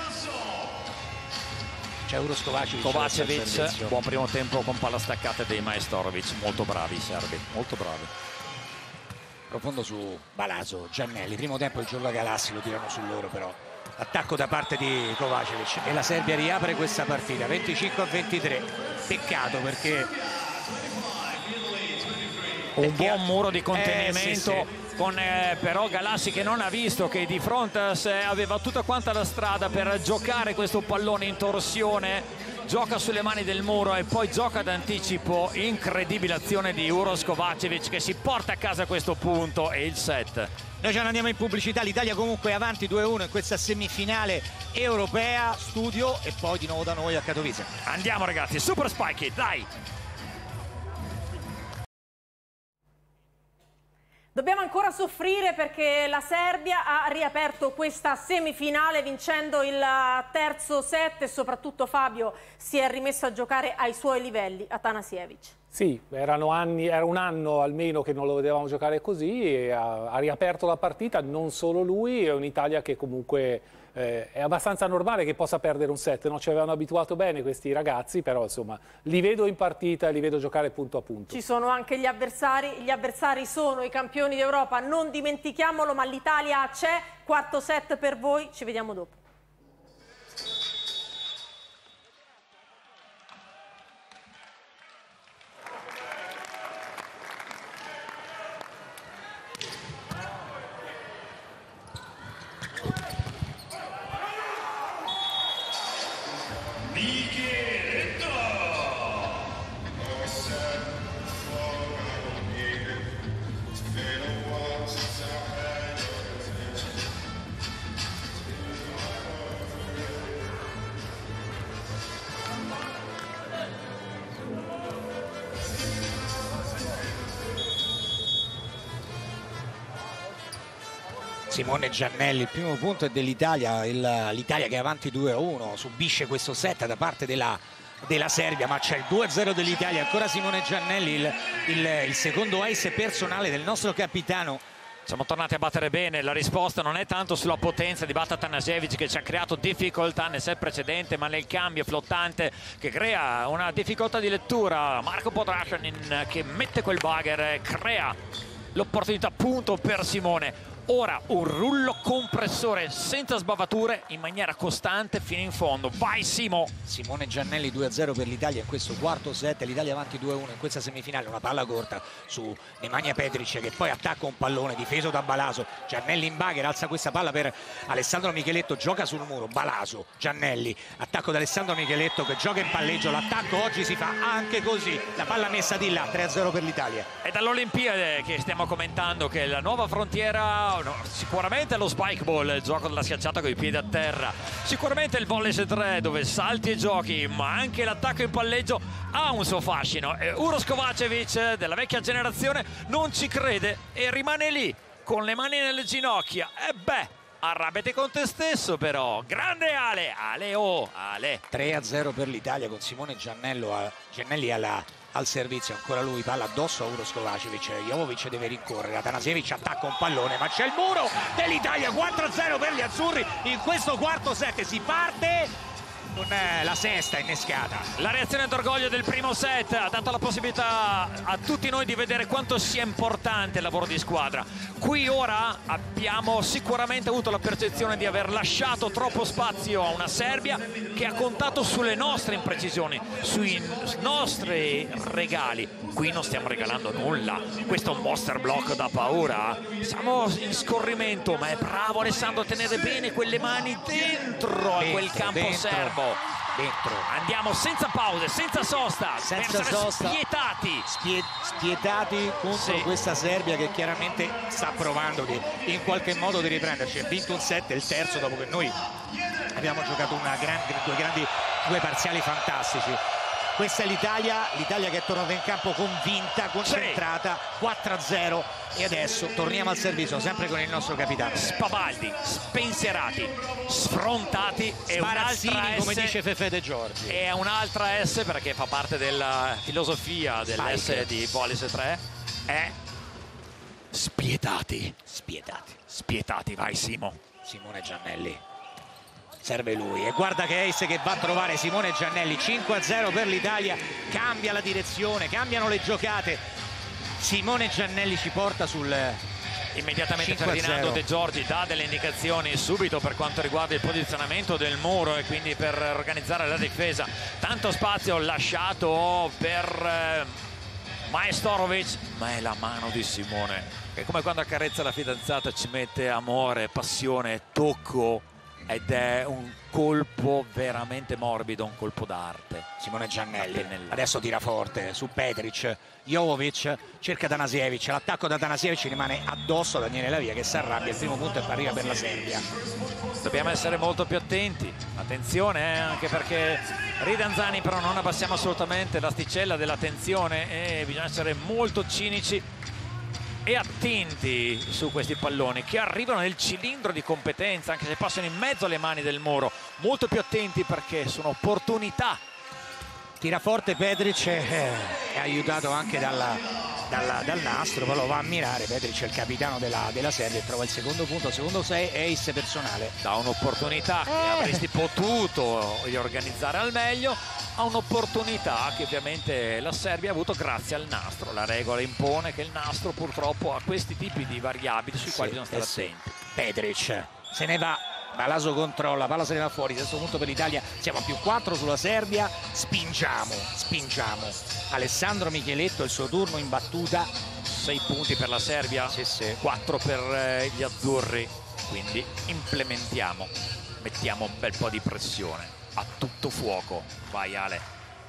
C'è Uros Kovacevic. Kovacevic. Buon primo tempo con palla staccata dei Majstorovic, molto bravi i serbi, molto bravi. Profondo su Balaso, Giannelli, primo tempo il gioco a Galassi, lo tirano su loro però. Attacco da parte di Kovacevic e la Serbia riapre questa partita venticinque a ventitré. Peccato perché un perché... buon muro di contenimento, eh, sì, sì. con eh, però Galassi che non ha visto che di fronte a sé aveva tutta quanta la strada per giocare questo pallone in torsione, gioca sulle mani del muro e poi gioca d'anticipo. Incredibile azione di Uros Kovacevic che si porta a casa questo punto e il set. Noi ce ne andiamo in pubblicità, l'Italia comunque è avanti due a uno in questa semifinale europea, studio e poi di nuovo da noi a Katowice. Andiamo ragazzi, Super Spike, dai! Dobbiamo ancora soffrire perché la Serbia ha riaperto questa semifinale vincendo il terzo set e soprattutto Fabio si è rimesso a giocare ai suoi livelli, Atanasievic. Sì, erano anni, era un anno almeno che non lo vedevamo giocare così e ha, ha riaperto la partita, non solo lui, è un'Italia che comunque eh, è abbastanza normale che possa perdere un set, non ci avevano abituato bene questi ragazzi, però insomma li vedo in partita e li vedo giocare punto a punto. Ci sono anche gli avversari, gli avversari sono i campioni d'Europa, non dimentichiamolo, ma l'Italia c'è, quarto set per voi, ci vediamo dopo. Simone Giannelli, il primo punto è dell'Italia, l'Italia che è avanti due a uno, subisce questo set da parte della, della Serbia, ma c'è il due a zero dell'Italia, ancora Simone Giannelli, il, il, il secondo ace personale del nostro capitano. Siamo tornati a battere bene, la risposta non è tanto sulla potenza di Bata Atanasievic che ci ha creato difficoltà nel set precedente, ma nel cambio flottante che crea una difficoltà di lettura. Marco Podrashanin che mette quel bugger e crea l'opportunità punto per Simone. Ora un rullo compressore senza sbavature in maniera costante fino in fondo. Vai Simo! Simone Giannelli due a zero per l'Italia in questo quarto set, l'Italia avanti due a uno in questa semifinale, una palla corta su Nemanja Petric che poi attacca un pallone difeso da Balaso. Giannelli in bagger, alza questa palla per Alessandro Micheletto, gioca sul muro, Balaso, Giannelli, attacco da Alessandro Micheletto che gioca in palleggio, l'attacco oggi si fa anche così, la palla messa di là, tre a zero per l'Italia. È dall'Olimpiade che stiamo commentando che la nuova frontiera, no, sicuramente lo spike ball, il gioco della schiacciata con i piedi a terra, sicuramente il volley tre dove salti e giochi, ma anche l'attacco in palleggio ha un suo fascino. E Uros Kovacevic della vecchia generazione non ci crede e rimane lì con le mani nelle ginocchia. E beh, arrabbiati con te stesso però. Grande Ale, Ale oh, Ale. tre a zero per l'Italia con Simone Giannello a, Giannelli alla, al servizio, ancora lui, palla addosso a Uros Kovacevic, Jovovic deve rincorrere, Atanasievic attacca un pallone ma c'è il muro dell'Italia, quattro a zero per gli azzurri in questo quarto set, si parte con eh, la sesta innescata. La reazione d'orgoglio del primo set ha dato la possibilità a tutti noi di vedere quanto sia importante il lavoro di squadra. Qui ora abbiamo sicuramente avuto la percezione di aver lasciato troppo spazio a una Serbia che ha contato sulle nostre imprecisioni, sui nostri regali. Qui non stiamo regalando nulla, questo è un monster block da paura. Siamo in scorrimento, ma è bravo Alessandro a tenere bene quelle mani dentro, dentro a quel campo dentro, serbo. Dentro. Andiamo senza pause, senza sosta, senza per essere sosta, spietati. Spie spietati contro sì. questa Serbia che chiaramente sta provando di, in qualche modo di riprenderci. Ha vinto un set, il terzo, dopo che noi abbiamo giocato una grande, due grandi, due parziali fantastici. Questa è l'Italia, l'Italia che è tornata in campo convinta, concentrata, quattro a zero, e adesso torniamo al servizio sempre con il nostro capitano. Spavaldi, spensierati, sfrontati, e un'altra S, come dice Fefe De Giorgi. E un'altra S, perché fa parte della filosofia dell'S di Bolis tre, è spietati. Spietati. Spietati, vai Simo. Simone Giannelli. Serve lui e guarda che Ace che va a trovare Simone Giannelli. Cinque a zero per l'Italia, cambia la direzione, cambiano le giocate. Simone Giannelli ci porta sul immediatamente Ferdinando De Giorgi dà delle indicazioni subito per quanto riguarda il posizionamento del muro e quindi per organizzare la difesa. Tanto spazio lasciato per eh, Majstorovic, ma è la mano di Simone che, come quando accarezza la fidanzata, ci mette amore, passione, tocco, ed è un colpo veramente morbido, un colpo d'arte. Simone Giannelli adesso tira forte su Petric, Jovovic cerca Tanasiewicz, l'attacco da Tanasiewicz rimane addosso a Daniele Lavia che si arrabbia, il primo punto arriva per la Serbia. Dobbiamo essere molto più attenti, attenzione eh, anche perché Ridanzani però non abbassiamo assolutamente l'asticella dell'attenzione e bisogna essere molto cinici e attenti su questi palloni che arrivano nel cilindro di competenza, anche se passano in mezzo alle mani del muro. Molto più attenti perché sono opportunità. Tira forte Petric, eh, è aiutato anche dalla, dalla, dal nastro, poi lo va a mirare. Petric è il capitano della, della Serbia e trova il secondo punto, il secondo sei ace personale. Da un'opportunità che eh. avresti potuto organizzare al meglio a un'opportunità che ovviamente la Serbia ha avuto grazie al nastro. La regola impone che il nastro purtroppo ha questi tipi di variabili sui sì, quali bisogna stare eh sì. attenti. Petric se ne va, Balaso controlla, palla se ne va fuori, terzo punto per l'Italia, siamo a più quattro sulla Serbia, spingiamo, spingiamo. Alessandro Micheletto, il suo turno in battuta. Sei punti per la Serbia, sì, sì. quattro per eh, gli azzurri, quindi implementiamo, mettiamo un bel po' di pressione. A tutto fuoco, vai Ale.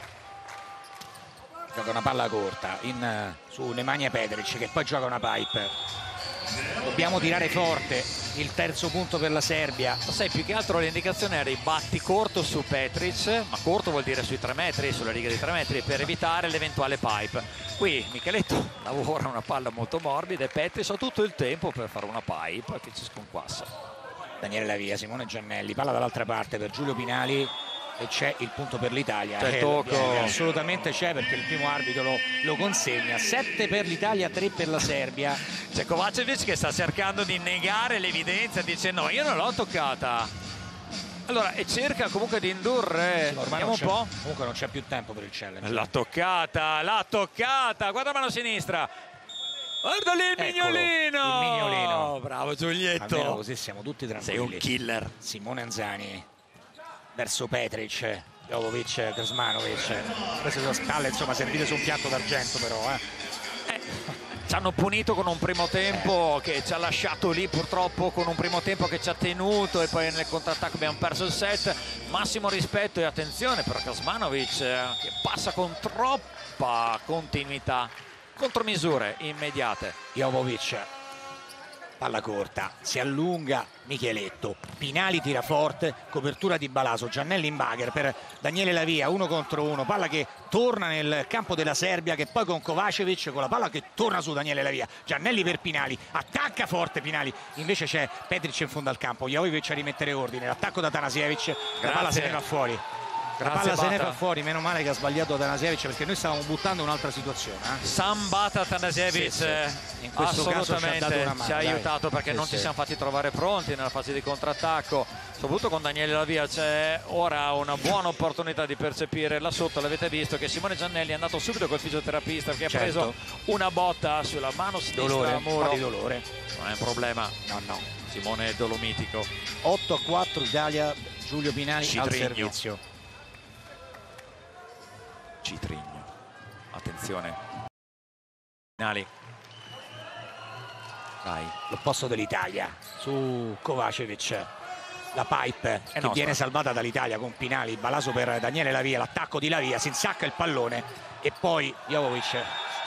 Gioca una palla corta in, su Nemanja Petric che poi gioca una pipe. Dobbiamo tirare forte, il terzo punto per la Serbia. Sai, più che altro l'indicazione era i batti corto su Petric, ma corto vuol dire sui tre metri, sulla riga dei tre metri, per evitare l'eventuale pipe. Qui Micheletto lavora una palla molto morbida e Petric ha tutto il tempo per fare una pipe che ci sconquassa. Daniele Lavia, Simone Giannelli, palla dall'altra parte per Giulio Pinali e c'è il punto per l'Italia. Eh, eh, assolutamente c'è perché il primo arbitro lo, lo consegna. Sette per l'Italia, tre per la Serbia. C'è Kovacevic che sta cercando di negare l'evidenza, dice no, io non l'ho toccata. Allora, e cerca comunque di indurre, sì, ormai un po'. Comunque non c'è più tempo per il challenge. L'ha toccata, l'ha toccata, guarda mano sinistra. Guarda lì il Eccolo, mignolino. Il mignolino. Bravo Giulietto. Almeno così siamo tutti tranquilli. Sei un killer. Simone Anzani verso Petric, Jovovic, Krsmanovic. Queste sono spalle, insomma, servite su un piatto d'argento però, eh. eh. Ci hanno punito con un primo tempo che ci ha lasciato lì purtroppo, con un primo tempo che ci ha tenuto e poi nel contrattacco abbiamo perso il set. Massimo rispetto e attenzione per Krsmanovic che passa con troppa continuità, contromisure immediate. Jovovic, palla corta, si allunga Micheletto, Pinali tira forte, copertura di Balaso, Giannelli in bagger per Daniele Lavia, uno contro uno, palla che torna nel campo della Serbia che poi con Kovacevic, con la palla che torna su Daniele Lavia, Giannelli per Pinali, attacca forte Pinali, invece c'è Petric in fondo al campo, Jovovic a rimettere ordine, l'attacco da Tanasiewicz, la palla se ne va fuori. La palla se ne va fuori, meno male che ha sbagliato Tanasiewicz perché noi stavamo buttando un'altra situazione. Eh? Sambata Tanasiewicz, sì, sì. In questo assolutamente caso ci ha, dato una mano, ci ha dai. aiutato perché sì, non sì. ci siamo fatti trovare pronti nella fase di contrattacco. soprattutto con Daniele Lavia c'è ora una buona opportunità di percepire là sotto. L'avete visto che Simone Giannelli è andato subito col fisioterapista perché certo. ha preso una botta sulla mano sinistra dolore, a muro. un po' di dolore. Non è un problema, No, no. Simone è dolomitico. otto a quattro Italia, Giulio Pinali Citrigno. al servizio. Citrigno, attenzione. Pinali. Vai. L'opposto dell'Italia su Kovacevic, la pipe che nostra. viene salvata dall'Italia con Pinali, il balaso per Daniele Lavia, l'attacco di Lavia, si insacca il pallone e poi Jovovic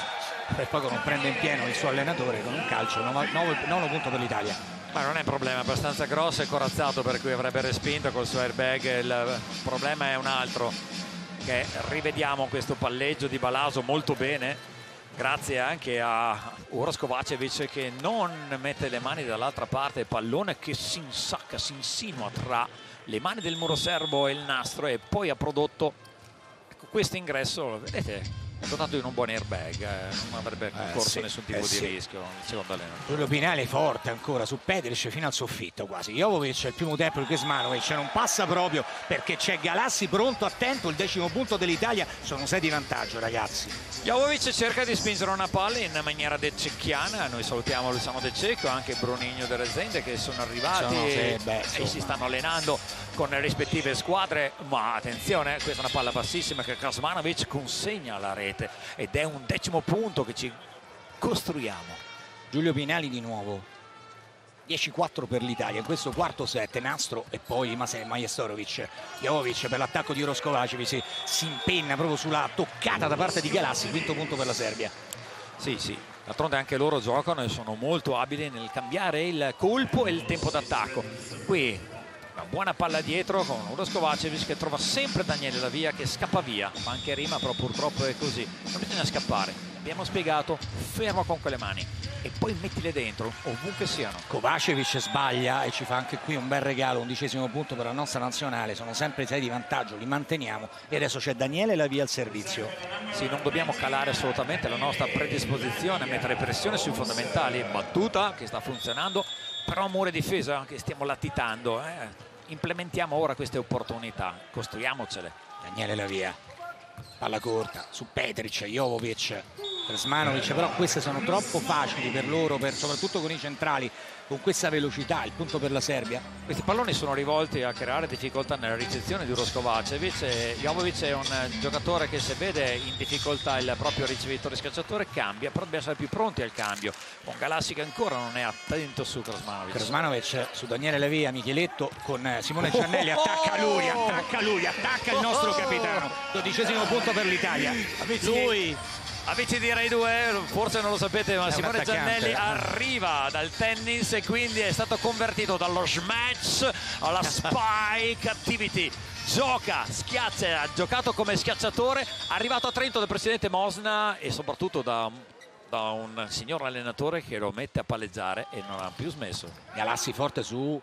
per poco non prende in pieno il suo allenatore con un calcio. Nono punto per l'Italia. Ma non è un problema, abbastanza grosso e corazzato per cui avrebbe respinto col suo airbag. Il problema è un altro, che rivediamo questo palleggio di Balaso molto bene, grazie anche a Uros Kovacevic che non mette le mani dall'altra parte, pallone che si insacca, si insinua tra le mani del muro serbo e il nastro e poi ha prodotto, ecco, questo ingresso, vedete, è dotato di un buon airbag, eh, non avrebbe corso sì, nessun tipo eh, di sì. rischio il secondo allenatore. Giulio Pinali forte ancora su Petric fino al soffitto quasi. Jovovic il primo tempo di Kuzmanovic non passa proprio perché c'è Galassi pronto, attento, il decimo punto dell'Italia, sono sei di vantaggio ragazzi. Jovovic cerca di spingere una palla in maniera dececchiana, noi salutiamo Luciano De Cecco, anche Brunigno De Rezende che sono arrivati Sono, sì, e, beh, e si stanno allenando con le rispettive squadre, ma attenzione, questa è una palla bassissima che Kuzmanovic consegna alla rete ed è un decimo punto che ci costruiamo. Giulio Pinali di nuovo, dieci a quattro per l'Italia in questo quarto set, nastro e poi Majestorovic. Jovovic per l'attacco di Uros Kovacevic si, si impenna proprio sulla toccata da parte di Galassi, quinto punto per la Serbia. Sì, sì, d'altronde anche loro giocano e sono molto abili nel cambiare il colpo e il tempo d'attacco. Qui una buona palla dietro con Uros Kovacevic che trova sempre Daniele Lavia che scappa via, fa anche rima però purtroppo è così, non bisogna scappare, abbiamo spiegato, fermo con quelle mani e poi mettile dentro ovunque siano. Kovacevic sbaglia e ci fa anche qui un bel regalo, undicesimo punto per la nostra nazionale, sono sempre sei di vantaggio, li manteniamo e adesso c'è Daniele Lavia al servizio. Sì, non dobbiamo calare assolutamente la nostra predisposizione a mettere pressione sui fondamentali, battuta che sta funzionando, però muro difesa che stiamo latitando, eh. Implementiamo ora queste opportunità, costruiamocele. Daniele Lavia, palla corta su Petric, Jovovic, Kuzmanovic, però queste sono troppo facili per loro, per, soprattutto con i centrali, con questa velocità, il punto per la Serbia. Questi palloni sono rivolti a creare difficoltà nella ricezione di Uros Kovacevic e Jovovic è un giocatore che se vede in difficoltà il proprio ricevitore scacciatore cambia, però dobbiamo essere più pronti al cambio, con Galassi che ancora non è attento su Kuzmanovic. Kuzmanovic su Daniele Lavia, Micheletto con Simone Giannelli, attacca lui, attacca lui, attacca il nostro capitano, dodicesimo punto per l'Italia. Lui... Amici di Rai due, forse non lo sapete, ma È Simone Giannelli eh. arriva dal tennis e quindi è stato convertito dallo smash alla spike activity. Gioca, schiaccia, ha giocato come schiacciatore, arrivato a Trento dal presidente Mosna e soprattutto da, da un signor allenatore che lo mette a palleggiare e non ha più smesso. Galassi forte su,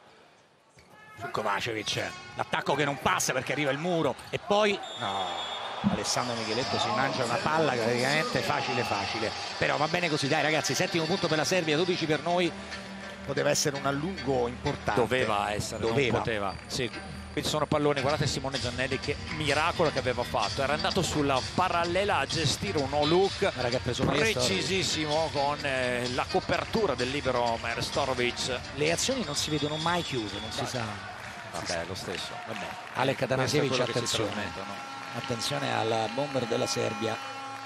su Kovacevic, l'attacco che non passa perché arriva il muro e poi... no. Alessandro Micheletto si mangia una palla praticamente facile facile, però va bene così, dai ragazzi, settimo punto per la Serbia, dodici per noi, poteva essere un allungo importante, doveva essere, doveva. non poteva. Sì, qui ci sono palloni, guardate Simone Giannelli che miracolo che aveva fatto, era andato sulla parallela a gestire un no-look precisissimo con eh, la copertura del libero Majestorovic. Le azioni non si vedono mai chiuse, non si sa. Vabbè, lo stesso. Vabbè. Alek Atanasievic, attenzione. Attenzione al bomber della Serbia,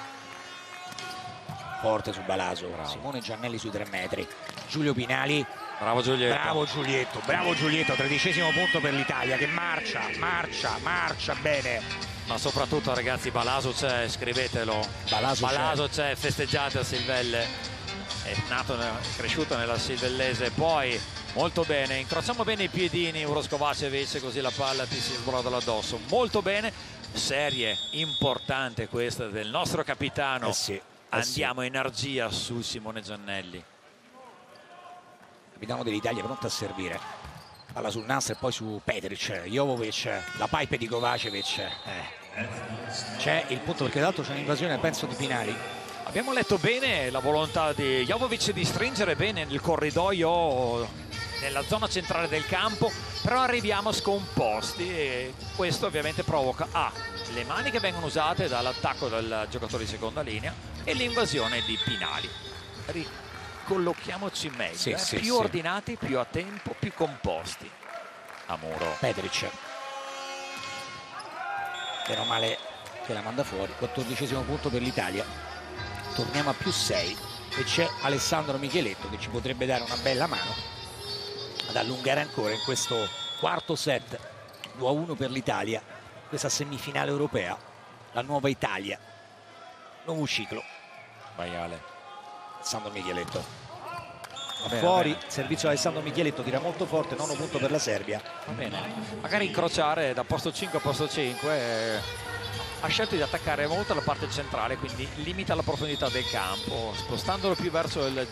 forte su Balaso, bravo. Simone Giannelli sui tre metri, Giulio Pinali, bravo Giulietto, bravo Giulietto, bravo Giulietto, tredicesimo punto per l'Italia che marcia, marcia, marcia bene. Ma soprattutto ragazzi Balaso c'è, scrivetelo, Balaso, Balaso c'è, festeggiate a Silvelle, è nato, è cresciuto nella Silvellese, poi molto bene, incrociamo bene i piedini Uros Kovacevic così la palla ti si sbrodola addosso, molto bene. Serie importante questa del nostro capitano, eh sì, eh andiamo sì. energia su Simone Giannelli, capitano dell'Italia pronto a servire, palla sul nastro e poi su Petric, Jovovic, la pipe di Kovacevic, eh. c'è il punto perché d'altro c'è un'invasione penso di Pinali. abbiamo letto bene la volontà di Jovovic di stringere bene il corridoio nella zona centrale del campo, però arriviamo scomposti e questo ovviamente provoca A, le mani che vengono usate dall'attacco del giocatore di seconda linea e l'invasione di Pinali. Ricollochiamoci meglio, sì, eh? sì, più sì. ordinati, più a tempo, più composti. A muro. Petric, meno male che la manda fuori. Quattordicesimo punto per l'Italia, torniamo a più sei e c'è Alessandro Micheletto che ci potrebbe dare una bella mano ad allungare ancora in questo quarto set. Due a uno per l'Italia, questa semifinale europea, la nuova Italia, nuovo ciclo. Maiale. Alessandro Micheletto Va bene, fuori, va bene. servizio Alessandro Micheletto, tira molto forte, nono punto per la Serbia. Va bene, magari incrociare da posto cinque a posto cinque. eh, ha scelto di attaccare molto la parte centrale, quindi limita la profondità del campo, spostandolo più verso il...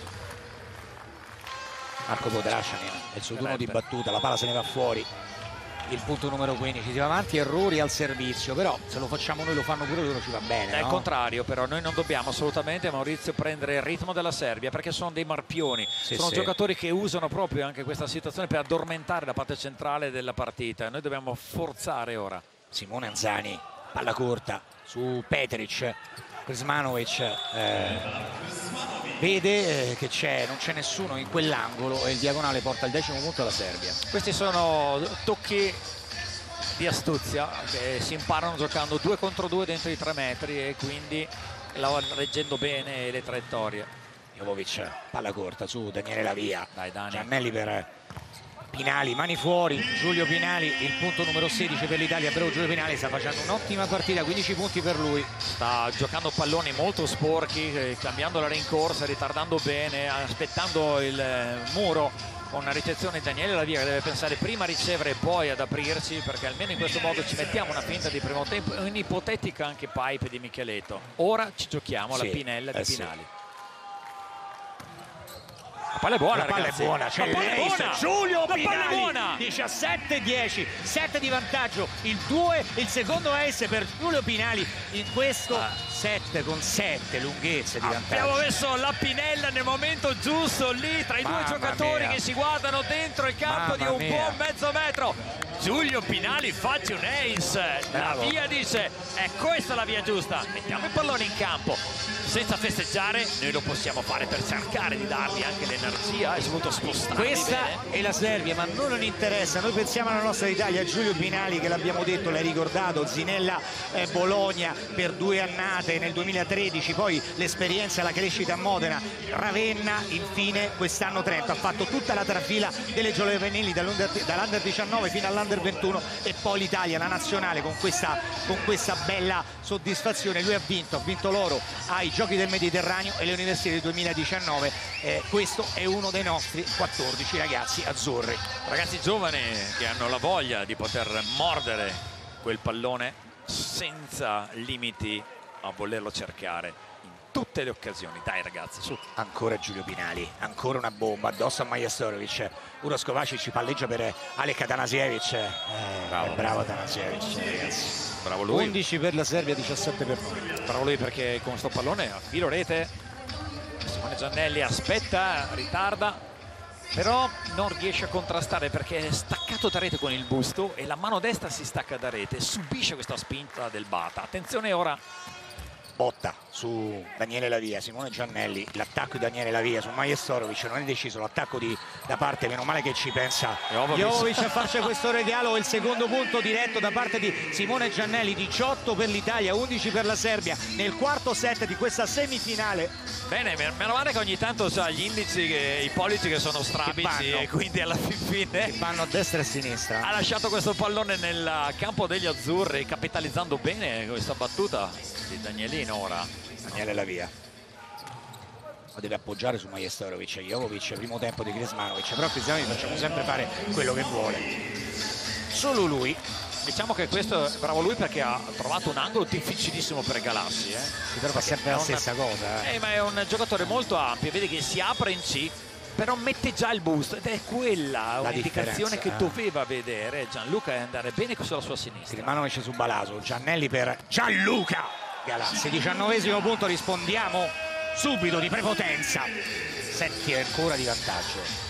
Marco Podrascianin è il suo turno di Excelente. battuta, la palla se ne va fuori, il punto numero quindici, si va avanti, errori al servizio, però se lo facciamo noi lo fanno pure loro, ci va bene, È il no? contrario, però noi non dobbiamo assolutamente, Maurizio, prendere il ritmo della Serbia perché sono dei marpioni, Sì, sono sì. giocatori che usano proprio anche questa situazione per addormentare la parte centrale della partita. Noi dobbiamo forzare ora. Simone Anzani, palla corta su Petric, Krsmanovic eh, vede eh, che c'è, non c'è nessuno in quell'angolo e il diagonale porta il decimo punto alla Serbia. Questi sono tocchi di astuzia che si imparano giocando due contro due dentro i tre metri e quindi la- reggendo bene le traiettorie. Jovovic, palla corta su Daniele Lavia, Dai Dani. Giannelli per Pinali, mani fuori, Giulio Pinali, il punto numero sedici per l'Italia, però Giulio Pinali sta facendo un'ottima partita, quindici punti per lui. Sta giocando palloni molto sporchi, eh, cambiando la rincorsa, ritardando bene, aspettando il eh, muro con una ricezione di Daniele Lavia che deve pensare prima a ricevere e poi ad aprirsi, perché almeno in questo modo ci mettiamo una finta di primo tempo e un'ipotetica anche pipe di Micheletto. Ora ci giochiamo alla Sì, pinella eh di sì. Pinali. La palla è buona, La palla ragazzi. è buona, c'è La palla è l'ace, buona. Giulio La palla è Pinali, buona. diciassette dieci, sette di vantaggio, il due, il secondo ace per Giulio Pinali in questo Ah. set con sette lunghezze di Abbiamo vantaggio. messo la Pinella nel momento giusto lì tra i Mamma due giocatori mia. che si guardano dentro il campo Mamma di un mia. buon mezzo metro. Giulio Pinali faccia un ace, la Bravo. via dice è questa la via giusta, mettiamo il pallone in campo senza festeggiare, noi lo possiamo fare per cercare di dargli anche l'energia e soprattutto spostarli Questa bene. è la Serbia, ma noi non interessa, noi pensiamo alla nostra Italia. Giulio Pinali, che l'abbiamo detto, l'hai ricordato, Zinella eh, Bologna per due annate nel duemilatredici, poi l'esperienza, la crescita a Modena, Ravenna, infine quest'anno Trento, ha fatto tutta la trafila delle giovanili dall'Under diciannove fino all'Under ventuno e poi l'Italia, la nazionale, con questa, con questa bella soddisfazione. Lui ha vinto, ha vinto l'oro ai Giochi del Mediterraneo e le Universiadi del duemiladiciannove. Eh, questo è uno dei nostri quattordici ragazzi azzurri. Ragazzi giovani che hanno la voglia di poter mordere quel pallone senza limiti a volerlo cercare in tutte le occasioni. Dai ragazzi, su. Ancora Giulio Pinali, ancora una bomba addosso a Majastorovic. Uros Kovacic palleggia per Alek Atanasievic. Eh, Bravo. bravo. bravo Atanasievic, ragazzi. Bravo lui. undici per la Serbia, diciassette per noi. Bravo lui perché con sto pallone a filo rete Simone Giannelli aspetta, ritarda, però non riesce a contrastare perché è staccato da rete con il busto e la mano destra si stacca da rete, subisce questa spinta del Bata. Attenzione ora. Botta su Daniele Lavia, Simone Giannelli, l'attacco di Daniele Lavia su Majastorovic, non è deciso l'attacco di, da parte, meno male che ci pensa Jovovic. Jovovic a farci questo regalo. Il secondo punto diretto da parte di Simone Giannelli, diciotto per l'Italia, undici per la Serbia nel quarto set di questa semifinale. Bene, meno male che ogni tanto sa gli indici, che, i pollici che sono strabici vanno. e quindi alla fin fine Vanno a destra e a sinistra. ha lasciato questo pallone nel campo degli azzurri, capitalizzando bene questa battuta di Danielino ora. Daniele Lavia lo deve appoggiare su Majastorovic, Jovovic, primo tempo di Krsmanovic, però Krsmanovic facciamo sempre fare quello che vuole, solo lui. Diciamo che questo è bravo lui perché ha trovato un angolo difficilissimo per regalarsi, eh. Però fa sempre È la un- stessa cosa, eh. Eh, ma è un giocatore molto ampio, vedi che si apre in C, però mette già il boost ed è quella La un'indicazione differenza, che eh. doveva vedere Gianluca e andare bene sulla sua sinistra. Krsmanovic su Balaso, Giannelli per Gianluca Galassi, diciannovesimo punto, rispondiamo subito di prepotenza, sette ancora di vantaggio.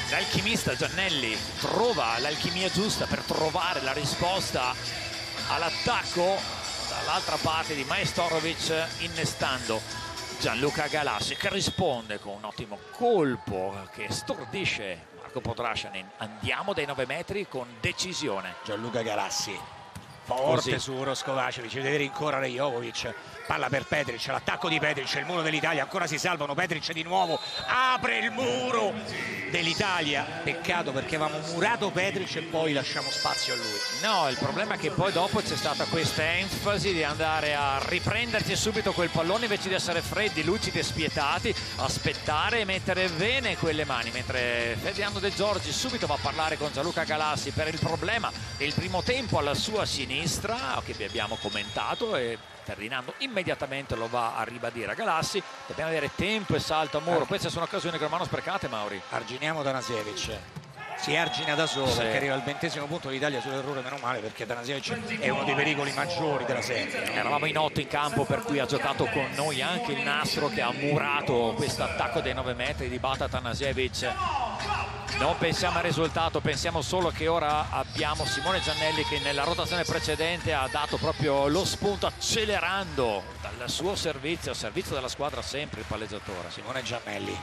l'alchimista Giannelli trova l'alchimia giusta per trovare la risposta all'attacco dall'altra parte di Majstorovic, innestando Gianluca Galassi, che risponde con un ottimo colpo che stordisce Marco Podrashanin. Andiamo dai nove metri con decisione. Gianluca Galassi forte Così. su Uros Kovacevic, deve rincorrere Jovovic, palla per Petric, l'attacco di Petric, il muro dell'Italia, ancora si salvano, Petric di nuovo apre il muro dell'Italia, peccato perché avevamo murato Petric e poi lasciamo spazio a lui. No, il problema è che poi dopo c'è stata questa enfasi di andare a riprenderci subito quel pallone invece di essere freddi, lucidi e spietati, aspettare e mettere bene quelle mani, mentre Ferdinando De Giorgi subito va a parlare con Gianluca Galassi per il problema del primo tempo alla sua sinistra, che vi abbiamo commentato, e Ferdinando immediatamente lo va a ribadire a Galassi. Dobbiamo avere tempo e salto a muro, queste sono occasioni che non vanno sprecate, Mauri. Arginiamo Tanasiewicz, si argina da solo, sì, perché arriva al ventesimo punto l'Italia sull'errore, meno male, perché Tanasiewicz è uno dei pericoli maggiori della serie. Eravamo in otto in campo, per cui ha giocato con noi anche il nastro che ha murato questo attacco dei nove metri di Bata Tanasiewicz. Non pensiamo al risultato, pensiamo solo che ora abbiamo Simone Giannelli che nella rotazione precedente ha dato proprio lo spunto, accelerando dal suo servizio, al servizio della squadra sempre il palleggiatore. Simone Giannelli.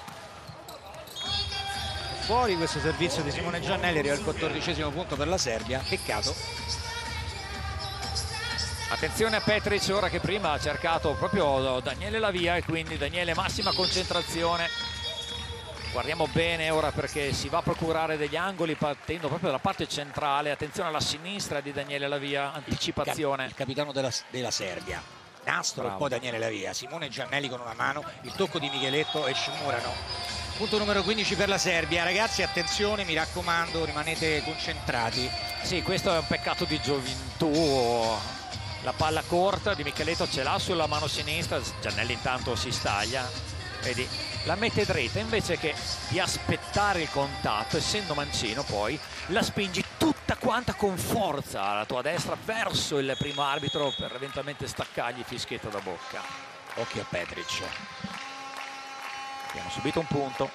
Fuori questo servizio di Simone Giannelli, arriva il quattordicesimo punto per la Serbia, peccato. Attenzione a Petric ora, che prima ha cercato proprio Daniele Lavia, e quindi Daniele massima concentrazione. Guardiamo bene ora perché si va a procurare degli angoli partendo proprio dalla parte centrale. Attenzione alla sinistra di Daniele Lavia, anticipazione. Il capitano della, della Serbia, nastro. Bravo. E poi Daniele Lavia, Simone Giannelli con una mano, il tocco di Micheletto e Shimurano. Punto numero quindici per la Serbia. Ragazzi, attenzione, mi raccomando, rimanete concentrati. Sì, questo è un peccato di gioventù. La palla corta di Micheletto ce l'ha sulla mano sinistra, Giannelli intanto si staglia. Vedi, la mette dritta, invece che di aspettare il contatto, essendo mancino poi la spingi tutta quanta con forza alla tua destra verso il primo arbitro per eventualmente staccargli il fischietto da bocca. Occhio a Petric. Abbiamo subito un punto.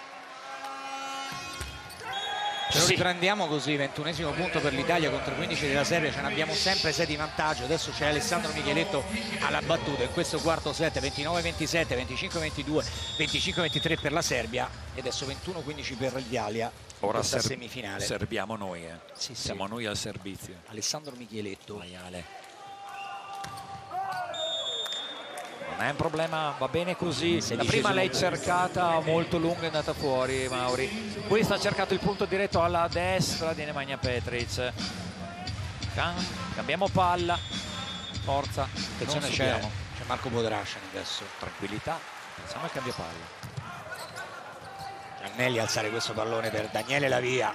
Ce lo Sì. riprendiamo così, ventunesimo punto per l'Italia contro quindici della Serbia, ce ne abbiamo sempre sei di vantaggio. Adesso c'è Alessandro Micheletto alla battuta in questo quarto set, ventinove ventisette, venticinque ventidue, venticinque ventitré per la Serbia e adesso ventuno quindici per l'Italia. Ora questa ser semifinale. Serbiamo noi, eh. Sì, sì. Siamo noi al servizio. Alessandro Micheletto. Maiale. Non è un problema, va bene così. La prima l'hai cercata molto lunga, è andata fuori Mauri. Questa ha cercato il punto diretto alla destra di Nemanja Petric. Cambiamo palla. Forza. Attenzione, c'è Marco Podrashanin adesso. Tranquillità. Pensiamo al cambio palla. Giannelli alzare questo pallone per Daniele Lavia.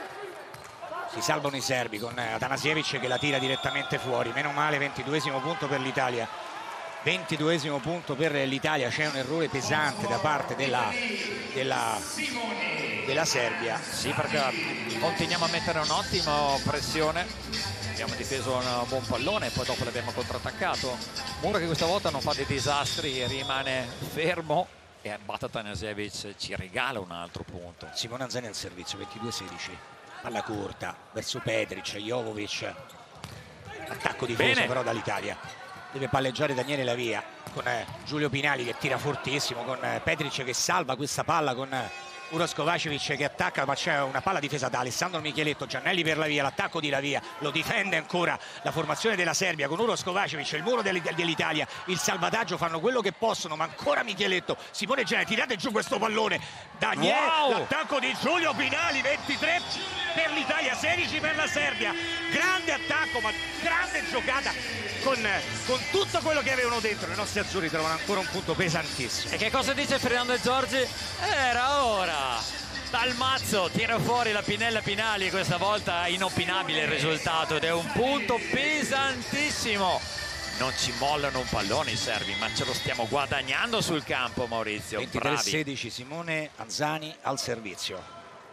Si salvano i serbi con Atanasiewicz che la tira direttamente fuori. Meno male, ventiduesimo punto per l'Italia. ventiduesimo punto per l'Italia, c'è un errore pesante da parte della, della, della Serbia. Sì, perché continuiamo a mettere un'ottima pressione, abbiamo difeso un buon pallone, poi dopo l'abbiamo contrattaccato. Muro che questa volta non fa dei disastri, rimane fermo e Bata Tanasiewicz ci regala un altro punto. Simone Anzani al servizio, ventidue sedici, palla corta verso Petric, Jovovic, attacco difeso Bene. però dall'Italia. Deve palleggiare Daniele Lavia con eh, Giulio Pinali che tira fortissimo, con eh, Petric che salva questa palla, con eh, Uros Kovacevic che attacca, ma c'è una palla difesa da Alessandro Micheletto. Giannelli per Lavia, l'attacco di Lavia, lo difende ancora la formazione della Serbia con Uros Kovacevic, il muro dell'Italia, il salvataggio, fanno quello che possono, ma ancora Micheletto, Simone Giannelli, tirate giù questo pallone, Daniele, wow! L'attacco di Giulio Pinali, ventitré per l'Italia, sedici per la Serbia, grande attacco, ma grande giocata con, con tutto quello che avevano dentro. I nostri azzurri trovano ancora un punto pesantissimo. E che cosa dice Ferdinando De Giorgi? Era ora, dal mazzo tira fuori la Pinella Pinali, questa volta inopinabile il risultato ed è un punto pesantissimo. Non ci mollano un pallone i serbi, ma ce lo stiamo guadagnando sul campo, Maurizio. ventitré sedici, Simone Anzani al servizio.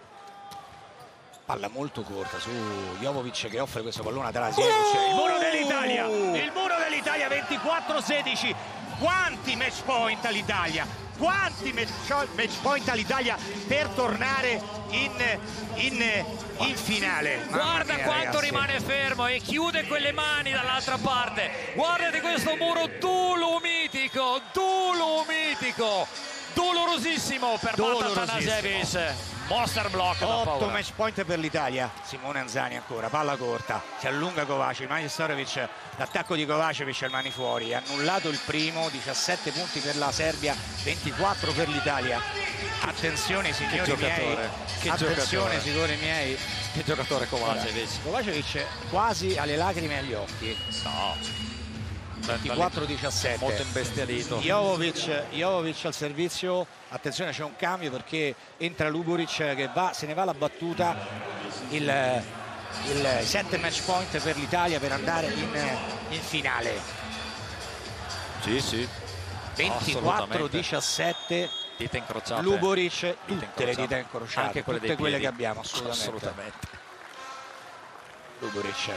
Palla molto corta su Jovovic che offre questo pallone a Tanasiewicz. Il muro dell'Italia, il muro dell'Italia, ventiquattro sedici. quanti match point all'Italia, quanti match point all'Italia per tornare in, in, in finale. Guarda mia, quanto ragazzi. rimane fermo e chiude quelle mani dall'altra parte. Guardate questo muro dolomitico, dolomitico, dolorosissimo per Mata Atanasjevic. Monster block da otto paura. match point per l'Italia. Simone Anzani ancora, palla corta, si allunga Kovacevic, Majstorovic, l'attacco di Kovacevic al mani fuori, annullato il primo, diciassette punti per la Serbia, ventiquattro per l'Italia. Attenzione signori miei, che attenzione giocatore. signori miei, Che giocatore Kovacevic. Kovacevic quasi alle lacrime agli occhi. No. ventiquattro diciassette, molto imbestialito. Jovovic, Jovovic al servizio, attenzione c'è un cambio perché entra Luburic che va, se ne va la battuta, il, il sette match point per l'Italia per andare in, in finale. Sì, sì. ventiquattro diciassette, dita incrociate. Luburic, tutte incrociate. le dita incrociate, anche quelle, tutte dei quelle piedi. che abbiamo assolutamente. assolutamente. Luburic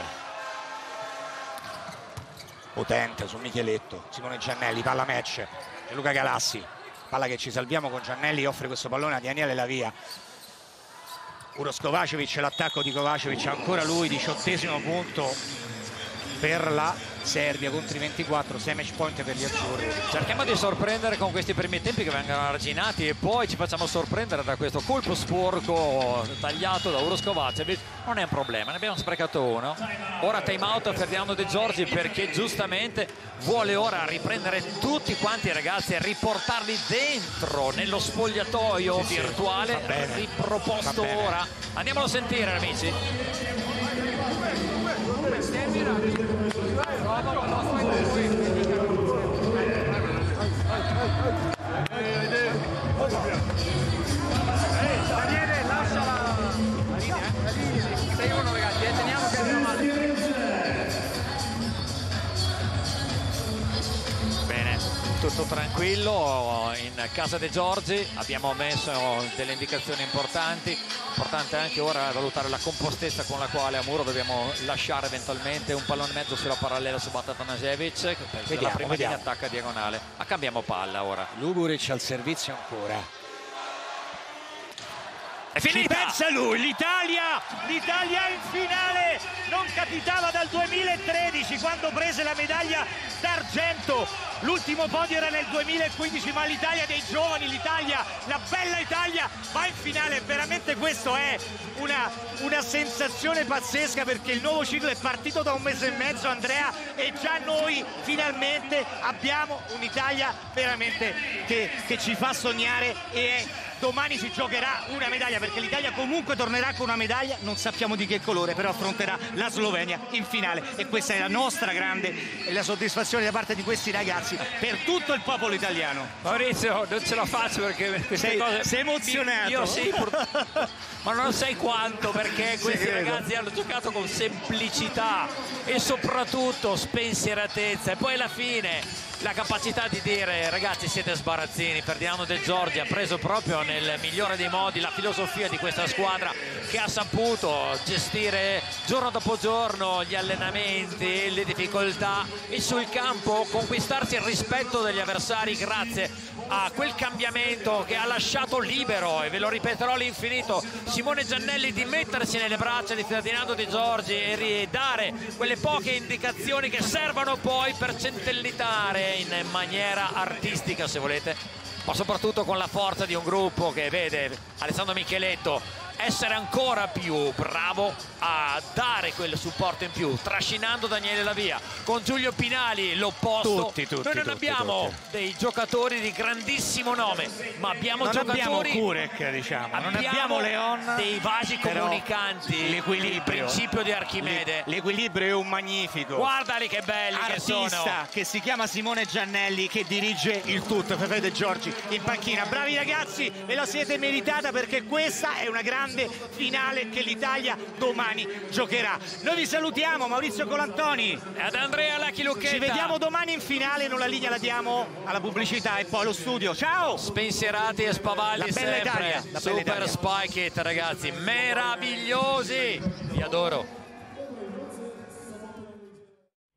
potente su Micheletto, Simone Giannelli, palla match, Luca Galassi, palla che ci salviamo con Giannelli, offre questo pallone a Daniele Lavia. Uros Kovacevic, l'attacco di Kovacevic, ancora lui, diciottesimo punto per la Serbia contro i ventiquattro, sei match point per gli azzurri. Cerchiamo di sorprendere con questi primi tempi che vengono arginati e poi ci facciamo sorprendere da questo colpo sporco tagliato da Uros Kovacevic. Non è un problema, ne abbiamo sprecato uno. Ora time out Ferdinando De Giorgi perché giustamente vuole ora riprendere tutti quanti i ragazzi e riportarli dentro nello spogliatoio sì, virtuale sì, va bene, riproposto va bene. ora. Andiamolo a sentire amici. Daniele, lascia la linea, la linea. sei uno ragazzi, eh, teniamo che andiamo male. Bene, tutto tranquillo in casa De Giorgi, abbiamo messo delle indicazioni importanti, importante anche ora valutare la compostezza con la quale a muro dobbiamo lasciare eventualmente un pallone mezzo sulla parallela su Mata Atanasjevic, che Vediamo, la prima vediamo. linea attacca diagonale. Ah, cambiamo palla ora. Luburic al servizio ancora. È Ci finita! pensa lui, l'Italia, l'Italia in finale, non capitava dal duemilatredici quando prese la medaglia d'argento, l'ultimo podio era nel duemilaquindici, ma l'Italia dei giovani, l'Italia, la bella Italia va in finale. Veramente questo è una, una sensazione pazzesca perché il nuovo ciclo è partito da un mese e mezzo, Andrea, e già noi finalmente abbiamo un'Italia veramente che, che ci fa sognare e è domani si giocherà una medaglia perché l'Italia comunque tornerà con una medaglia, non sappiamo di che colore, però affronterà la Slovenia in finale e questa è la nostra grande e la soddisfazione da parte di questi ragazzi per tutto il popolo italiano. Maurizio, non ce la faccio perché queste Sei- cose... sei emozionato? Io sì, pur- ma non sai quanto, perché questi credo. ragazzi hanno giocato con semplicità e soprattutto spensieratezza, e poi alla fine la capacità di dire ragazzi siete sbarazzini. Ferdinando De Giorgi ha preso proprio nel migliore dei modi la filosofia di questa squadra che ha saputo gestire giorno dopo giorno gli allenamenti, le difficoltà e sul campo conquistarsi il rispetto degli avversari grazie a quel cambiamento che ha lasciato libero, e ve lo ripeterò all'infinito, Simone Giannelli, di mettersi nelle braccia di Ferdinando De Giorgi e ridare quelle poche indicazioni che servono poi per centellitare in maniera artistica, se volete, ma soprattutto con la forza di un gruppo che vede Alessandro Micheletto essere ancora più bravo a dare quel supporto in più, trascinando Daniele Lavia con Giulio Pinali l'opposto. Tutti, tutti, Noi non tutti, abbiamo tutti. dei giocatori di grandissimo nome, ma abbiamo Non giocatori, abbiamo Kurek, diciamo, non abbiamo Leon, dei vasi però comunicanti, il l'equilibrio, principio di Archimede. l'equilibrio è un magnifico Guardali che belli che sono. artista che si chiama Simone Giannelli, che dirige il tutto. Fede De Giorgi in panchina. Bravi ragazzi, ve la siete meritata perché questa è una grande finale che l'Italia domani giocherà. Noi vi salutiamo, Maurizio Colantoni, Ad Andrea Lacchi Lucchetta. ci vediamo domani in finale. Non la linea la diamo alla pubblicità e poi allo studio. Ciao! Spensierati e spavaldi La bella sempre. Italia, la bella Super Italia. Spike It, ragazzi, meravigliosi, vi adoro.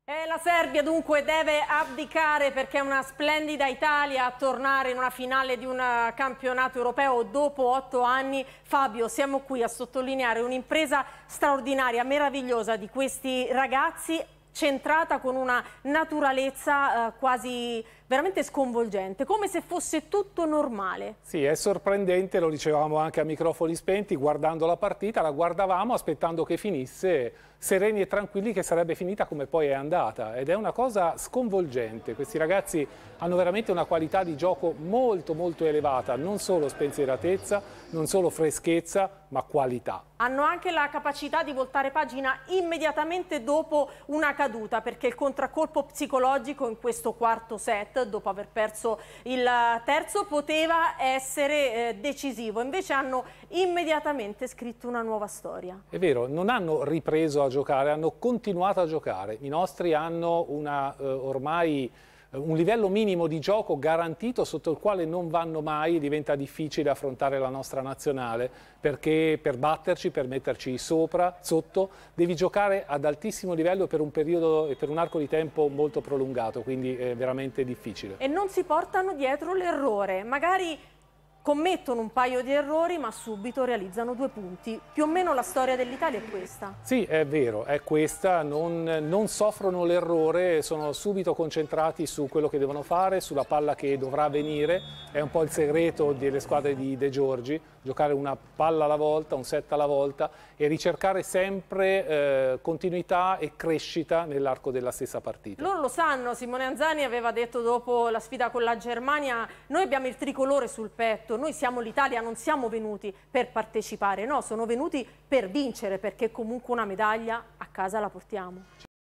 E la Serbia dunque deve abdicare perché è una splendida Italia a tornare in una finale di un campionato europeo dopo otto anni. Fabio, siamo qui a sottolineare un'impresa straordinaria, meravigliosa di questi ragazzi, centrata con una naturalezza eh, quasi veramente sconvolgente, come se fosse tutto normale. Sì, è sorprendente, lo dicevamo anche a microfoni spenti, guardando la partita, la guardavamo aspettando che finisse, sereni e tranquilli che sarebbe finita come poi è andata, ed è una cosa sconvolgente. Questi ragazzi hanno veramente una qualità di gioco molto molto elevata, non solo spensieratezza, non solo freschezza, ma qualità. Hanno anche la capacità di voltare pagina immediatamente dopo una caduta, perché il contraccolpo psicologico in questo quarto set, dopo aver perso il terzo, poteva essere eh, decisivo. Invece hanno immediatamente scritto una nuova storia. È vero, non hanno ripreso a giocare, hanno continuato a giocare. I nostri hanno una, eh, ormai un livello minimo di gioco garantito sotto il quale non vanno mai, diventa difficile affrontare la nostra nazionale, perché per batterci, per metterci sopra, sotto, devi giocare ad altissimo livello per un periodo e per un arco di tempo molto prolungato, quindi è veramente difficile. E non si portano dietro l'errore, magari commettono un paio di errori ma subito realizzano due punti. Più o meno la storia dell'Italia è questa. Sì, è vero, è questa, non, non soffrono l'errore, sono subito concentrati su quello che devono fare, sulla palla che dovrà venire. È un po' il segreto delle squadre di De Giorgi, giocare una palla alla volta, un set alla volta e ricercare sempre eh, continuità e crescita nell'arco della stessa partita. Loro lo sanno, Simone Anzani aveva detto dopo la sfida con la Germania: noi abbiamo il tricolore sul petto, noi siamo l'Italia, non siamo venuti per partecipare, no, sono venuti per vincere, perché comunque una medaglia a casa la portiamo.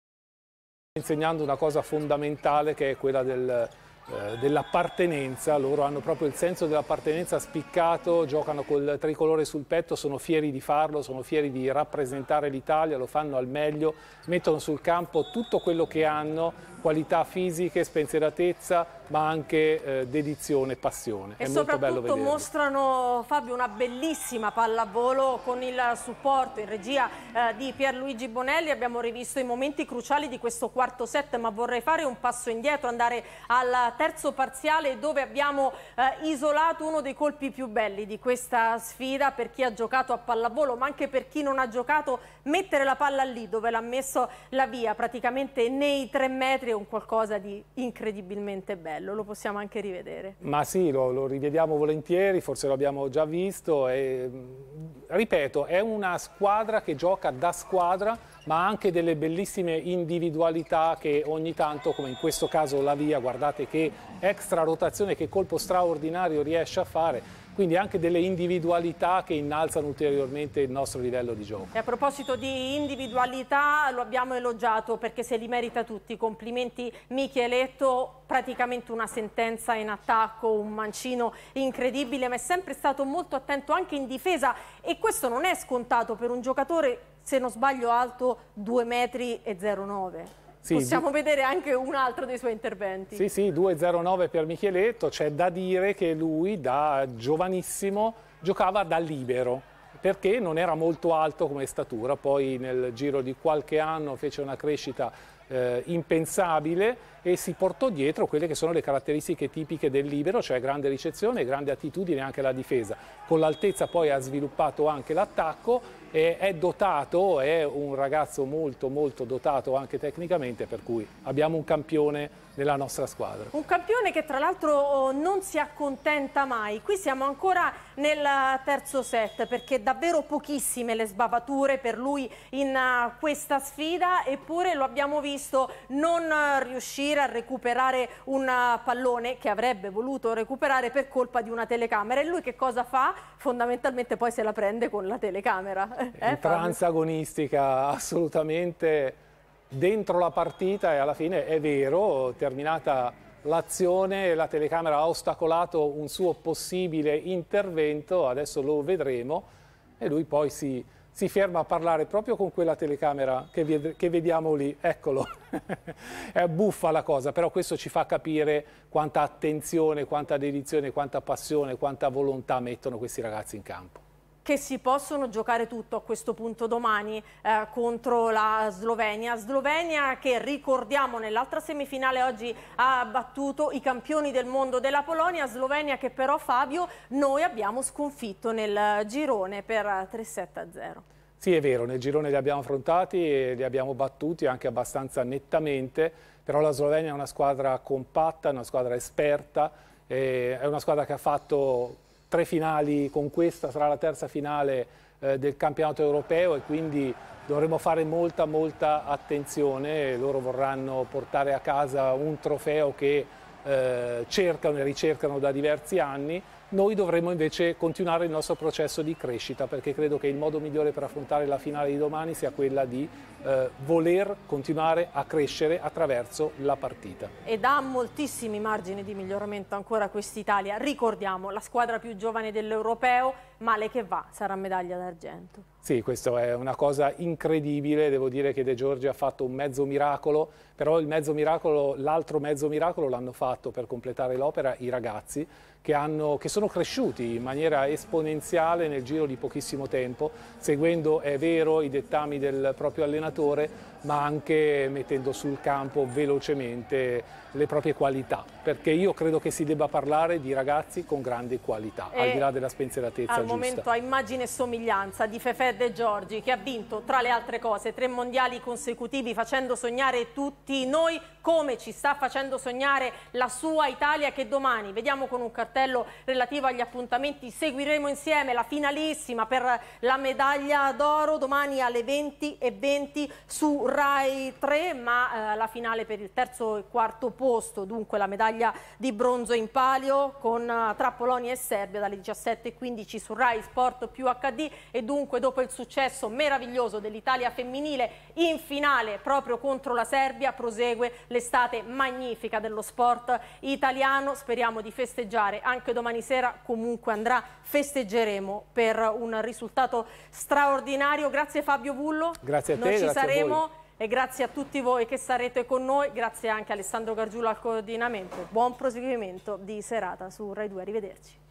Insegnando una cosa fondamentale, che è quella del... dell'appartenenza. Loro hanno proprio il senso dell'appartenenza spiccato, giocano col tricolore sul petto, sono fieri di farlo, sono fieri di rappresentare l'Italia, lo fanno al meglio, mettono sul campo tutto quello che hanno, qualità fisiche, spensieratezza, ma anche eh, dedizione e passione. E è molto bello soprattutto vederlo. Mostrano, Fabio, una bellissima pallavolo con il supporto in regia eh, di Pierluigi Bonelli. Abbiamo rivisto i momenti cruciali di questo quarto set, ma vorrei fare un passo indietro, andare al terzo parziale, dove abbiamo eh, isolato uno dei colpi più belli di questa sfida. Per chi ha giocato a pallavolo, ma anche per chi non ha giocato, mettere la palla lì dove l'ha messo la Via, praticamente nei tre metri, è un qualcosa di incredibilmente bello. Lo possiamo anche rivedere. Ma sì, lo, lo rivediamo volentieri, forse lo abbiamo già visto e, ripeto, è una squadra che gioca da squadra, ma anche delle bellissime individualità che ogni tanto, come in questo caso la Via, guardate che extra rotazione, che colpo straordinario riesce a fare. Quindi anche delle individualità che innalzano ulteriormente il nostro livello di gioco. E a proposito di individualità, lo abbiamo elogiato perché se li merita tutti. Complimenti Micheletto, praticamente una sentenza in attacco, un mancino incredibile, ma è sempre stato molto attento anche in difesa, e questo non è scontato per un giocatore, se non sbaglio, alto due metri e zero nove. Sì, possiamo vedere anche un altro dei suoi interventi. Sì, sì, due zero nove per Micheletto. C'è da dire che lui da giovanissimo giocava da libero, perché non era molto alto come statura, poi nel giro di qualche anno fece una crescita eh, impensabile e si portò dietro quelle che sono le caratteristiche tipiche del libero, cioè grande ricezione e grande attitudine anche alla difesa. Con l'altezza poi ha sviluppato anche l'attacco e è dotato, è un ragazzo molto molto dotato anche tecnicamente, per cui abbiamo un campione nella nostra squadra. Un campione che tra l'altro non si accontenta mai. Qui siamo ancora nel terzo set, perché davvero pochissime le sbavature per lui in questa sfida, eppure lo abbiamo visto non riuscire a recuperare un pallone che avrebbe voluto recuperare per colpa di una telecamera. E lui che cosa fa? Fondamentalmente poi se la prende con la telecamera. Eh, in trance agonistica assolutamente dentro la partita, e alla fine è vero, terminata l'azione la telecamera ha ostacolato un suo possibile intervento, adesso lo vedremo, e lui poi si, si ferma a parlare proprio con quella telecamera che, ved che vediamo lì, eccolo. È buffa la cosa, però questo ci fa capire quanta attenzione, quanta dedizione, quanta passione, quanta volontà mettono questi ragazzi in campo. che si possono giocare tutto a questo punto domani eh, contro la Slovenia. Slovenia che, ricordiamo, nell'altra semifinale oggi ha battuto i campioni del mondo della Polonia. Slovenia che però, Fabio, noi abbiamo sconfitto nel girone per tre sette a zero. Sì, è vero, nel girone li abbiamo affrontati e li abbiamo battuti anche abbastanza nettamente, però la Slovenia è una squadra compatta, è una squadra esperta, è una squadra che ha fatto tre finali con questa, sarà la terza finale eh, del campionato europeo e quindi dovremo fare molta molta attenzione. Loro vorranno portare a casa un trofeo che eh, cercano e ricercano da diversi anni. Noi dovremo invece continuare il nostro processo di crescita, perché credo che il modo migliore per affrontare la finale di domani sia quella di eh, voler continuare a crescere attraverso la partita. Ed ha moltissimi margini di miglioramento ancora quest'Italia. Ricordiamo, la squadra più giovane dell'Europeo, male che va, sarà medaglia d'argento. Sì, questa è una cosa incredibile, devo dire che De Giorgi ha fatto un mezzo miracolo, però il mezzo miracolo, l'altro mezzo miracolo l'hanno fatto per completare l'opera i ragazzi che, hanno, che sono cresciuti in maniera esponenziale nel giro di pochissimo tempo, seguendo, è vero, i dettami del proprio allenatore, ma anche mettendo sul campo velocemente le proprie qualità, perché io credo che si debba parlare di ragazzi con grandi qualità, e al di là della spensieratezza al giusta. momento ha immagine e somiglianza di Fefè De Giorgi, che ha vinto, tra le altre cose, tre mondiali consecutivi, facendo sognare tutti noi, come ci sta facendo sognare la sua Italia, che domani, vediamo con un cartello relativo agli appuntamenti, seguiremo insieme la finalissima per la medaglia d'oro domani alle venti e venti su Rai tre, ma eh, la finale per il terzo e quarto posto, dunque la medaglia di bronzo in palio con, uh, tra Polonia e Serbia dalle diciassette e quindici su Rai Sport più acca di, e dunque dopo il successo meraviglioso dell'Italia femminile in finale proprio contro la Serbia prosegue l'estate magnifica dello sport italiano. Speriamo di festeggiare anche domani sera, comunque andrà, festeggeremo per un risultato straordinario. Grazie Fabio Bullo, grazie a te, noi ci grazie saremo. a voi. E grazie a tutti voi che sarete con noi, grazie anche a Alessandro Gargiulo al coordinamento. Buon proseguimento di serata su Rai due, arrivederci.